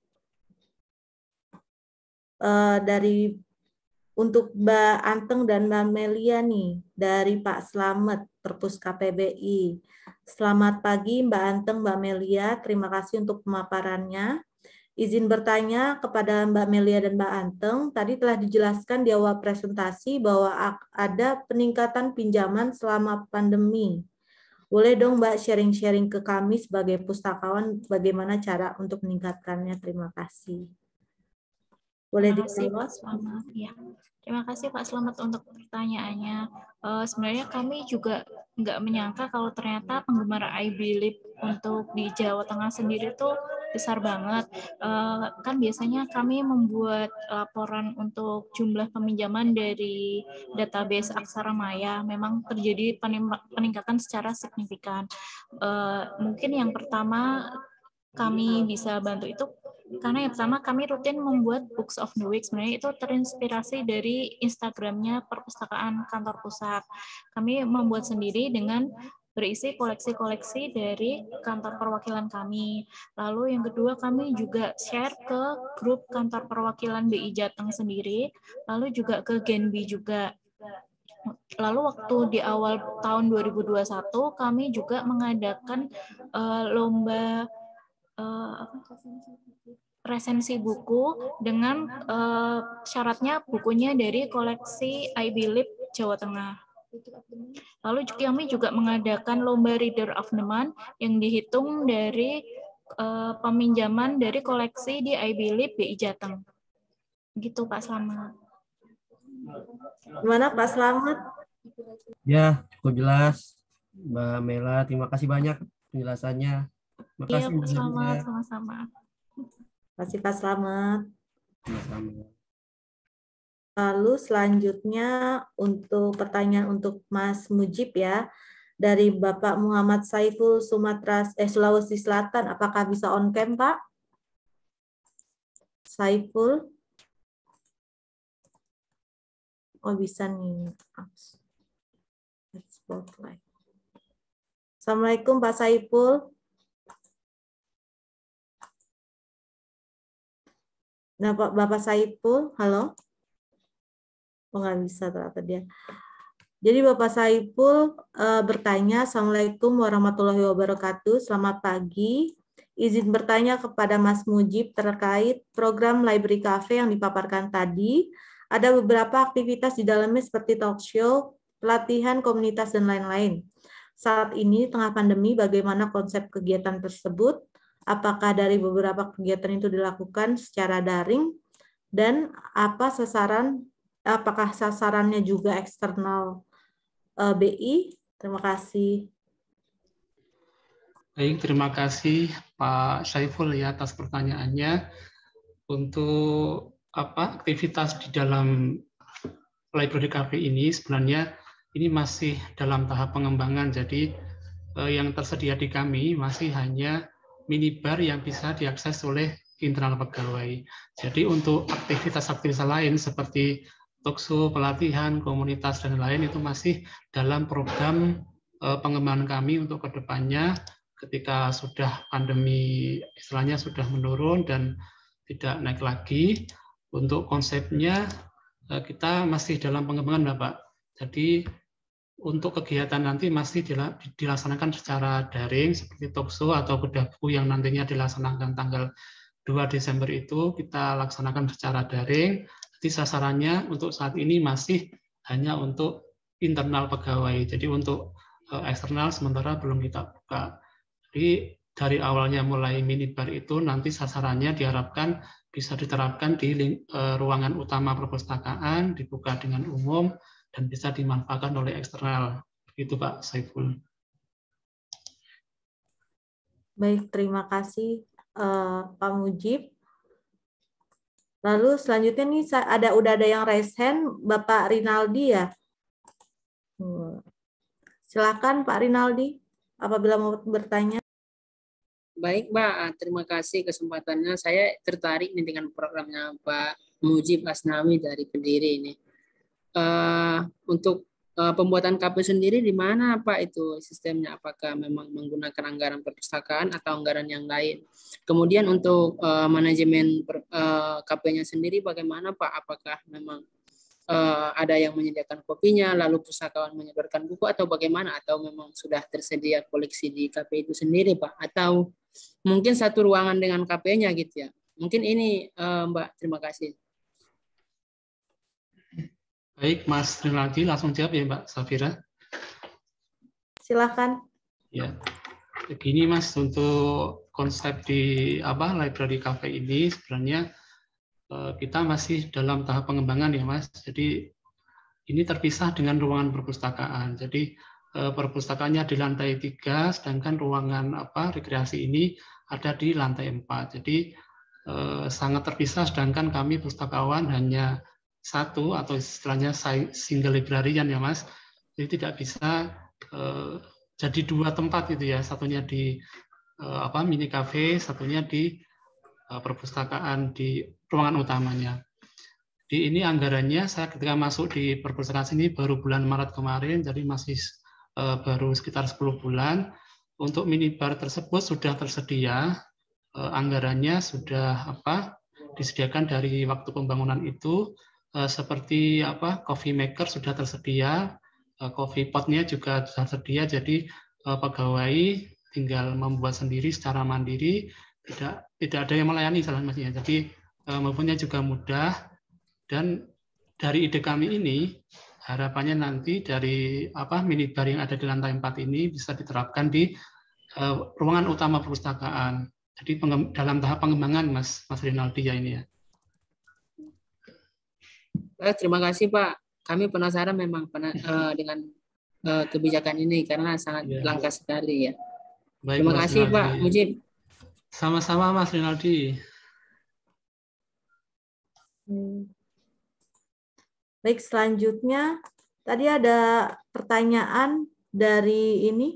uh, dari untuk Mbak Anteng dan Mbak Melia nih, dari Pak Slamet, Perpus K P B I. Selamat pagi Mbak Anteng, Mbak Melia, terima kasih untuk pemaparannya. Izin bertanya kepada Mbak Melia dan Mbak Anteng, tadi telah dijelaskan di awal presentasi bahwa ada peningkatan pinjaman selama pandemi. Boleh dong Mbak sharing-sharing ke kami sebagai pustakawan bagaimana cara untuk meningkatkannya? Terima kasih. Boleh Terima kasih dijawab? Pak Slamet. Ya, terima kasih Pak Slamet untuk pertanyaannya. Uh, sebenarnya kami juga nggak menyangka kalau ternyata penggemar I Believe untuk di Jawa Tengah sendiri tuh besar banget. Uh, kan biasanya kami membuat laporan untuk jumlah peminjaman dari database Aksara Maya. Memang terjadi peningkatan secara signifikan. Uh, mungkin yang pertama kami bisa bantu itu karena yang pertama kami rutin membuat Books of the Week. Sebenarnya itu terinspirasi dari Instagramnya Perpustakaan Kantor Pusat. Kami membuat sendiri dengan berisi koleksi-koleksi dari kantor perwakilan kami. Lalu yang kedua kami juga share ke grup kantor perwakilan B I Jateng sendiri, lalu juga ke Genbi juga. Lalu waktu di awal tahun dua ribu dua puluh satu kami juga mengadakan uh, lomba uh, resensi buku dengan uh, syaratnya bukunya dari koleksi I Believe Jawa Tengah. Lalu kami juga mengadakan lomba Reader of the Month yang dihitung dari uh, peminjaman dari koleksi di I Believe B I Jateng. Gitu Pak Slamet. Gimana Pak Slamet? Ya, cukup jelas. Mbak Mela, terima kasih banyak penjelasannya. Terima Iya, kasih. Pak Slamet, sama-sama. Terima kasih Pak Slamet. Sama-sama. Lalu selanjutnya untuk pertanyaan untuk Mas Mujib ya. Dari Bapak Muhammad Saiful Sumatera eh, Sulawesi Selatan, apakah bisa on cam Pak? Saiful? Oh bisa nih. Spotlight. Assalamualaikum Pak Saiful. Nah Pak Bapak Saiful, halo? Oh nggak bisa ternyata dia. Jadi Bapak Saiful uh, bertanya, Assalamualaikum warahmatullahi wabarakatuh, selamat pagi. Izin bertanya kepada Mas Mujib terkait program Library Cafe yang dipaparkan tadi. Ada beberapa aktivitas di dalamnya seperti talk show, pelatihan komunitas, dan lain-lain. Saat ini tengah pandemi, bagaimana konsep kegiatan tersebut? Apakah dari beberapa kegiatan itu dilakukan secara daring? Dan apa sasaran? Apakah sasarannya juga eksternal B I? Terima kasih. Baik, terima kasih Pak Saiful ya atas pertanyaannya. Untuk apa aktivitas di dalam Library Cafe ini sebenarnya ini masih dalam tahap pengembangan. Jadi eh, yang tersedia di kami masih hanya minibar yang bisa diakses oleh internal pegawai. Jadi untuk aktivitas-aktivitas lain seperti talkshow, pelatihan, komunitas, dan lain itu masih dalam program eh, pengembangan kami untuk kedepannya ketika sudah pandemi istilahnya sudah menurun dan tidak naik lagi. Untuk konsepnya eh, kita masih dalam pengembangan Bapak. Jadi untuk kegiatan nanti masih dilaksanakan secara daring seperti talkshow atau bedah buku yang nantinya dilaksanakan tanggal dua Desember itu kita laksanakan secara daring. Jadi sasarannya untuk saat ini masih hanya untuk internal pegawai. Jadi untuk uh, eksternal sementara belum kita buka. Jadi dari awalnya mulai minibar itu nanti sasarannya diharapkan bisa diterapkan di uh, ruangan utama perpustakaan, dibuka dengan umum, dan bisa dimanfaatkan oleh eksternal. Begitu Pak Saiful. Baik, terima kasih uh, Pak Mujib. Lalu selanjutnya nih ada udah ada yang raise hand, Bapak Rinaldi ya. Silakan Pak Rinaldi, apabila mau bertanya. Baik Mbak, terima kasih kesempatannya. Saya tertarik nih dengan programnya Pak Mujib Asnawi dari Kediri ini. Uh, untuk uh, pembuatan K P sendiri di mana Pak itu sistemnya? Apakah memang menggunakan anggaran perpustakaan atau anggaran yang lain? Kemudian untuk uh, manajemen per, uh, K P-nya sendiri bagaimana Pak? Apakah memang uh, ada yang menyediakan kopinya, lalu pustakawan menyebarkan buku atau bagaimana? Atau memang sudah tersedia koleksi di K P itu sendiri Pak? Atau mungkin satu ruangan dengan K P-nya gitu ya? Mungkin ini uh, Mbak, terima kasih. Baik, Mas Rinaldi, langsung jawab ya Mbak Safira. Silakan. Ya, begini Mas, untuk konsep di apa Library Cafe ini sebenarnya kita masih dalam tahap pengembangan ya Mas. Jadi ini terpisah dengan ruangan perpustakaan. Jadi perpustakaannya di lantai tiga, sedangkan ruangan apa rekreasi ini ada di lantai empat. Jadi eh, sangat terpisah, sedangkan kami pustakawan hanya satu atau istilahnya single librarian ya Mas. Jadi tidak bisa eh, jadi dua tempat gitu ya. Satunya di eh, apa mini cafe, satunya di eh, perpustakaan di ruangan utamanya. Di ini anggarannya saya ketika masuk di perpustakaan sini baru bulan Maret kemarin, jadi masih uh, baru sekitar sepuluh bulan. Untuk minibar tersebut sudah tersedia, uh, anggarannya sudah apa disediakan dari waktu pembangunan itu, uh, seperti apa coffee maker sudah tersedia, uh, coffee potnya juga sudah tersedia, jadi uh, pegawai tinggal membuat sendiri secara mandiri, tidak tidak ada yang melayani salahnya. Jadi uh, mempunyai juga mudah. Dan dari ide kami ini, harapannya nanti dari apa minibar yang ada di lantai empat ini bisa diterapkan di uh, ruangan utama perpustakaan. Jadi dalam tahap pengembangan, Mas Mas Rinaldi ya ini ya. Eh, terima kasih Pak. Kami penasaran memang pernah, uh, dengan uh, kebijakan ini karena sangat ya. Langka sekali ya. Baik, terima Mas kasih Rinaldi. Pak Mujib. Sama-sama Mas Rinaldi. Hmm. Baik, selanjutnya tadi ada pertanyaan dari ini,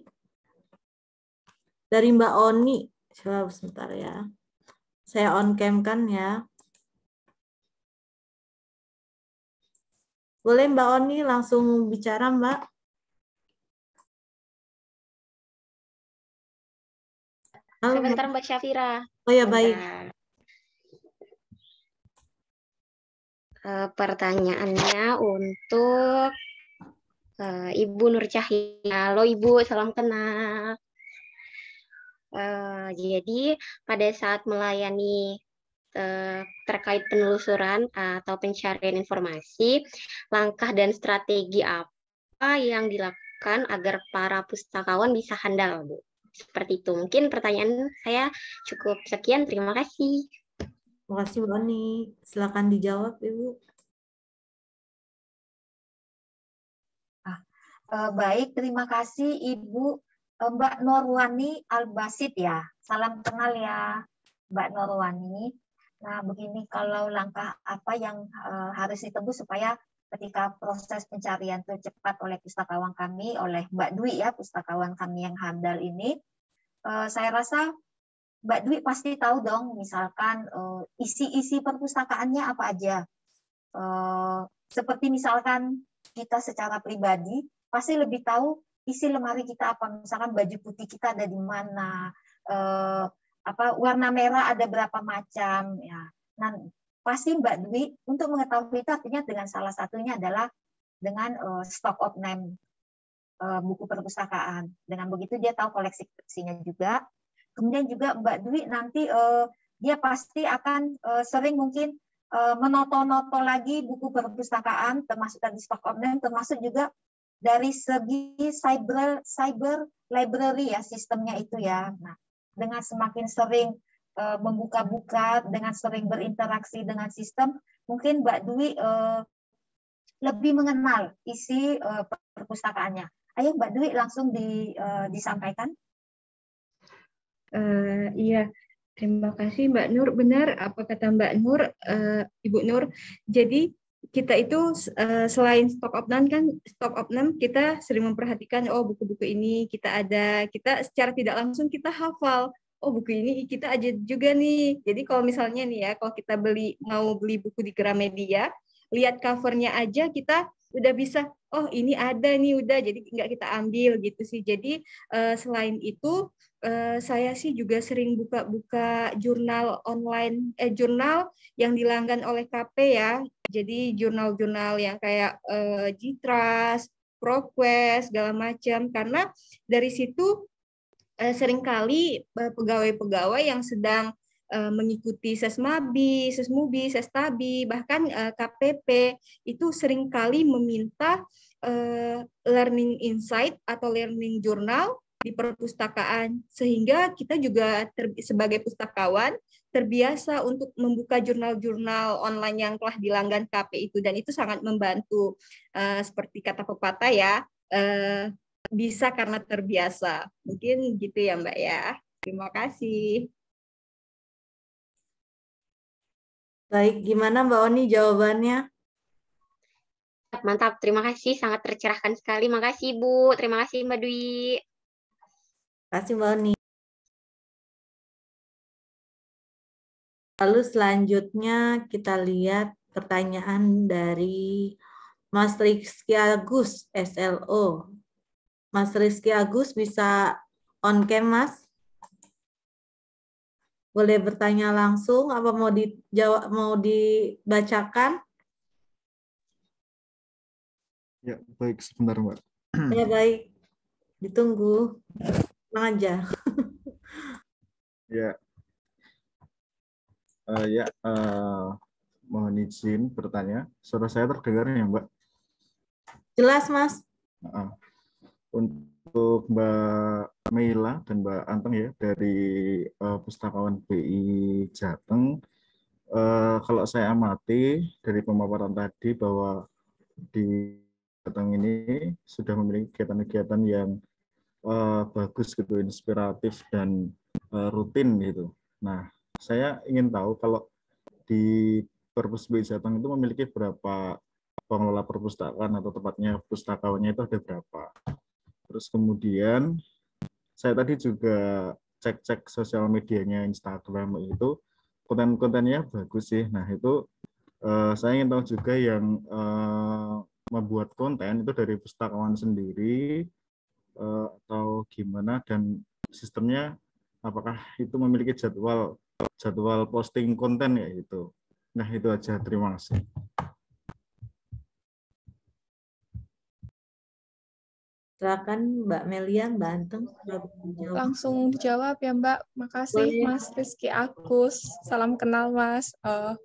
dari Mbak Oni. Coba sebentar ya. Saya on cam kan ya. Boleh Mbak Oni langsung bicara Mbak? Halo, sebentar Mbak Syafira. Oh ya baik. Uh, pertanyaannya untuk uh, Ibu Nur Cahya. Halo Ibu, salam kenal. Uh, jadi pada saat melayani uh, terkait penelusuran uh, atau pencarian informasi, langkah dan strategi apa yang dilakukan agar para pustakawan bisa handal, Bu? Seperti itu. Mungkin pertanyaan saya cukup sekian. Terima kasih. Terima kasih Bu Oni. Silakan dijawab Ibu. Ah, eh, baik, terima kasih Ibu eh, Mbak Norwani Albasit ya. Salam kenal ya Mbak Norwani. Nah begini, kalau langkah apa yang eh, harus ditempuh supaya ketika proses pencarian itu cepat oleh pustakawan kami, oleh Mbak Dwi ya, pustakawan kami yang handal ini, eh, saya rasa Mbak Dwi pasti tahu dong, misalkan uh, isi-isi perpustakaannya apa aja. Uh, seperti misalkan kita secara pribadi pasti lebih tahu isi lemari kita apa. Misalkan baju putih kita ada di mana, uh, apa warna merah ada berapa macam. Ya. Nah, pasti Mbak Dwi untuk mengetahui itu artinya dengan salah satunya adalah dengan uh, stock of name uh, buku perpustakaan. Dengan begitu dia tahu koleksi-koleksinya juga. Kemudian juga Mbak Dwi nanti uh, dia pasti akan uh, sering mungkin uh, menoto-noto lagi buku perpustakaan, termasuk tadi stock of name, termasuk juga dari segi cyber cyber library ya sistemnya itu ya. Nah, dengan semakin sering uh, membuka-buka, dengan sering berinteraksi dengan sistem, mungkin Mbak Dwi uh, lebih mengenal isi uh, perpustakaannya. Ayo Mbak Dwi langsung di, uh, disampaikan. Uh, iya, terima kasih Mbak Nur. Benar apa kata Mbak Nur, uh, Ibu Nur. Jadi kita itu uh, selain stock of none kan, stock of none kita sering memperhatikan, oh buku-buku ini kita ada, kita secara tidak langsung kita hafal. Oh buku ini kita aja juga nih. Jadi kalau misalnya nih ya, kalau kita beli mau beli buku di Gramedia, lihat covernya aja kita udah bisa, oh ini ada nih udah, jadi nggak kita ambil gitu sih. Jadi uh, selain itu uh, saya sih juga sering buka-buka jurnal online, eh jurnal yang dilanggan oleh K P ya. Jadi jurnal-jurnal yang kayak uh, Jitras, ProQuest, segala macam. Karena dari situ uh, seringkali uh, pegawai-pegawai yang sedang mengikuti Sesmabi, Sesmubi, Sestabi, bahkan uh, K P P itu seringkali meminta uh, learning insight atau learning journal di perpustakaan, sehingga kita juga ter, sebagai pustakawan terbiasa untuk membuka jurnal-jurnal online yang telah dilanggan K P itu, dan itu sangat membantu. Uh, seperti kata pepatah ya, uh, bisa karena terbiasa. Mungkin gitu ya Mbak ya. Terima kasih. Baik, gimana Mbak Oni jawabannya? Mantap, terima kasih. Sangat tercerahkan sekali. Makasih Bu. Terima kasih Mbak Dwi. Terima kasih Mbak Oni. Lalu selanjutnya kita lihat pertanyaan dari Mas Rizky Agus, S L O. Mas Rizky Agus bisa on cam, Mas? Boleh bertanya langsung, apa mau dijawab, mau dibacakan? Ya, baik, sebentar, Mbak. Ya, baik. Ditunggu. Tenang aja. Ya. Uh, ya, uh, mohon izin bertanya. Suara saya terdengar ya, Mbak? Jelas, Mas. Uh, untuk Mbak Meila dan Mbak Anteng ya, dari uh, Pustakawan B I Jateng, uh, kalau saya amati dari pemaparan tadi bahwa di Jateng ini sudah memiliki kegiatan-kegiatan yang uh, bagus gitu, inspiratif dan uh, rutin gitu. Nah, saya ingin tahu kalau di Perpus B I Jateng itu memiliki berapa pengelola perpustakaan atau tepatnya pustakawannya itu ada berapa. Terus kemudian saya tadi juga cek-cek sosial medianya Instagram itu konten-kontennya bagus sih. Nah itu uh, saya ingin tahu juga yang uh, membuat konten itu dari pustakawan sendiri uh, atau gimana, dan sistemnya apakah itu memiliki jadwal jadwal posting konten ya itu. Nah itu aja, terima kasih. Silakan Mbak Melia, Mbak Anteng. Langsung dijawab ya Mbak. Makasih Boleh. Mas Rizky Agus. Salam kenal Mas. Uh,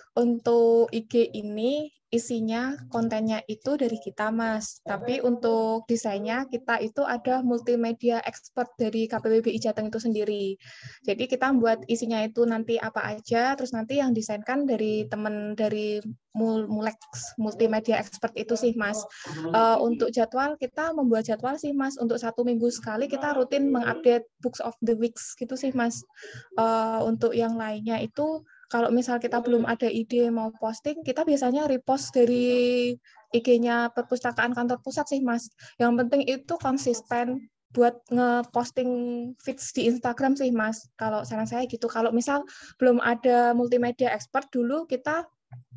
untuk I G ini isinya kontennya itu dari kita Mas. Tapi untuk desainnya kita itu ada multimedia expert dari K P W B I Jateng itu sendiri. Jadi kita buat isinya itu nanti apa aja, terus nanti yang desainkan dari teman dari Mulex multimedia expert itu sih Mas. Uh, untuk jadwal kita membuat jadwal sih Mas. Untuk satu minggu sekali kita rutin mengupdate Books of the Weeks gitu sih Mas. Uh, untuk yang lainnya itu kalau misal kita belum ada ide mau posting, kita biasanya repost dari I G-nya Perpustakaan Kantor Pusat sih, Mas. Yang penting itu konsisten buat nge-posting feeds di Instagram sih, Mas. Kalau saran saya gitu. Kalau misal belum ada multimedia expert dulu, kita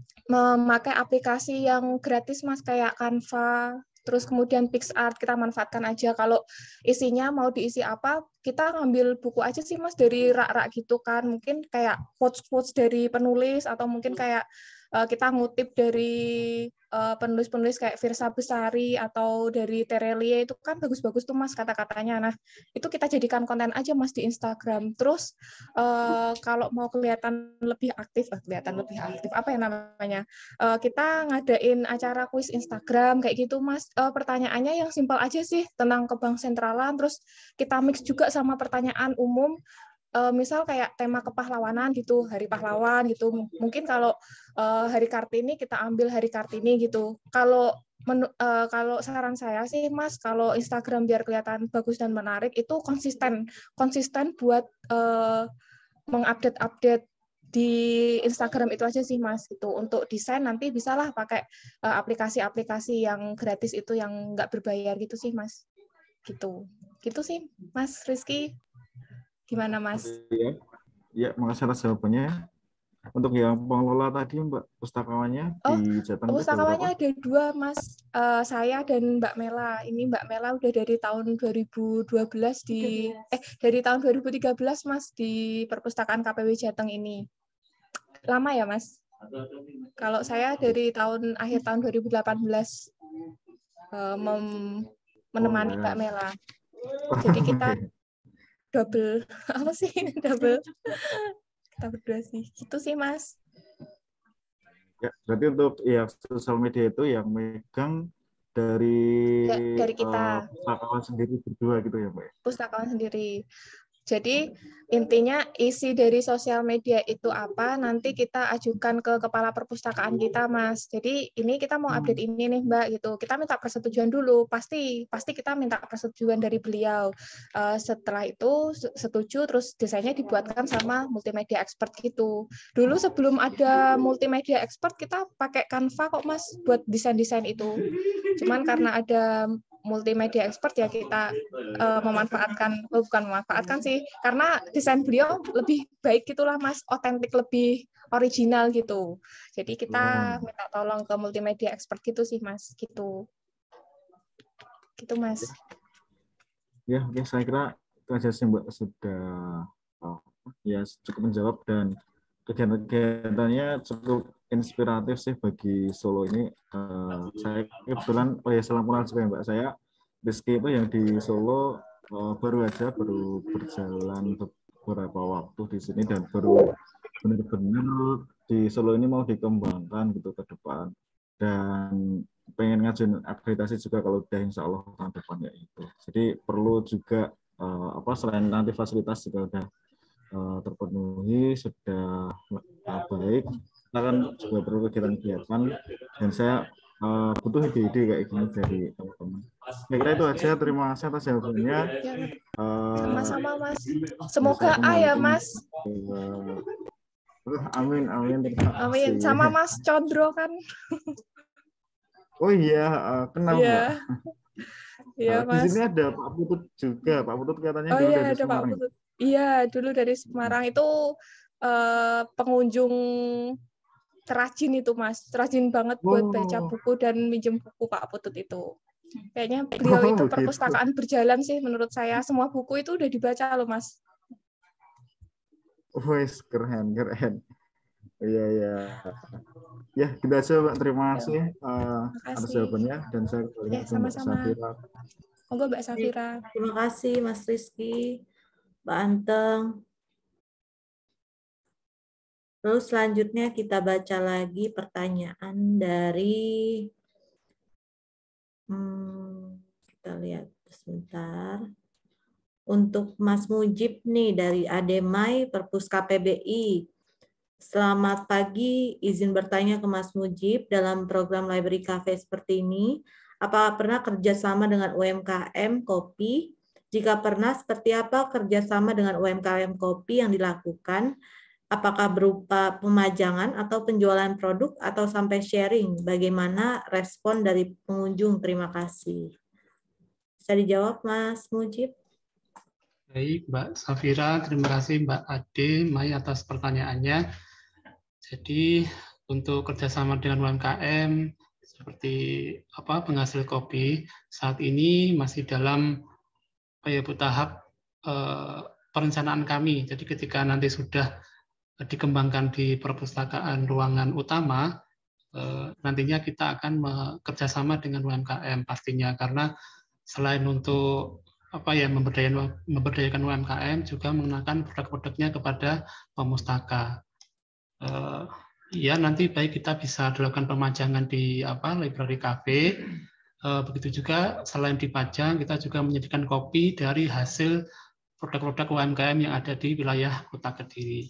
memakai aplikasi yang gratis, Mas, kayak Canva, terus kemudian PixArt kita manfaatkan aja. Kalau isinya mau diisi apa, kita ngambil buku aja sih Mas dari rak-rak gitu kan. Mungkin kayak quotes-quotes dari penulis, atau mungkin kayak uh, kita ngutip dari uh, penulis-penulis kayak Firsa Besari atau dari Terelie, itu kan bagus-bagus tuh Mas kata-katanya. Nah, itu kita jadikan konten aja Mas di Instagram. Terus uh, kalau mau kelihatan lebih aktif, eh, kelihatan lebih aktif, apa ya namanya? Uh, kita ngadain acara kuis Instagram kayak gitu Mas. Uh, pertanyaannya yang simpel aja sih tentang kebank sentralan, terus kita mix juga sama pertanyaan umum. Uh, misal kayak tema kepahlawanan gitu, Hari Pahlawan gitu. Mungkin kalau uh, Hari Kartini kita ambil Hari Kartini gitu. Kalau menu, uh, kalau saran saya sih Mas, kalau Instagram biar kelihatan bagus dan menarik itu konsisten, konsisten buat uh, mengupdate-update di Instagram itu aja sih Mas gitu. Untuk desain nanti bisalah pakai uh, aplikasi-aplikasi yang gratis itu, yang nggak berbayar gitu sih Mas. Gitu. Gitu sih Mas Rizky. Gimana Mas? Ya, ya, makasih atas jawabannya. Untuk yang pengelola tadi Mbak, pustakawannya oh, di Jateng pustakawannya ada dua Mas. Uh, saya dan Mbak Mela. Ini Mbak Mela udah dari tahun dua ribu dua belas di eh dari tahun dua ribu tiga belas Mas di Perpustakaan K P W Jateng ini. Lama ya Mas? Kalau saya dari tahun akhir tahun dua ribu delapan belas uh, mem menemani oh, ya. Mbak Mela. Jadi kita double apa sih double kita berdua sih gitu sih Mas. Ya, berarti untuk ya sosial media itu yang megang dari ya, dari kita uh, pustakawan sendiri berdua gitu ya Mbak? Pustakawan sendiri. Jadi intinya isi dari sosial media itu apa, nanti kita ajukan ke kepala perpustakaan kita, Mas. Jadi ini kita mau update ini nih, Mbak, gitu. Kita minta persetujuan dulu, pasti pasti kita minta persetujuan dari beliau. Uh, setelah itu setuju, terus desainnya dibuatkan sama multimedia expert gitu. Dulu sebelum ada multimedia expert, kita pakai Canva kok, Mas, buat desain-desain itu. Cuman karena ada multimedia expert ya kita uh, memanfaatkan, oh, bukan memanfaatkan sih, karena desain beliau lebih baik gitulah, Mas, otentik, lebih original gitu. Jadi kita hmm. minta tolong ke multimedia expert gitu sih, Mas, gitu. Gitu, Mas. Ya, ya saya kira itu aja sih, Mbak, sudah oh, ya cukup menjawab, dan kegiatan-kegiatannya cukup inspiratif sih bagi Solo ini. Uh, saya kebetulan, oh ya salam kenal juga ya, Mbak. Saya Rizky itu yang di Solo uh, baru aja baru berjalan beberapa waktu di sini, dan baru benar-benar di Solo ini mau dikembangkan gitu ke depan, dan pengen ngajuin akreditasi juga kalau udah insya Allah tahun depan ya itu. Jadi perlu juga uh, apa selain nanti fasilitas juga udah uh, terpenuhi, sudah uh, baik. Kita kan juga perlu kegiatan-kegiatan, dan saya uh, butuh ide-ide kayak gini dari teman-teman. Saya kira itu aja. Terima kasih atas jawabannya. Sama-sama, uh, Mas. Semoga A ya, Mas. Uh, amin, amin. Amin. Sama Mas Condro kan. Oh iya, uh, kenal Iya. Mbak. Iya, uh, Mas. Di sini ada Pak Putut juga. Pak Putut katanya oh, dulu iya, dari ada Semarang. Pak Putut. Iya, dulu dari Semarang. Itu Uh, pengunjung terajin itu, Mas, terajin banget buat oh. baca buku dan minjem buku Pak Putut itu. Kayaknya beliau oh, itu begitu. perpustakaan berjalan sih menurut saya. Semua buku itu udah dibaca loh, Mas. Wes, keren, keren. Iya, iya. Ya, kita aja, Mbak. Terima kasih uh, atas jawabannya, dan saya ya, sama-sama. Monggo Mbak Safira. Terima kasih Mas Rizky, Mbak Anteng. Terus selanjutnya kita baca lagi pertanyaan dari, hmm, kita lihat sebentar. Untuk Mas Mujib nih dari Ademai Perpuska P B I. Selamat pagi, izin bertanya ke Mas Mujib, dalam program Library Cafe seperti ini, apakah pernah kerjasama dengan U M K M Kopi? Jika pernah, seperti apa kerjasama dengan U M K M Kopi yang dilakukan? Apakah berupa pemajangan atau penjualan produk atau sampai sharing? Bagaimana respon dari pengunjung? Terima kasih. Bisa dijawab, Mas Mujib? Baik, Mbak Safira. Terima kasih Mbak Ade, Mai atas pertanyaannya. Jadi untuk kerjasama dengan U M K M seperti apa penghasil kopi saat ini masih dalam apa ya, tahap eh, perencanaan kami. Jadi ketika nanti sudah dikembangkan di perpustakaan ruangan utama, eh, nantinya kita akan bekerjasama dengan U M K M pastinya, karena selain untuk apa ya memberdayakan, memberdayakan U M K M juga mengenakan produk-produknya kepada pemustaka. Eh, ya nanti baik kita bisa dilakukan pemajangan di apa library cafe, eh, begitu juga selain dipajang kita juga menyediakan kopi dari hasil produk-produk U M K M yang ada di wilayah Kota Kediri.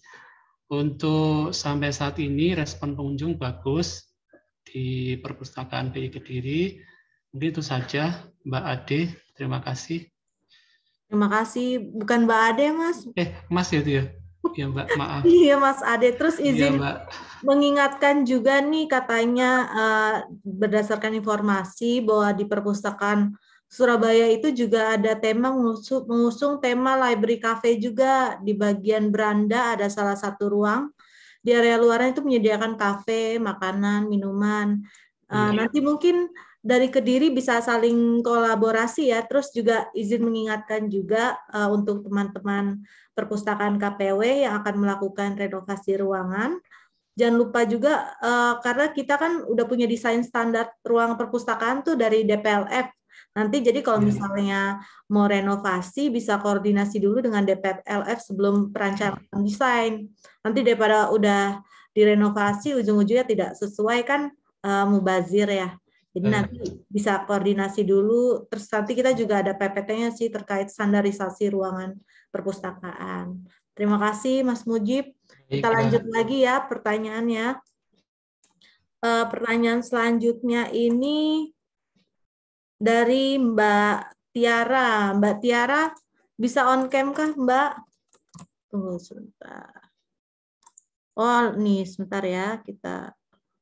Untuk sampai saat ini respon pengunjung bagus di perpustakaan P I Kediri. Mungkin itu saja Mbak Ade. Terima kasih. Terima kasih. Bukan Mbak Ade, Mas. Eh, Mas ya itu ya? Ya Mbak, maaf. Iya Mas Ade. Terus izin ya, mengingatkan juga nih katanya uh, berdasarkan informasi bahwa di perpustakaan Surabaya itu juga ada tema mengusung, mengusung tema library cafe juga. Di bagian beranda ada salah satu ruang. Di area luarnya itu menyediakan kafe, makanan, minuman. Uh, ya. Nanti mungkin dari Kediri bisa saling kolaborasi ya. Terus juga izin mengingatkan juga uh, untuk teman-teman perpustakaan K P W yang akan melakukan renovasi ruangan. Jangan lupa juga uh, karena kita kan udah punya desain standar ruang perpustakaan tuh dari D P L F. Nanti jadi kalau misalnya mau renovasi bisa koordinasi dulu dengan D P L F sebelum perancangan desain. Nanti daripada udah direnovasi ujung-ujungnya tidak sesuai kan uh, mubazir ya. Jadi nanti bisa koordinasi dulu, terus nanti kita juga ada P P T-nya sih terkait standarisasi ruangan perpustakaan. Terima kasih Mas Mujib. Kita lanjut lagi ya pertanyaannya. Uh, pertanyaan selanjutnya ini dari Mbak Tiara. Mbak Tiara bisa on cam kah Mbak? Tunggu sebentar. Oh nih sebentar ya kita.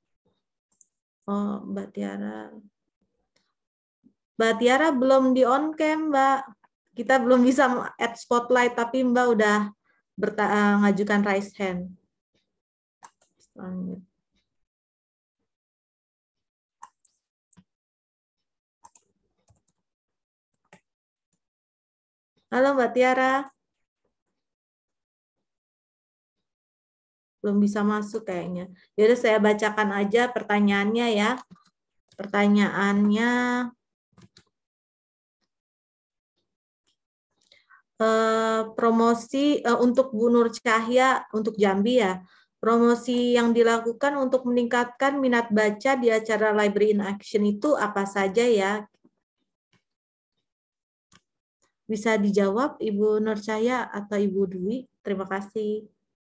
Oh, Mbak Tiara. Mbak Tiara belum di on cam, Mbak. Kita belum bisa add spotlight, tapi Mbak udah mengajukan raise hand. Halo Mbak Tiara. Belum bisa masuk kayaknya. Yaudah saya bacakan aja pertanyaannya ya. Pertanyaannya eh, promosi eh, untuk Bu Nur Cahya untuk Jambi ya. Promosi yang dilakukan untuk meningkatkan minat baca di acara Library in Action itu apa saja ya? Bisa dijawab Ibu Nur Cahya atau Ibu Dwi? Terima kasih.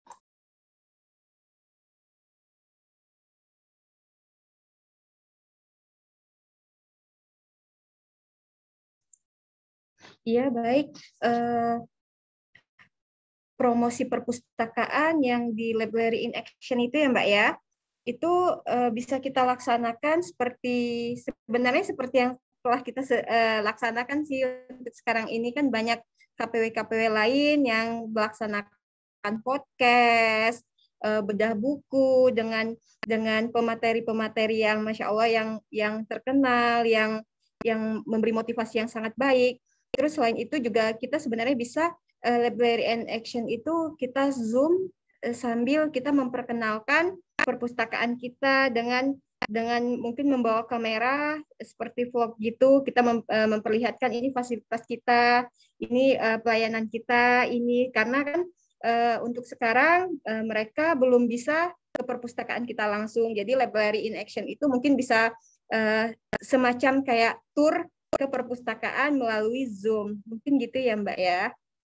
Iya, baik. Uh, promosi perpustakaan yang di Library in Action itu ya, Mbak ya, itu uh, bisa kita laksanakan seperti, sebenarnya seperti yang telah kita uh, laksanakan sih untuk sekarang ini kan banyak K P W K P W lain yang melaksanakan podcast, uh, bedah buku dengan dengan pemateri-pemateri yang Masya Allah yang yang terkenal, yang yang memberi motivasi yang sangat baik. Terus selain itu juga kita sebenarnya bisa uh, Library in Action itu kita Zoom uh, sambil kita memperkenalkan perpustakaan kita dengan dengan mungkin membawa kamera seperti vlog gitu, kita mem, uh, memperlihatkan ini fasilitas kita, ini uh, pelayanan kita, ini karena kan uh, untuk sekarang uh, mereka belum bisa ke perpustakaan kita langsung. Jadi Library in Action itu mungkin bisa uh, semacam kayak tour ke perpustakaan melalui Zoom. Mungkin gitu ya, Mbak ya.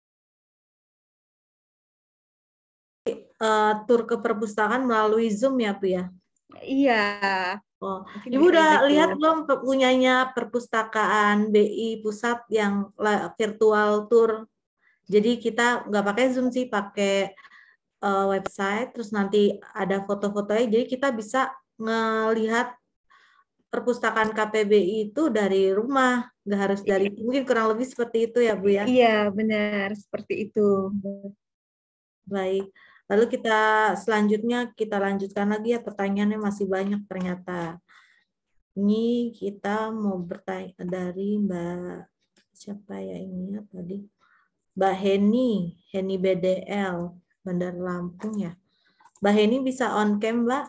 Uh, tur ke perpustakaan melalui Zoom ya, Bu ya? Iya. Oh, Ibu udah gitu. Lihat belum punyanya perpustakaan B I Pusat yang virtual tour? Jadi kita nggak pakai Zoom sih, pakai uh, website, terus nanti ada foto-fotonya, jadi kita bisa ngelihat perpustakaan K P B I itu dari rumah, nggak harus dari, iya. Mungkin kurang lebih seperti itu ya Bu ya? Iya, benar, seperti itu. Baik, lalu kita selanjutnya kita lanjutkan lagi ya, pertanyaannya masih banyak ternyata. Ini kita mau bertanya dari Mbak, siapa ya ini ya tadi? Mbak Heni, Heni B D L, Bandar Lampung ya. Mbak Heni bisa on cam, Mbak?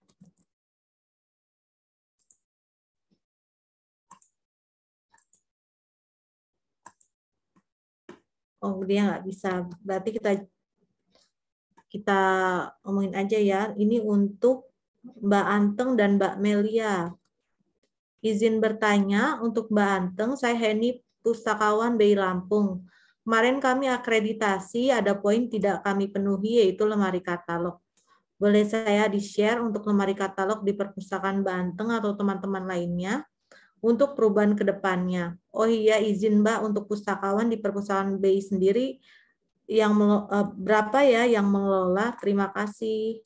Oh, dia nggak bisa. Berarti kita kita omongin aja ya. Ini untuk Mbak Anteng dan Mbak Melia. Izin bertanya untuk Mbak Anteng, saya Heni, pustakawan B I Lampung. Kemarin kami akreditasi, ada poin tidak kami penuhi, yaitu lemari katalog. Boleh saya di-share untuk lemari katalog di perpustakaan Mbak Anteng atau teman-teman lainnya? Untuk perubahan ke depannya. Oh iya, izin Mbak, untuk pustakawan di perpustakaan B I sendiri yang berapa ya yang mengelola? Terima kasih.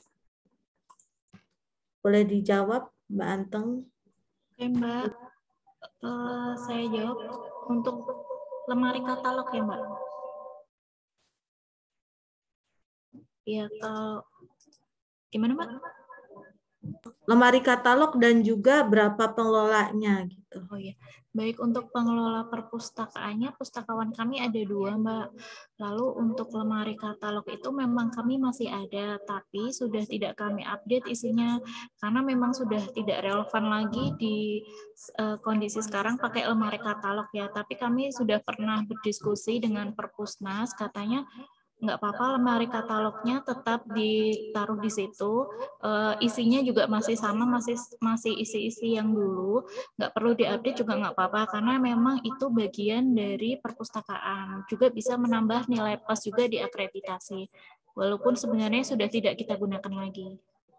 Boleh dijawab Mbak Anteng? Oke Mbak, uh, saya jawab untuk lemari katalog ya Mbak. Ya kalau gimana Mbak? Lemari katalog dan juga berapa pengelolanya gitu. Oh ya, baik untuk pengelola perpustakaannya, pustakawan kami ada dua Mbak. Lalu untuk lemari katalog itu memang kami masih ada, tapi sudah tidak kami update isinya karena memang sudah tidak relevan lagi di uh, kondisi sekarang pakai lemari katalog ya. Tapi kami sudah pernah berdiskusi dengan Perpusnas, katanya nggak apa-apa, lemari katalognya tetap ditaruh di situ. Uh, isinya juga masih sama, masih masih isi-isi yang dulu. Nggak perlu diupdate juga nggak apa-apa, karena memang itu bagian dari perpustakaan. Juga bisa menambah nilai plus juga di akreditasi. Walaupun sebenarnya sudah tidak kita gunakan lagi.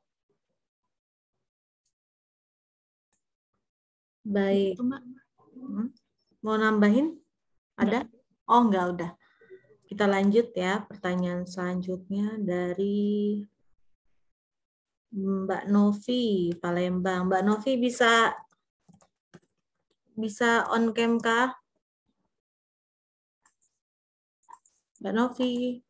Baik. Itu, Mbak. Mau nambahin? Ada? Oh, enggak, udah. Kita lanjut ya, pertanyaan selanjutnya dari Mbak Novi, Palembang. Mbak Novi bisa bisa on cam kah? Mbak Novi.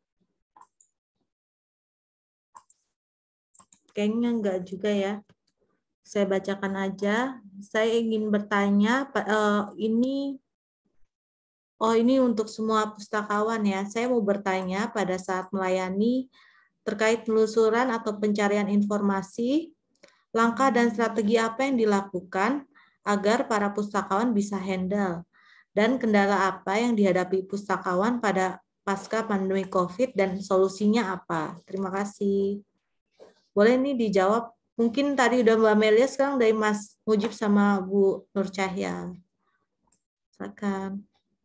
Kayaknya enggak juga ya. Saya bacakan aja. Saya ingin bertanya, uh, ini Oh, ini untuk semua pustakawan ya. Saya mau bertanya pada saat melayani terkait penelusuran atau pencarian informasi, langkah dan strategi apa yang dilakukan agar para pustakawan bisa handle, dan kendala apa yang dihadapi pustakawan pada pasca pandemi COVID dan solusinya apa? Terima kasih. Boleh nih dijawab. Mungkin tadi udah Mbak Melia, sekarang dari Mas Mujib sama Bu Nur Cahya. Silakan.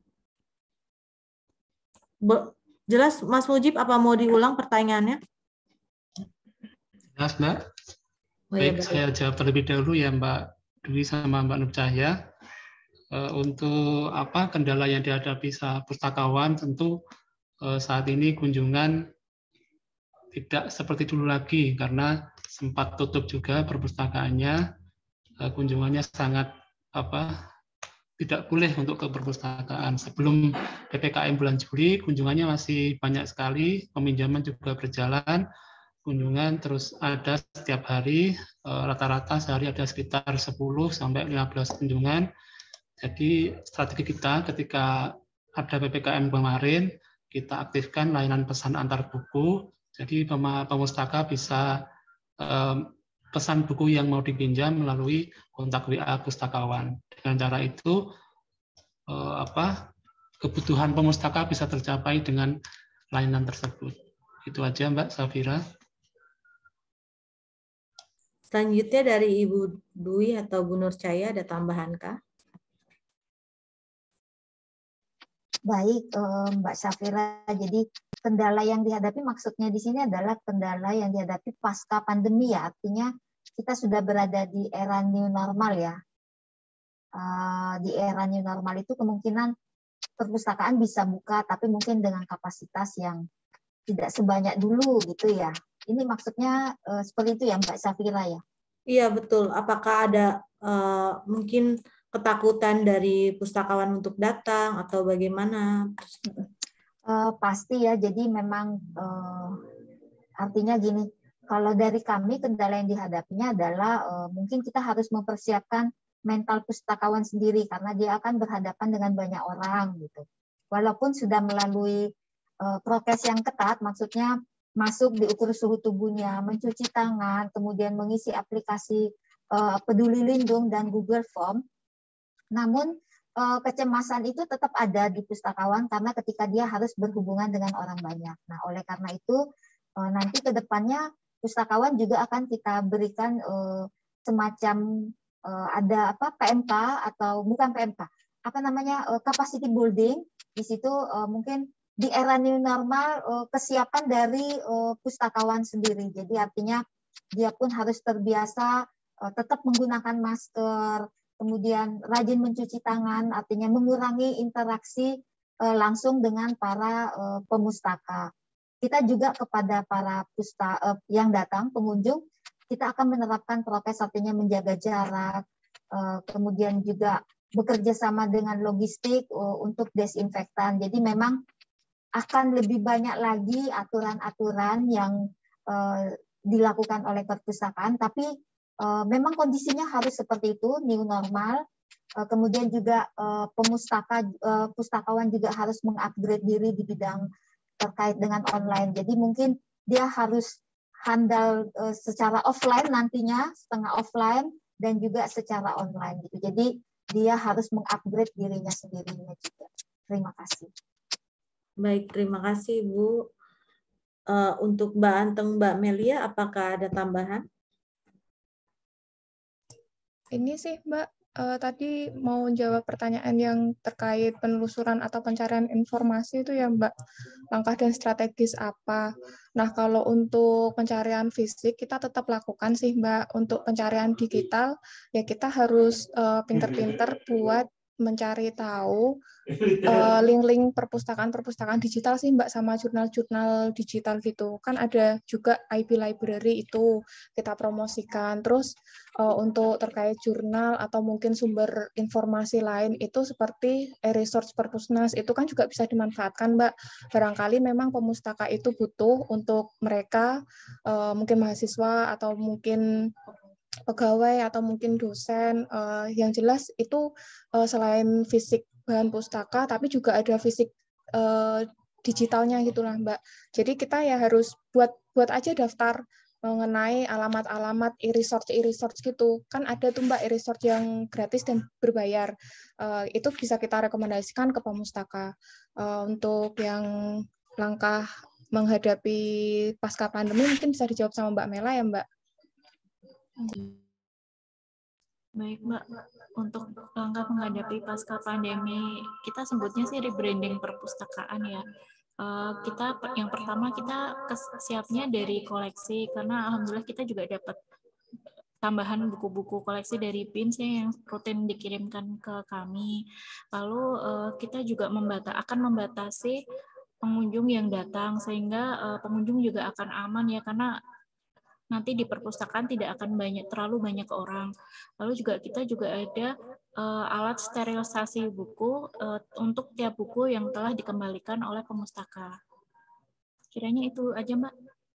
Jelas Mas Mujib, apa mau diulang pertanyaannya? Jelas Mbak. Oh, baik, ya, saya jawab terlebih dahulu ya Mbak Dwi sama Mbak Nur Cahya. Untuk apa kendala yang dihadapi pustakawan, tentu saat ini kunjungan tidak seperti dulu lagi karena sempat tutup juga perpustakaannya. Kunjungannya sangat apa tidak boleh untuk ke perpustakaan. Sebelum P P K M bulan Juli, kunjungannya masih banyak sekali, peminjaman juga berjalan, kunjungan terus ada setiap hari, rata-rata sehari ada sekitar sepuluh sampai lima belas kunjungan. Jadi strategi kita ketika ada P P K M kemarin, kita aktifkan layanan pesan antar buku, jadi pemustaka bisa um, pesan buku yang mau dipinjam melalui kontak W A pustakawan. Dengan cara itu eh, apa kebutuhan pemustaka bisa tercapai dengan layanan tersebut. Itu aja Mbak Safira. Selanjutnya dari Ibu Dwi atau Bu Nur Cahya, ada tambahan kah? Baik, Mbak Safira. Jadi kendala yang dihadapi maksudnya di sini adalah kendala yang dihadapi pasca pandemi ya. Artinya kita sudah berada di era new normal ya. Di era new normal itu kemungkinan perpustakaan bisa buka, tapi mungkin dengan kapasitas yang tidak sebanyak dulu gitu ya. Ini maksudnya uh, seperti itu ya Mbak Safira ya? Iya betul. Apakah ada uh, mungkin ketakutan dari pustakawan untuk datang atau bagaimana? Uh, pasti ya. Jadi memang uh, artinya gini, kalau dari kami kendala yang dihadapinya adalah uh, mungkin kita harus mempersiapkan mental pustakawan sendiri karena dia akan berhadapan dengan banyak orang gitu. Walaupun sudah melalui uh, prokes yang ketat, maksudnya masuk diukur suhu tubuhnya, mencuci tangan, kemudian mengisi aplikasi uh, Peduli Lindung dan Google Form. Namun uh, kecemasan itu tetap ada di pustakawan karena ketika dia harus berhubungan dengan orang banyak. Nah, oleh karena itu uh, nanti ke depannya pustakawan juga akan kita berikan uh, semacam uh, ada apa P M K atau bukan P M K, apa namanya uh, capacity building. Di situ uh, mungkin di era new normal uh, kesiapan dari uh, pustakawan sendiri. Jadi artinya dia pun harus terbiasa uh, tetap menggunakan masker, kemudian rajin mencuci tangan, artinya mengurangi interaksi uh, langsung dengan para uh, pemustaka. Kita juga kepada para pusta uh, yang datang pengunjung, kita akan menerapkan prokes, artinya menjaga jarak, uh, kemudian juga bekerja sama dengan logistik uh, untuk desinfektan. Jadi memang akan lebih banyak lagi aturan-aturan yang uh, dilakukan oleh perpustakaan, tapi uh, memang kondisinya harus seperti itu, new normal. Uh, kemudian juga uh, pemustaka, uh, pustakawan juga harus mengupgrade diri di bidang terkait dengan online. Jadi mungkin dia harus handal uh, secara offline nantinya, setengah offline, dan juga secara online. Gitu. Jadi dia harus mengupgrade dirinya sendirinya juga. Terima kasih. Baik, terima kasih Bu. Uh, untuk Mbak Anteng, Mbak Melia, apakah ada tambahan? Ini sih Mbak, uh, tadi mau jawab pertanyaan yang terkait penelusuran atau pencarian informasi itu ya Mbak, langkah dan strategis apa. Nah kalau untuk pencarian fisik kita tetap lakukan sih Mbak, untuk pencarian digital ya kita harus uh, pinter-pinter buat mencari tahu uh, link-link perpustakaan-perpustakaan digital sih Mbak, sama jurnal-jurnal digital gitu. Kan ada juga I B Library itu kita promosikan. Terus uh, untuk terkait jurnal atau mungkin sumber informasi lain itu seperti e-resource Perpusnas itu kan juga bisa dimanfaatkan Mbak. Barangkali memang pemustaka itu butuh untuk mereka uh, mungkin mahasiswa atau mungkin pegawai atau mungkin dosen, uh, yang jelas itu uh, selain fisik bahan pustaka, tapi juga ada fisik uh, digitalnya gitulah Mbak. Jadi kita ya harus buat buat aja daftar mengenai alamat-alamat e-research e-research gitu. Kan ada tuh Mbak e-research yang gratis dan berbayar. Uh, itu bisa kita rekomendasikan ke pemustaka. Uh, untuk yang langkah menghadapi pasca pandemi mungkin bisa dijawab sama Mbak Mela ya Mbak. Baik Mbak, untuk langkah menghadapi pasca pandemi, kita sebutnya sih rebranding perpustakaan ya. Uh, kita yang pertama kita siapnya dari koleksi, karena alhamdulillah kita juga dapat tambahan buku-buku koleksi dari P I N S yang rutin dikirimkan ke kami. Lalu uh, kita juga membata akan membatasi pengunjung yang datang, sehingga uh, pengunjung juga akan aman ya, karena nanti di perpustakaan tidak akan banyak terlalu banyak orang. Lalu juga kita juga ada uh, alat sterilisasi buku uh, untuk tiap buku yang telah dikembalikan oleh pemustaka. Kiranya itu aja Mbak.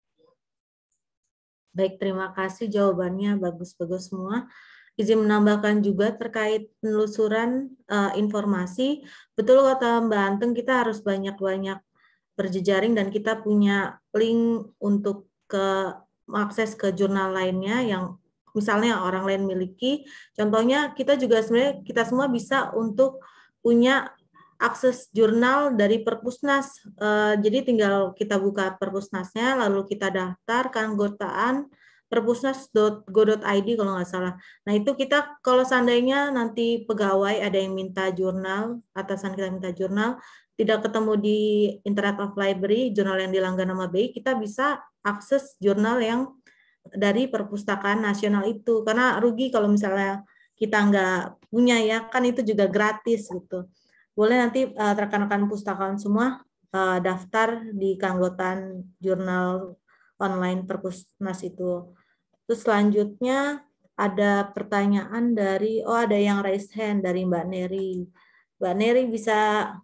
Baik, terima kasih jawabannya, bagus-bagus semua. Izin menambahkan juga terkait penelusuran uh, informasi. Betul kata Mbak Anteng, kita harus banyak-banyak berjejaring dan kita punya link untuk ke akses ke jurnal lainnya yang misalnya orang lain miliki. Contohnya kita juga sebenarnya kita semua bisa untuk punya akses jurnal dari Perpusnas. Jadi tinggal kita buka Perpusnasnya, lalu kita daftar keanggotaan perpusnas dot go dot i d kalau nggak salah. Nah itu kita kalau seandainya nanti pegawai ada yang minta jurnal, atasan kita minta jurnal, tidak ketemu di Internet of Library, jurnal yang dilanggan nama B I, kita bisa akses jurnal yang dari perpustakaan nasional itu. Karena rugi kalau misalnya kita nggak punya ya, kan itu juga gratis gitu. Boleh nanti uh, rekan-rekan pustakawan semua uh, daftar di keanggotaan jurnal online Perpusnas itu. Terus selanjutnya ada pertanyaan dari, oh ada yang raise hand dari Mbak Neri. Mbak Neri bisa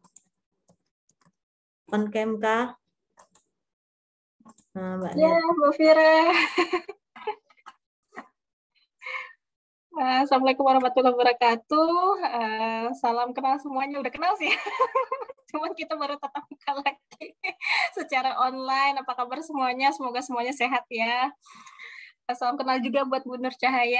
on cam kah? Nah, Mbak ya, Neri. Mbak Fira. Assalamualaikum warahmatullahi wabarakatuh. Uh, salam kenal semuanya. Udah kenal sih. Cuman kita baru tatap muka lagi secara online. Apa kabar semuanya? Semoga semuanya sehat ya. Salam kenal juga buat Bu Nur Cahaya.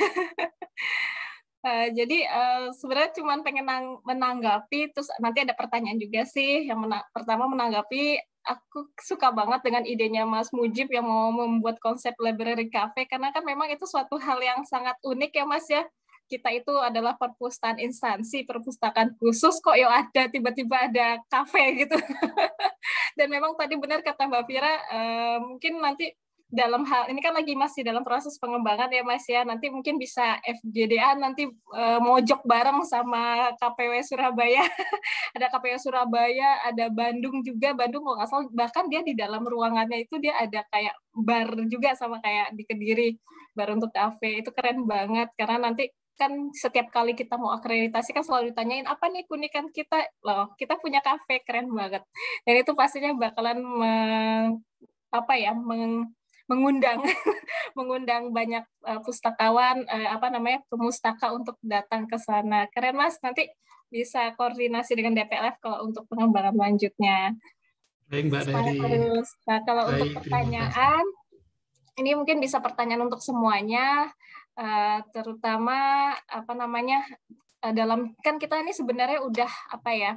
uh, jadi uh, sebenarnya cuma pengen menanggapi, terus nanti ada pertanyaan juga sih. Yang mena pertama menanggapi, aku suka banget dengan idenya Mas Mujib yang mau membuat konsep library cafe, karena kan memang itu suatu hal yang sangat unik ya Mas ya. Kita itu adalah perpustakaan instansi, perpustakaan khusus, kok yang ada tiba-tiba ada kafe gitu. Dan memang tadi benar kata Mbak Fira, uh, mungkin nanti dalam hal ini kan lagi masih dalam proses pengembangan ya Mas ya, nanti mungkin bisa F G D A nanti uh, mojok bareng sama K P W Surabaya. Ada K P W Surabaya, ada Bandung juga, Bandung kalau nggak salah bahkan dia di dalam ruangannya itu dia ada kayak bar juga sama kayak di Kediri, bar untuk kafe. Itu keren banget karena nanti kan setiap kali kita mau akreditasi kan selalu ditanyain apa nih keunikan kita, loh kita punya kafe, keren banget. Dan itu pastinya bakalan meng, apa ya meng, mengundang mengundang banyak uh, pustakawan uh, apa namanya pemustaka untuk datang ke sana. Keren Mas, nanti bisa koordinasi dengan D P L F kalau untuk pengembangan lanjutnya. Baik Mbak Dari. Nah, kalau Baik, untuk pertanyaan ini mungkin bisa pertanyaan untuk semuanya, uh, terutama apa namanya uh, dalam kan kita ini sebenarnya udah apa ya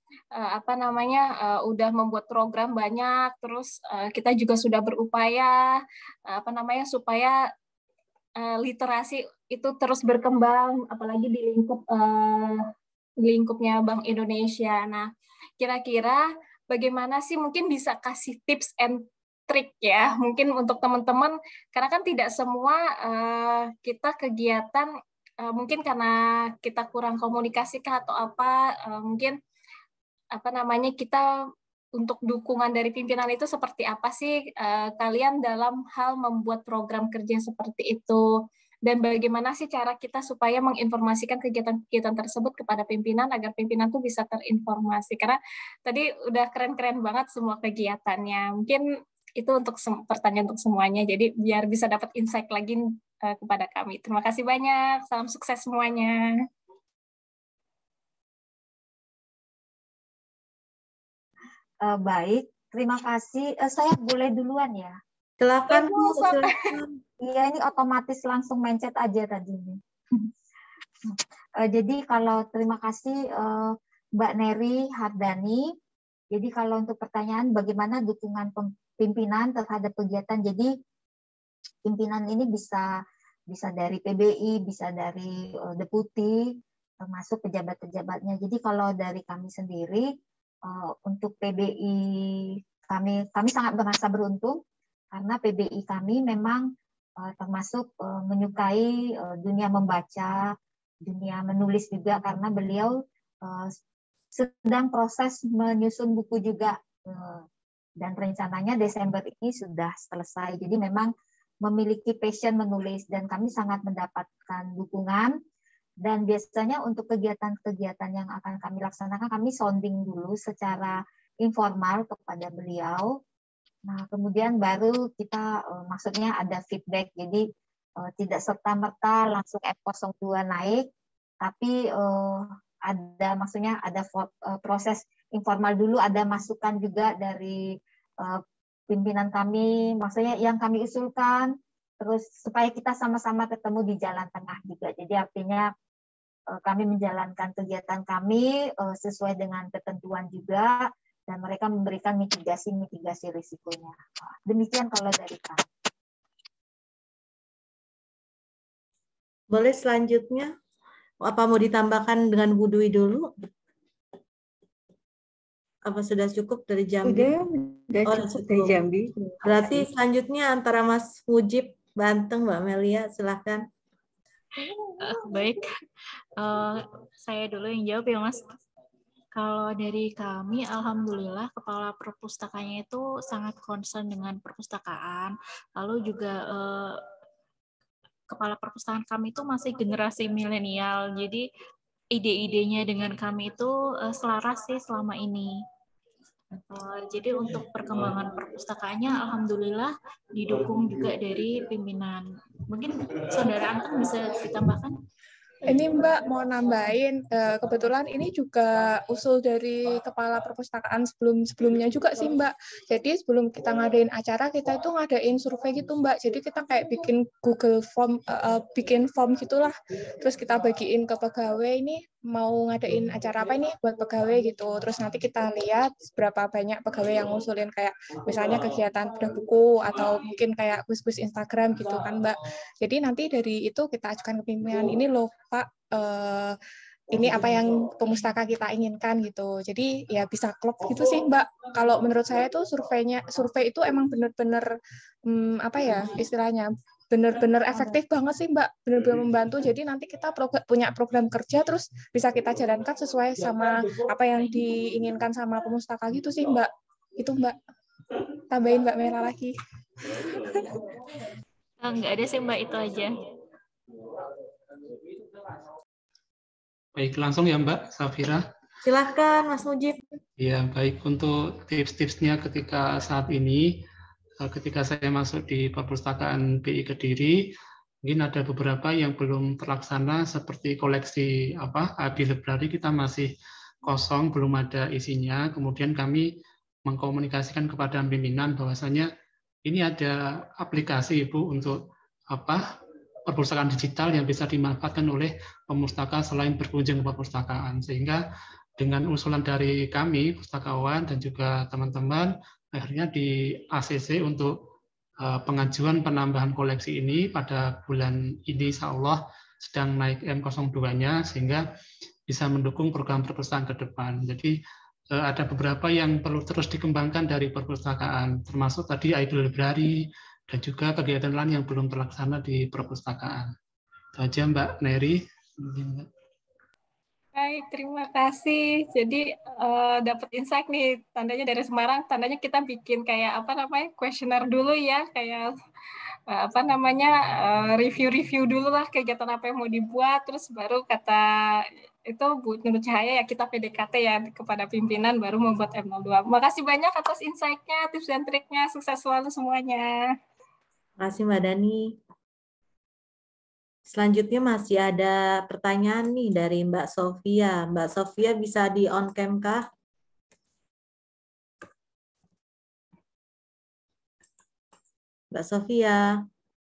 uh, apa namanya uh, udah membuat program banyak, terus uh, kita juga sudah berupaya uh, apa namanya supaya uh, literasi itu terus berkembang, apalagi di lingkup uh, lingkupnya Bank Indonesia. Nah, kira-kira bagaimana sih mungkin bisa kasih tips and trik ya, mungkin untuk teman-teman, karena kan tidak semua uh, kita kegiatan Uh, mungkin karena kita kurang komunikasi kah atau apa, uh, mungkin apa namanya kita untuk dukungan dari pimpinan itu seperti apa sih uh, kalian dalam hal membuat program kerja seperti itu, dan bagaimana sih cara kita supaya menginformasikan kegiatan-kegiatan tersebut kepada pimpinan agar pimpinan tuh bisa terinformasi, karena tadi udah keren-keren banget semua kegiatannya. Mungkin itu untuk pertanyaan untuk semuanya, jadi biar bisa dapat insight lagi uh, kepada kami. Terima kasih banyak, salam sukses semuanya. Uh, baik, terima kasih. Uh, saya boleh duluan ya? Silakan Bu, silakan. Iya, ini otomatis langsung mencet aja tadi. uh, jadi kalau terima kasih uh, Mbak Neri Hardani. Jadi kalau untuk pertanyaan bagaimana dukungan pimpinan terhadap kegiatan, jadi pimpinan ini bisa bisa dari P B I, bisa dari uh, deputi, termasuk pejabat-pejabatnya. Jadi kalau dari kami sendiri uh, untuk P B I kami kami sangat merasa beruntung karena P B I kami memang uh, termasuk uh, menyukai uh, dunia membaca, dunia menulis juga, karena beliau uh, sedang proses menyusun buku juga. Uh, dan rencananya Desember ini sudah selesai. Jadi memang memiliki passion menulis dan kami sangat mendapatkan dukungan. Dan biasanya untuk kegiatan-kegiatan yang akan kami laksanakan, kami sounding dulu secara informal kepada beliau. Nah, kemudian baru kita uh, maksudnya ada feedback. Jadi uh, tidak serta-merta langsung F nol dua naik, tapi uh, ada maksudnya ada uh, proses informal dulu, ada masukan juga dari uh, pimpinan kami, maksudnya yang kami usulkan, terus supaya kita sama-sama ketemu di jalan tengah juga. Jadi artinya uh, kami menjalankan kegiatan kami uh, sesuai dengan ketentuan juga, dan mereka memberikan mitigasi-mitigasi risikonya. Demikian kalau dari kami. Boleh selanjutnya? Apa mau ditambahkan dengan Bu Dwi dulu? Apa sudah cukup dari Jambi? Sudah, sudah oh, cukup dari Jambi. Berarti selanjutnya antara Mas Mujib, Banteng, Mbak Melia, silahkan. Uh, baik, uh, saya dulu yang jawab ya Mas. Kalau dari kami, alhamdulillah kepala perpustakanya itu sangat concern dengan perpustakaan. Lalu juga uh, kepala perpustakaan kami itu masih generasi milenial, jadi ide-idenya dengan kami itu uh, selaras sih selama ini. Uh, jadi untuk perkembangan perpustakaannya, alhamdulillah didukung juga dari pimpinan. Mungkin Saudara Anteng bisa ditambahkan? Ini Mbak mau nambahin, kebetulan ini juga usul dari kepala perpustakaan sebelum-sebelumnya juga sih Mbak. Jadi sebelum kita ngadain acara, kita itu ngadain survei gitu Mbak. Jadi kita kayak bikin Google Form, uh, bikin form gitulah. Terus kita bagiin ke pegawai, ini mau ngadain acara apa ini buat pegawai gitu. Terus nanti kita lihat berapa banyak pegawai yang ngusulin kayak misalnya kegiatan bedah buku atau mungkin kayak kuis-kuis Instagram gitu kan Mbak. Jadi nanti dari itu kita ajukan ke pimpinan, ini loh Pak, uh, ini apa yang pemustaka kita inginkan gitu. Jadi ya bisa klop gitu sih Mbak. Kalau menurut saya tuh surveinya, survei itu emang benar-benar hmm, apa ya istilahnya, benar-benar efektif banget sih Mbak, benar-benar membantu. Jadi nanti kita prog- punya program kerja terus bisa kita jalankan sesuai sama apa yang diinginkan sama pemustaka gitu sih Mbak. Itu Mbak. Tambahin Mbak Mela lagi. Enggak ada sih Mbak, itu aja. Baik, langsung ya Mbak Safira. Silahkan Mas Mujib. Ya, baik, untuk tips-tipsnya ketika saat ini, ketika saya masuk di perpustakaan B I Kediri, mungkin ada beberapa yang belum terlaksana seperti koleksi apa A B Library kita masih kosong, belum ada isinya. Kemudian kami mengkomunikasikan kepada pimpinan bahwasanya ini ada aplikasi Ibu untuk apa perpustakaan digital yang bisa dimanfaatkan oleh pemustaka selain berkunjung ke perpustakaan, sehingga dengan usulan dari kami, pustakawan dan juga teman-teman, akhirnya di A C C untuk pengajuan penambahan koleksi ini pada bulan ini, insya Allah sedang naik M nol dua-nya, sehingga bisa mendukung program perpustakaan ke depan. Jadi ada beberapa yang perlu terus dikembangkan dari perpustakaan, termasuk tadi idle library, dan juga kegiatan lain yang belum terlaksana di perpustakaan. Itu aja Mbak Neri. Baik, terima kasih. Jadi uh, dapat insight nih, tandanya dari Semarang, tandanya kita bikin kayak apa namanya, kuesioner dulu ya, kayak uh, apa namanya, review-review uh, dulu lah kegiatan apa yang mau dibuat, terus baru kata itu Bu Nur Cahaya ya kita P D K T ya kepada pimpinan, baru membuat M nol dua. Makasih banyak atas insight-nya, tips dan triknya, sukses selalu semuanya. Terima kasih Mbak Dani. Selanjutnya masih ada pertanyaan nih dari Mbak Sofia. Mbak Sofia bisa di on cam kah? Mbak Sofia.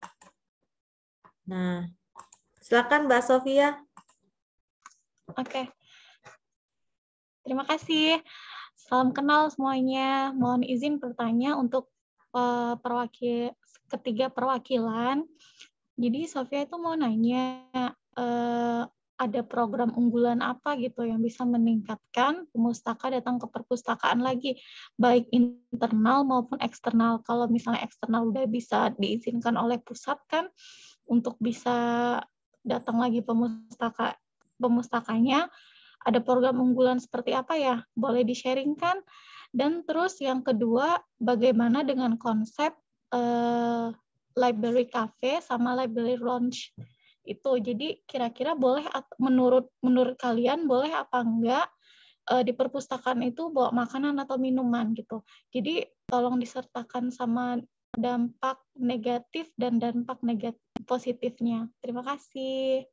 Nah, silakan Mbak Sofia. Oke. Terima kasih. Salam kenal semuanya. Mohon izin bertanya untuk uh, perwakil ketiga perwakilan. Jadi Sofia itu mau nanya, eh, ada program unggulan apa gitu yang bisa meningkatkan pemustaka datang ke perpustakaan lagi, baik internal maupun eksternal. Kalau misalnya eksternal udah bisa diizinkan oleh pusat kan, untuk bisa datang lagi pemustaka pemustakanya, ada program unggulan seperti apa ya? Boleh di-sharingkan? Dan terus yang kedua, bagaimana dengan konsep eh, library cafe sama library lounge itu. Jadi kira-kira boleh menurut menurut kalian boleh apa enggak uh, di perpustakaan itu bawa makanan atau minuman gitu. Jadi tolong disertakan sama dampak negatif dan dampak negatif positifnya. Terima kasih.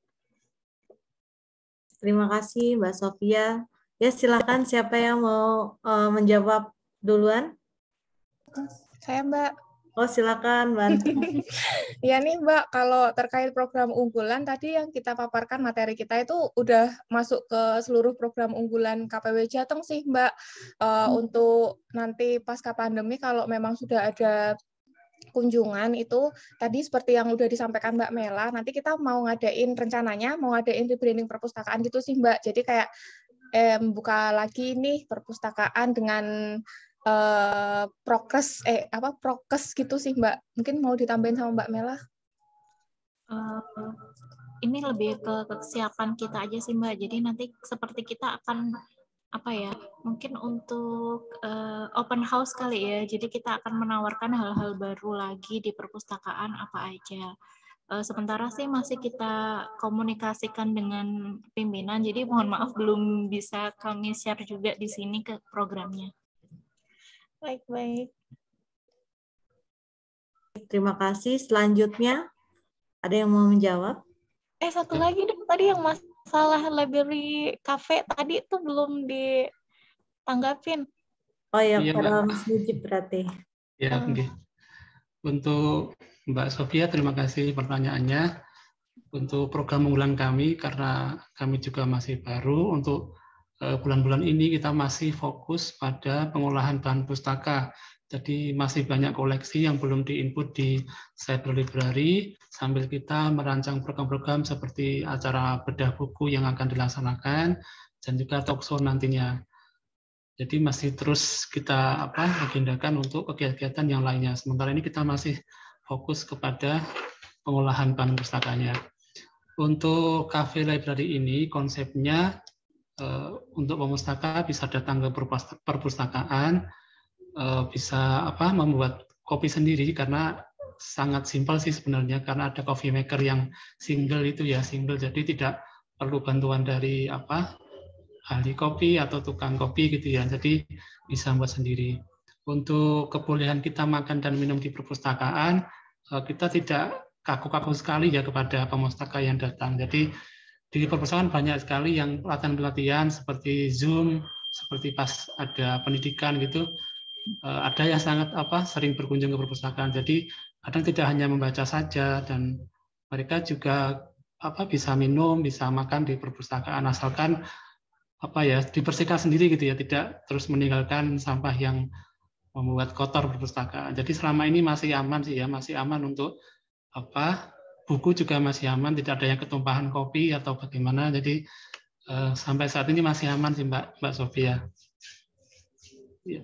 Terima kasih Mbak Sofia. Ya silakan siapa yang mau uh, menjawab duluan? Saya Mbak. Oh, silakan, Mbak. Ya nih, Mbak, kalau terkait program unggulan, tadi yang kita paparkan materi kita itu udah masuk ke seluruh program unggulan K P W Jateng sih, Mbak. Uh, hmm. Untuk nanti pasca pandemi, kalau memang sudah ada kunjungan itu, tadi seperti yang udah disampaikan Mbak Mela, nanti kita mau ngadain rencananya, mau ngadain rebranding perpustakaan gitu sih, Mbak. Jadi kayak eh, buka lagi nih perpustakaan dengan Uh, prokes eh apa prokes gitu sih Mbak. Mungkin mau ditambahin sama Mbak Mela? Uh, ini lebih ke kesiapan kita aja sih Mbak. Jadi nanti seperti kita akan apa ya? Mungkin untuk uh, open house kali ya. Jadi kita akan menawarkan hal-hal baru lagi di perpustakaan apa aja. Uh, sementara sih masih kita komunikasikan dengan pimpinan. Jadi mohon maaf belum bisa kami share juga di sini ke programnya. Baik-baik. Terima kasih. Selanjutnya, ada yang mau menjawab? Eh, satu lagi dong. Tadi yang masalah library cafe tadi itu belum ditanggapin. Oh ya, iya, pada Mas Mujib berarti. Ya, hmm. okay. Untuk Mbak Sofia, terima kasih pertanyaannya. Untuk program unggulan kami, karena kami juga masih baru, untuk bulan-bulan ini kita masih fokus pada pengolahan bahan pustaka. Jadi masih banyak koleksi yang belum diinput di cyber library, sambil kita merancang program-program seperti acara bedah buku yang akan dilaksanakan, dan juga talkshow nantinya. Jadi masih terus kita apa agendakan untuk kegiatan yang lainnya. Sementara ini kita masih fokus kepada pengolahan bahan pustakanya. Untuk cafe library ini konsepnya untuk pemustaka bisa datang ke perpustakaan, bisa apa membuat kopi sendiri, karena sangat simpel sih sebenarnya, karena ada coffee maker yang single itu ya single, jadi tidak perlu bantuan dari apa ahli kopi atau tukang kopi gitu ya, jadi bisa buat sendiri. Untuk kebolehan kita makan dan minum di perpustakaan, kita tidak kaku-kaku sekali ya kepada pemustaka yang datang. Jadi di perpustakaan banyak sekali yang pelatihan-pelatihan seperti Zoom, seperti pas ada pendidikan gitu, ada yang sangat apa sering berkunjung ke perpustakaan. Jadi kadang tidak hanya membaca saja, dan mereka juga apa bisa minum, bisa makan di perpustakaan, asalkan apa ya dibersihkan sendiri gitu ya, tidak terus meninggalkan sampah yang membuat kotor perpustakaan. Jadi selama ini masih aman sih ya, masih aman untuk apa buku juga masih aman, tidak ada yang ketumpahan kopi atau bagaimana. Jadi eh, sampai saat ini masih aman sih Mbak Mbak Sofia. Ya.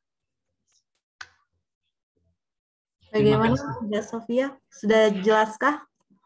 Bagaimana Mbak Sofia? Sudah jelaskah?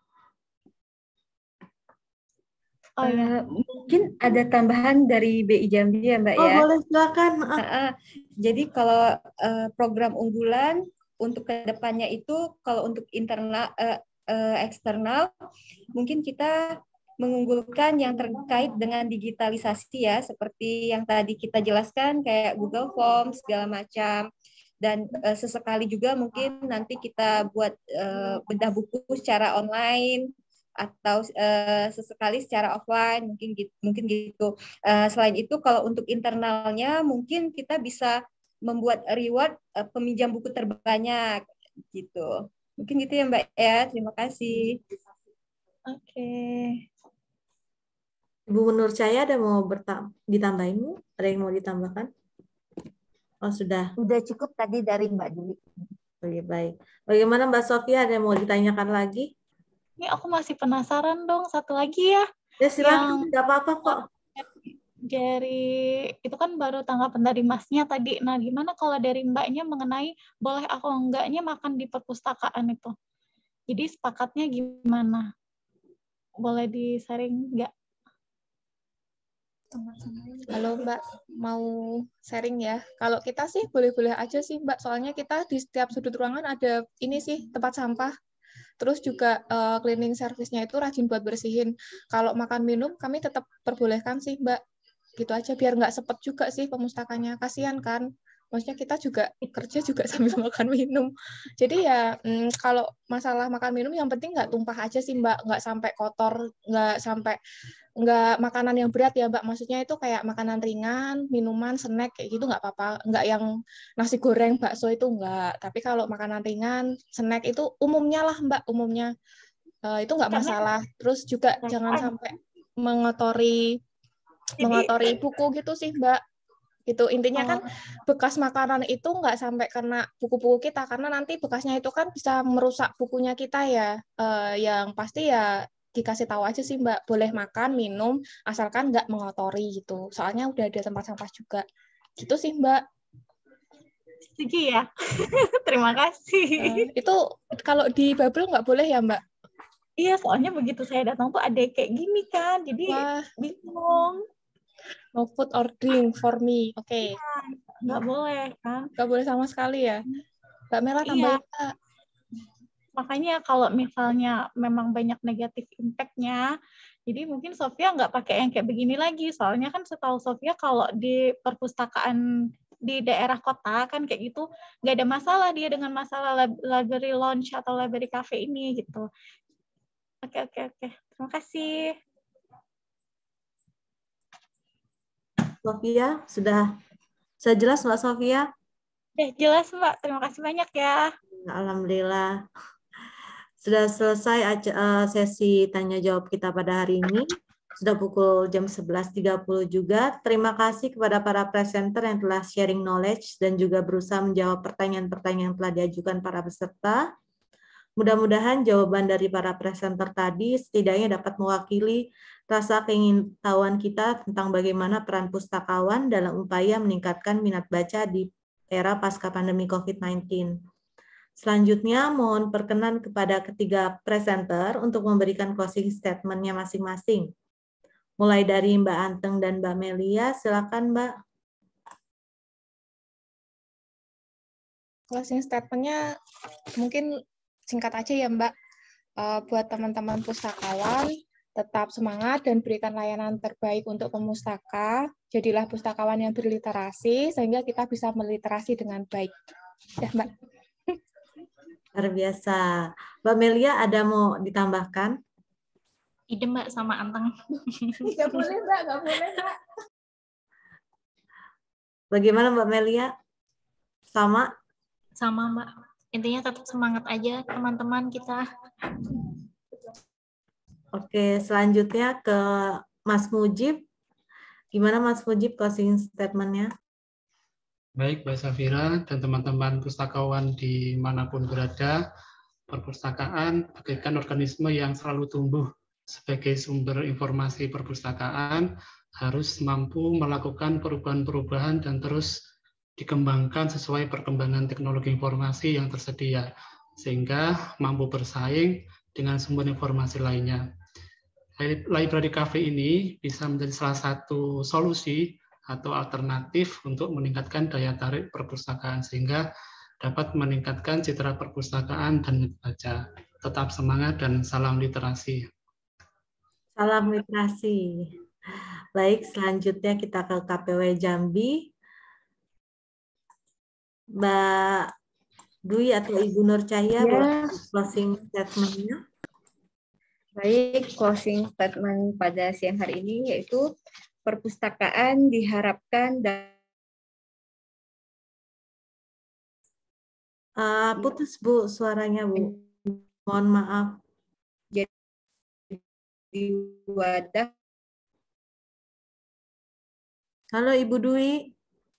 Oh ya, mungkin ada tambahan dari B I Jambi ya Mbak oh, ya. Oh boleh, silakan. Uh, uh, jadi kalau uh, program unggulan untuk kedepannya itu kalau untuk internal, uh, uh, eksternal, mungkin kita mengunggulkan yang terkait dengan digitalisasi ya, seperti yang tadi kita jelaskan kayak Google Forms segala macam. Dan uh, sesekali juga mungkin nanti kita buat uh, bedah buku secara online atau uh, sesekali secara offline mungkin gitu, mungkin gitu. Uh, selain itu kalau untuk internalnya mungkin kita bisa membuat reward uh, peminjam buku terbanyak gitu. Mungkin gitu ya Mbak ya. Terima kasih. Oke. Okay. Ibu Nur Cahaya ada mau ditambahin? Ada yang mau ditambahkan? Oh sudah. Sudah cukup tadi dari Mbak Dili. Oke baik. Bagaimana Mbak Sofia, ada yang mau ditanyakan lagi? Ini aku masih penasaran dong, satu lagi ya. Ya silakan, nggak apa-apa kok. Dari itu kan baru tanggapan dari Masnya tadi. Nah, gimana kalau dari Mbaknya mengenai boleh aku enggaknya makan di perpustakaan itu? Jadi sepakatnya gimana? Boleh di-sharing nggak? Halo Mbak, mau sharing ya? Kalau kita sih boleh-boleh aja sih Mbak, soalnya kita di setiap sudut ruangan ada ini sih tempat sampah. Terus juga uh, cleaning service-nya itu rajin buat bersihin. Kalau makan minum kami tetap perbolehkan sih Mbak. Gitu aja biar nggak sepet juga sih pemustakanya. Kasihan kan. Maksudnya kita juga kerja juga sambil makan minum. Jadi ya hmm, kalau masalah makan minum yang penting nggak tumpah aja sih Mbak. Nggak sampai kotor, nggak sampai nggak makanan yang berat ya Mbak. Maksudnya itu kayak makanan ringan, minuman, snack kayak gitu nggak apa-apa. Nggak yang nasi goreng, bakso itu nggak. Tapi kalau makanan ringan, snack itu umumnya lah Mbak, umumnya uh, itu nggak masalah. Terus juga jangan sampai mengotori mengotori buku gitu sih Mbak. Gitu intinya kan bekas makanan itu nggak sampai kena buku-buku kita karena nanti bekasnya itu kan bisa merusak bukunya kita ya. Uh, yang pasti ya dikasih tahu aja sih Mbak, boleh makan, minum, asalkan nggak mengotori gitu. Soalnya udah ada tempat sampah juga. Gitu sih Mbak. Setuju ya? Terima kasih. Uh, itu kalau di Babel nggak boleh ya Mbak? Iya, soalnya begitu saya datang tuh ada kayak gini kan, jadi wah, bingung. No food or drink for me, oke. Okay. Ya, nggak boleh kan? Nggak boleh sama sekali ya? Mbak Mela tambahin iya. Mbak. Makanya kalau misalnya memang banyak negatif impact-nya, jadi mungkin Sofia nggak pakai yang kayak begini lagi. Soalnya kan setahu Sofia kalau di perpustakaan di daerah kota kan kayak gitu, nggak ada masalah dia dengan masalah library lounge atau library cafe ini gitu. Oke, oke, oke. Terima kasih. Sofia, sudah, sudah jelas Mbak Sofia? Ya, jelas Mbak. Terima kasih banyak ya. Alhamdulillah. Sudah selesai sesi tanya jawab kita pada hari ini. Sudah pukul jam sebelas tiga puluh juga. Terima kasih kepada para presenter yang telah sharing knowledge dan juga berusaha menjawab pertanyaan-pertanyaan yang telah diajukan para peserta. Mudah-mudahan jawaban dari para presenter tadi setidaknya dapat mewakili rasa keingintahuan kita tentang bagaimana peran pustakawan dalam upaya meningkatkan minat baca di era pasca pandemi COVID sembilan belas. Selanjutnya, mohon perkenan kepada ketiga presenter untuk memberikan closing statement-nya masing-masing. Mulai dari Mbak Anteng dan Mbak Melia, silakan Mbak. Closing statement-nya mungkin singkat aja ya Mbak. Uh, buat teman-teman pustakawan, tetap semangat dan berikan layanan terbaik untuk pemustaka. Jadilah pustakawan yang berliterasi, sehingga kita bisa meliterasi dengan baik. Ya Mbak. Luar biasa. Mbak Melia ada mau ditambahkan? Ide Mbak sama Anteng. Nggak boleh Mbak, nggak boleh Mbak. Bagaimana Mbak Melia? Sama? Sama Mbak. Intinya tetap semangat aja teman-teman kita. Oke, selanjutnya ke Mas Mujib. Gimana Mas Mujib closing statement-nya? Baik, Mbak Safira dan teman-teman pustakawan dimanapun berada, perpustakaan bagaikan organisme yang selalu tumbuh sebagai sumber informasi perpustakaan, harus mampu melakukan perubahan-perubahan dan terus dikembangkan sesuai perkembangan teknologi informasi yang tersedia, sehingga mampu bersaing dengan sumber informasi lainnya. Library Cafe ini bisa menjadi salah satu solusi atau alternatif untuk meningkatkan daya tarik perpustakaan sehingga dapat meningkatkan citra perpustakaan dan membaca. Tetap semangat dan salam literasi. Salam literasi. Baik, selanjutnya kita ke K P W Jambi. Mbak Dwi atau Ibu Nur Cahya, Ya. boleh closing statement-nya? Baik, closing statement pada siang hari ini yaitu perpustakaan diharapkan dan Uh, putus Bu suaranya Bu. Mohon maaf. Jadi wadah. Halo Ibu Dwi.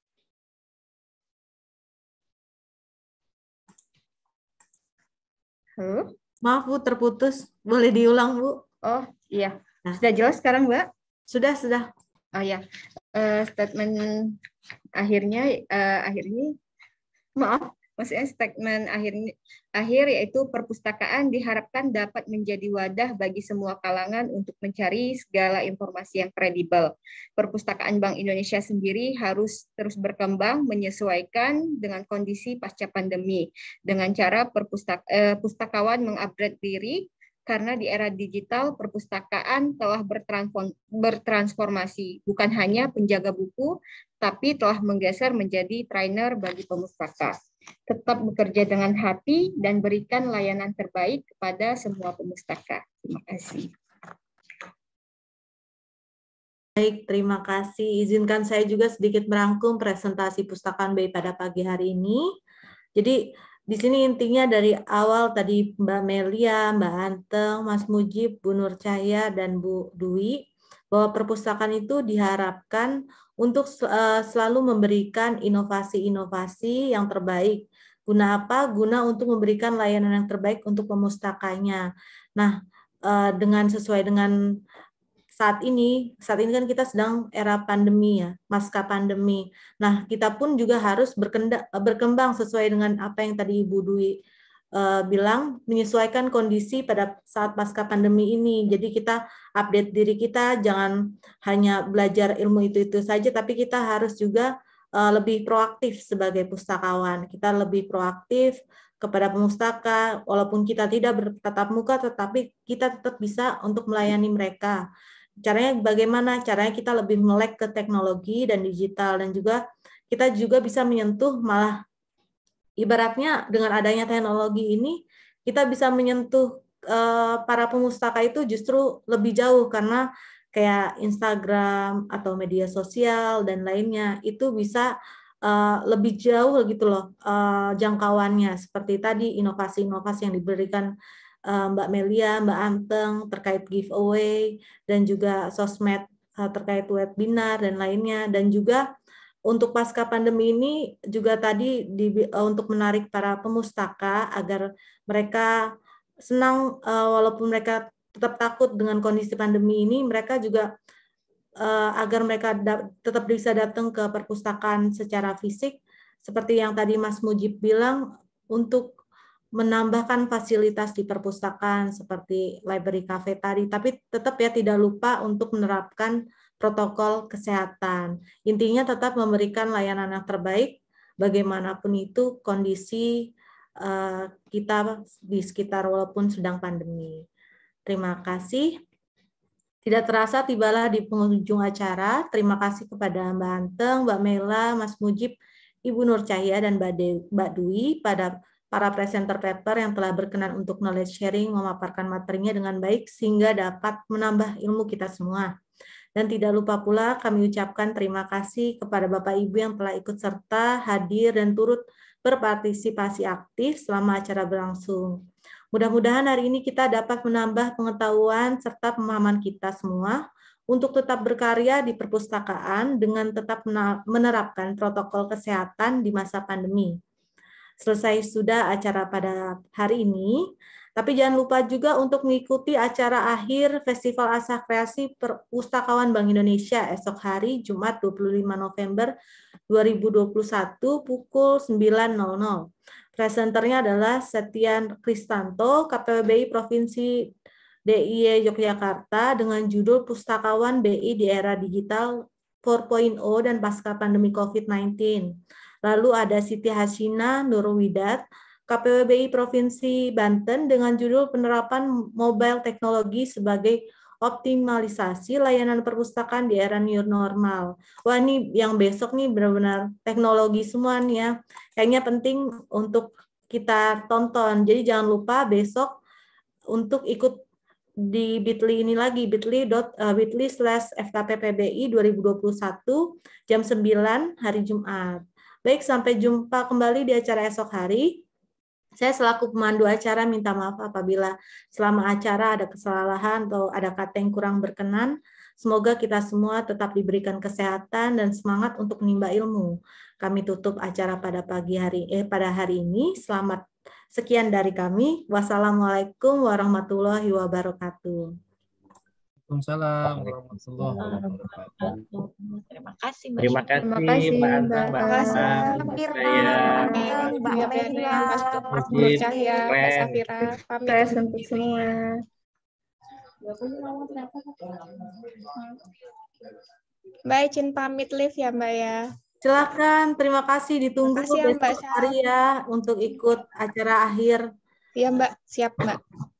Halo. Maaf Bu terputus. Boleh diulang Bu? Oh iya. Sudah jelas sekarang Mbak? Sudah sudah. Oh ya. Uh, statement akhirnya uh, akhir ini maaf. Maksudnya statement akhir, akhir yaitu perpustakaan diharapkan dapat menjadi wadah bagi semua kalangan untuk mencari segala informasi yang kredibel. Perpustakaan Bank Indonesia sendiri harus terus berkembang menyesuaikan dengan kondisi pasca pandemi dengan cara perpustak, eh, pustakawan mengupgrade diri karena di era digital perpustakaan telah bertransformasi, bukan hanya penjaga buku, tapi telah menggeser menjadi trainer bagi pemustaka. Tetap bekerja dengan hati dan berikan layanan terbaik kepada semua pemustaka. Terima kasih. Baik, terima kasih. Izinkan saya juga sedikit merangkum presentasi Pustakaan B I pada pagi hari ini. Jadi, di sini intinya dari awal tadi Mbak Melia, Mbak Anteng, Mas Mujib, Bu Nur Cahya, dan Bu Dwi, bahwa perpustakaan itu diharapkan untuk selalu memberikan inovasi-inovasi yang terbaik. Guna apa? Guna untuk memberikan layanan yang terbaik untuk pemustakanya. Nah, dengan sesuai dengan saat ini, saat ini kan kita sedang era pandemi ya, pasca pandemi. Nah, kita pun juga harus berkembang sesuai dengan apa yang tadi Ibu Dwi uh, bilang, menyesuaikan kondisi pada saat pasca pandemi ini. Jadi kita update diri kita, jangan hanya belajar ilmu itu-itu saja, tapi kita harus juga uh, lebih proaktif sebagai pustakawan. Kita lebih proaktif kepada pemustaka, walaupun kita tidak bertatap muka, tetapi kita tetap bisa untuk melayani mereka. Caranya bagaimana? Caranya kita lebih melek ke teknologi dan digital, dan juga kita juga bisa menyentuh, malah ibaratnya dengan adanya teknologi ini kita bisa menyentuh uh, para pemustaka itu justru lebih jauh, karena kayak Instagram atau media sosial dan lainnya itu bisa uh, lebih jauh gitu loh uh, jangkauannya, seperti tadi inovasi-inovasi yang diberikan Mbak Melia, Mbak Anteng terkait giveaway, dan juga sosmed terkait webinar dan lainnya, dan juga untuk pasca pandemi ini juga tadi di, untuk menarik para pemustaka agar mereka senang walaupun mereka tetap takut dengan kondisi pandemi ini, mereka juga agar mereka tetap bisa datang ke perpustakaan secara fisik, seperti yang tadi Mas Mujib bilang, untuk menambahkan fasilitas di perpustakaan seperti library cafe tadi, tapi tetap ya tidak lupa untuk menerapkan protokol kesehatan. Intinya tetap memberikan layanan yang terbaik bagaimanapun itu kondisi uh, kita di sekitar walaupun sedang pandemi. Terima kasih. Tidak terasa tibalah di penghujung acara. Terima kasih kepada Mbak Anteng, Mbak Mela, Mas Mujib, Ibu Nur Cahya, dan Mbak Dwi pada para presenter paper yang telah berkenan untuk knowledge sharing, memaparkan materinya dengan baik sehingga dapat menambah ilmu kita semua. Dan tidak lupa pula kami ucapkan terima kasih kepada Bapak Ibu yang telah ikut serta, hadir, dan turut berpartisipasi aktif selama acara berlangsung. Mudah-mudahan hari ini kita dapat menambah pengetahuan serta pemahaman kita semua untuk tetap berkarya di perpustakaan dengan tetap menerapkan protokol kesehatan di masa pandemi. Selesai sudah acara pada hari ini, tapi jangan lupa juga untuk mengikuti acara akhir Festival Asa Kreasi Perpustakawan Bank Indonesia esok hari Jumat dua puluh lima November dua ribu dua puluh satu pukul sembilan nol nol. Presenternya adalah Setian Kristanto, K P W B I Provinsi D I Y Yogyakarta dengan judul Pustakawan B I di Era Digital empat titik nol dan Pasca Pandemi COVID sembilan belas. Lalu ada Siti Hasina Nurwidat, K P W B I Provinsi Banten dengan judul Penerapan Mobile Teknologi sebagai Optimalisasi Layanan Perpustakaan di Era New Normal. Wah, ini yang besok nih benar-benar teknologi semua nih ya. Kayaknya penting untuk kita tonton. Jadi jangan lupa besok untuk ikut di Bitly ini lagi, bit.ly dot bit.ly slash fkppbi dua ribu dua puluh satu jam sembilan hari Jumat. Baik, sampai jumpa kembali di acara esok hari. Saya selaku pemandu acara minta maaf apabila selama acara ada kesalahan atau ada kata yang kurang berkenan. Semoga kita semua tetap diberikan kesehatan dan semangat untuk menimba ilmu. Kami tutup acara pada pagi hari eh pada hari ini. Selamat sekian dari kami. Wassalamualaikum warahmatullahi wabarakatuh. Waalaikumsalam warahmatullahi wabarakatuh. Terima kasih, Mbak. Terima kasih, Terima kasih, Mbak Antang, Mbak. Mbak Terima kasih, Mela, Mbak Mbak Firna, Saya, Mbak Mbak Mela, Firna, Mas Mas Mujib, Nur Cahya, Mbak keren. Safira, pamit. sukses untuk semua. Mbak izin pamit live ya Mbak ya. Silakan, terima kasih. Ditunggu Makasih ya, Mbak besok hari ya untuk ikut acara akhir. Iya Mbak, siap Mbak.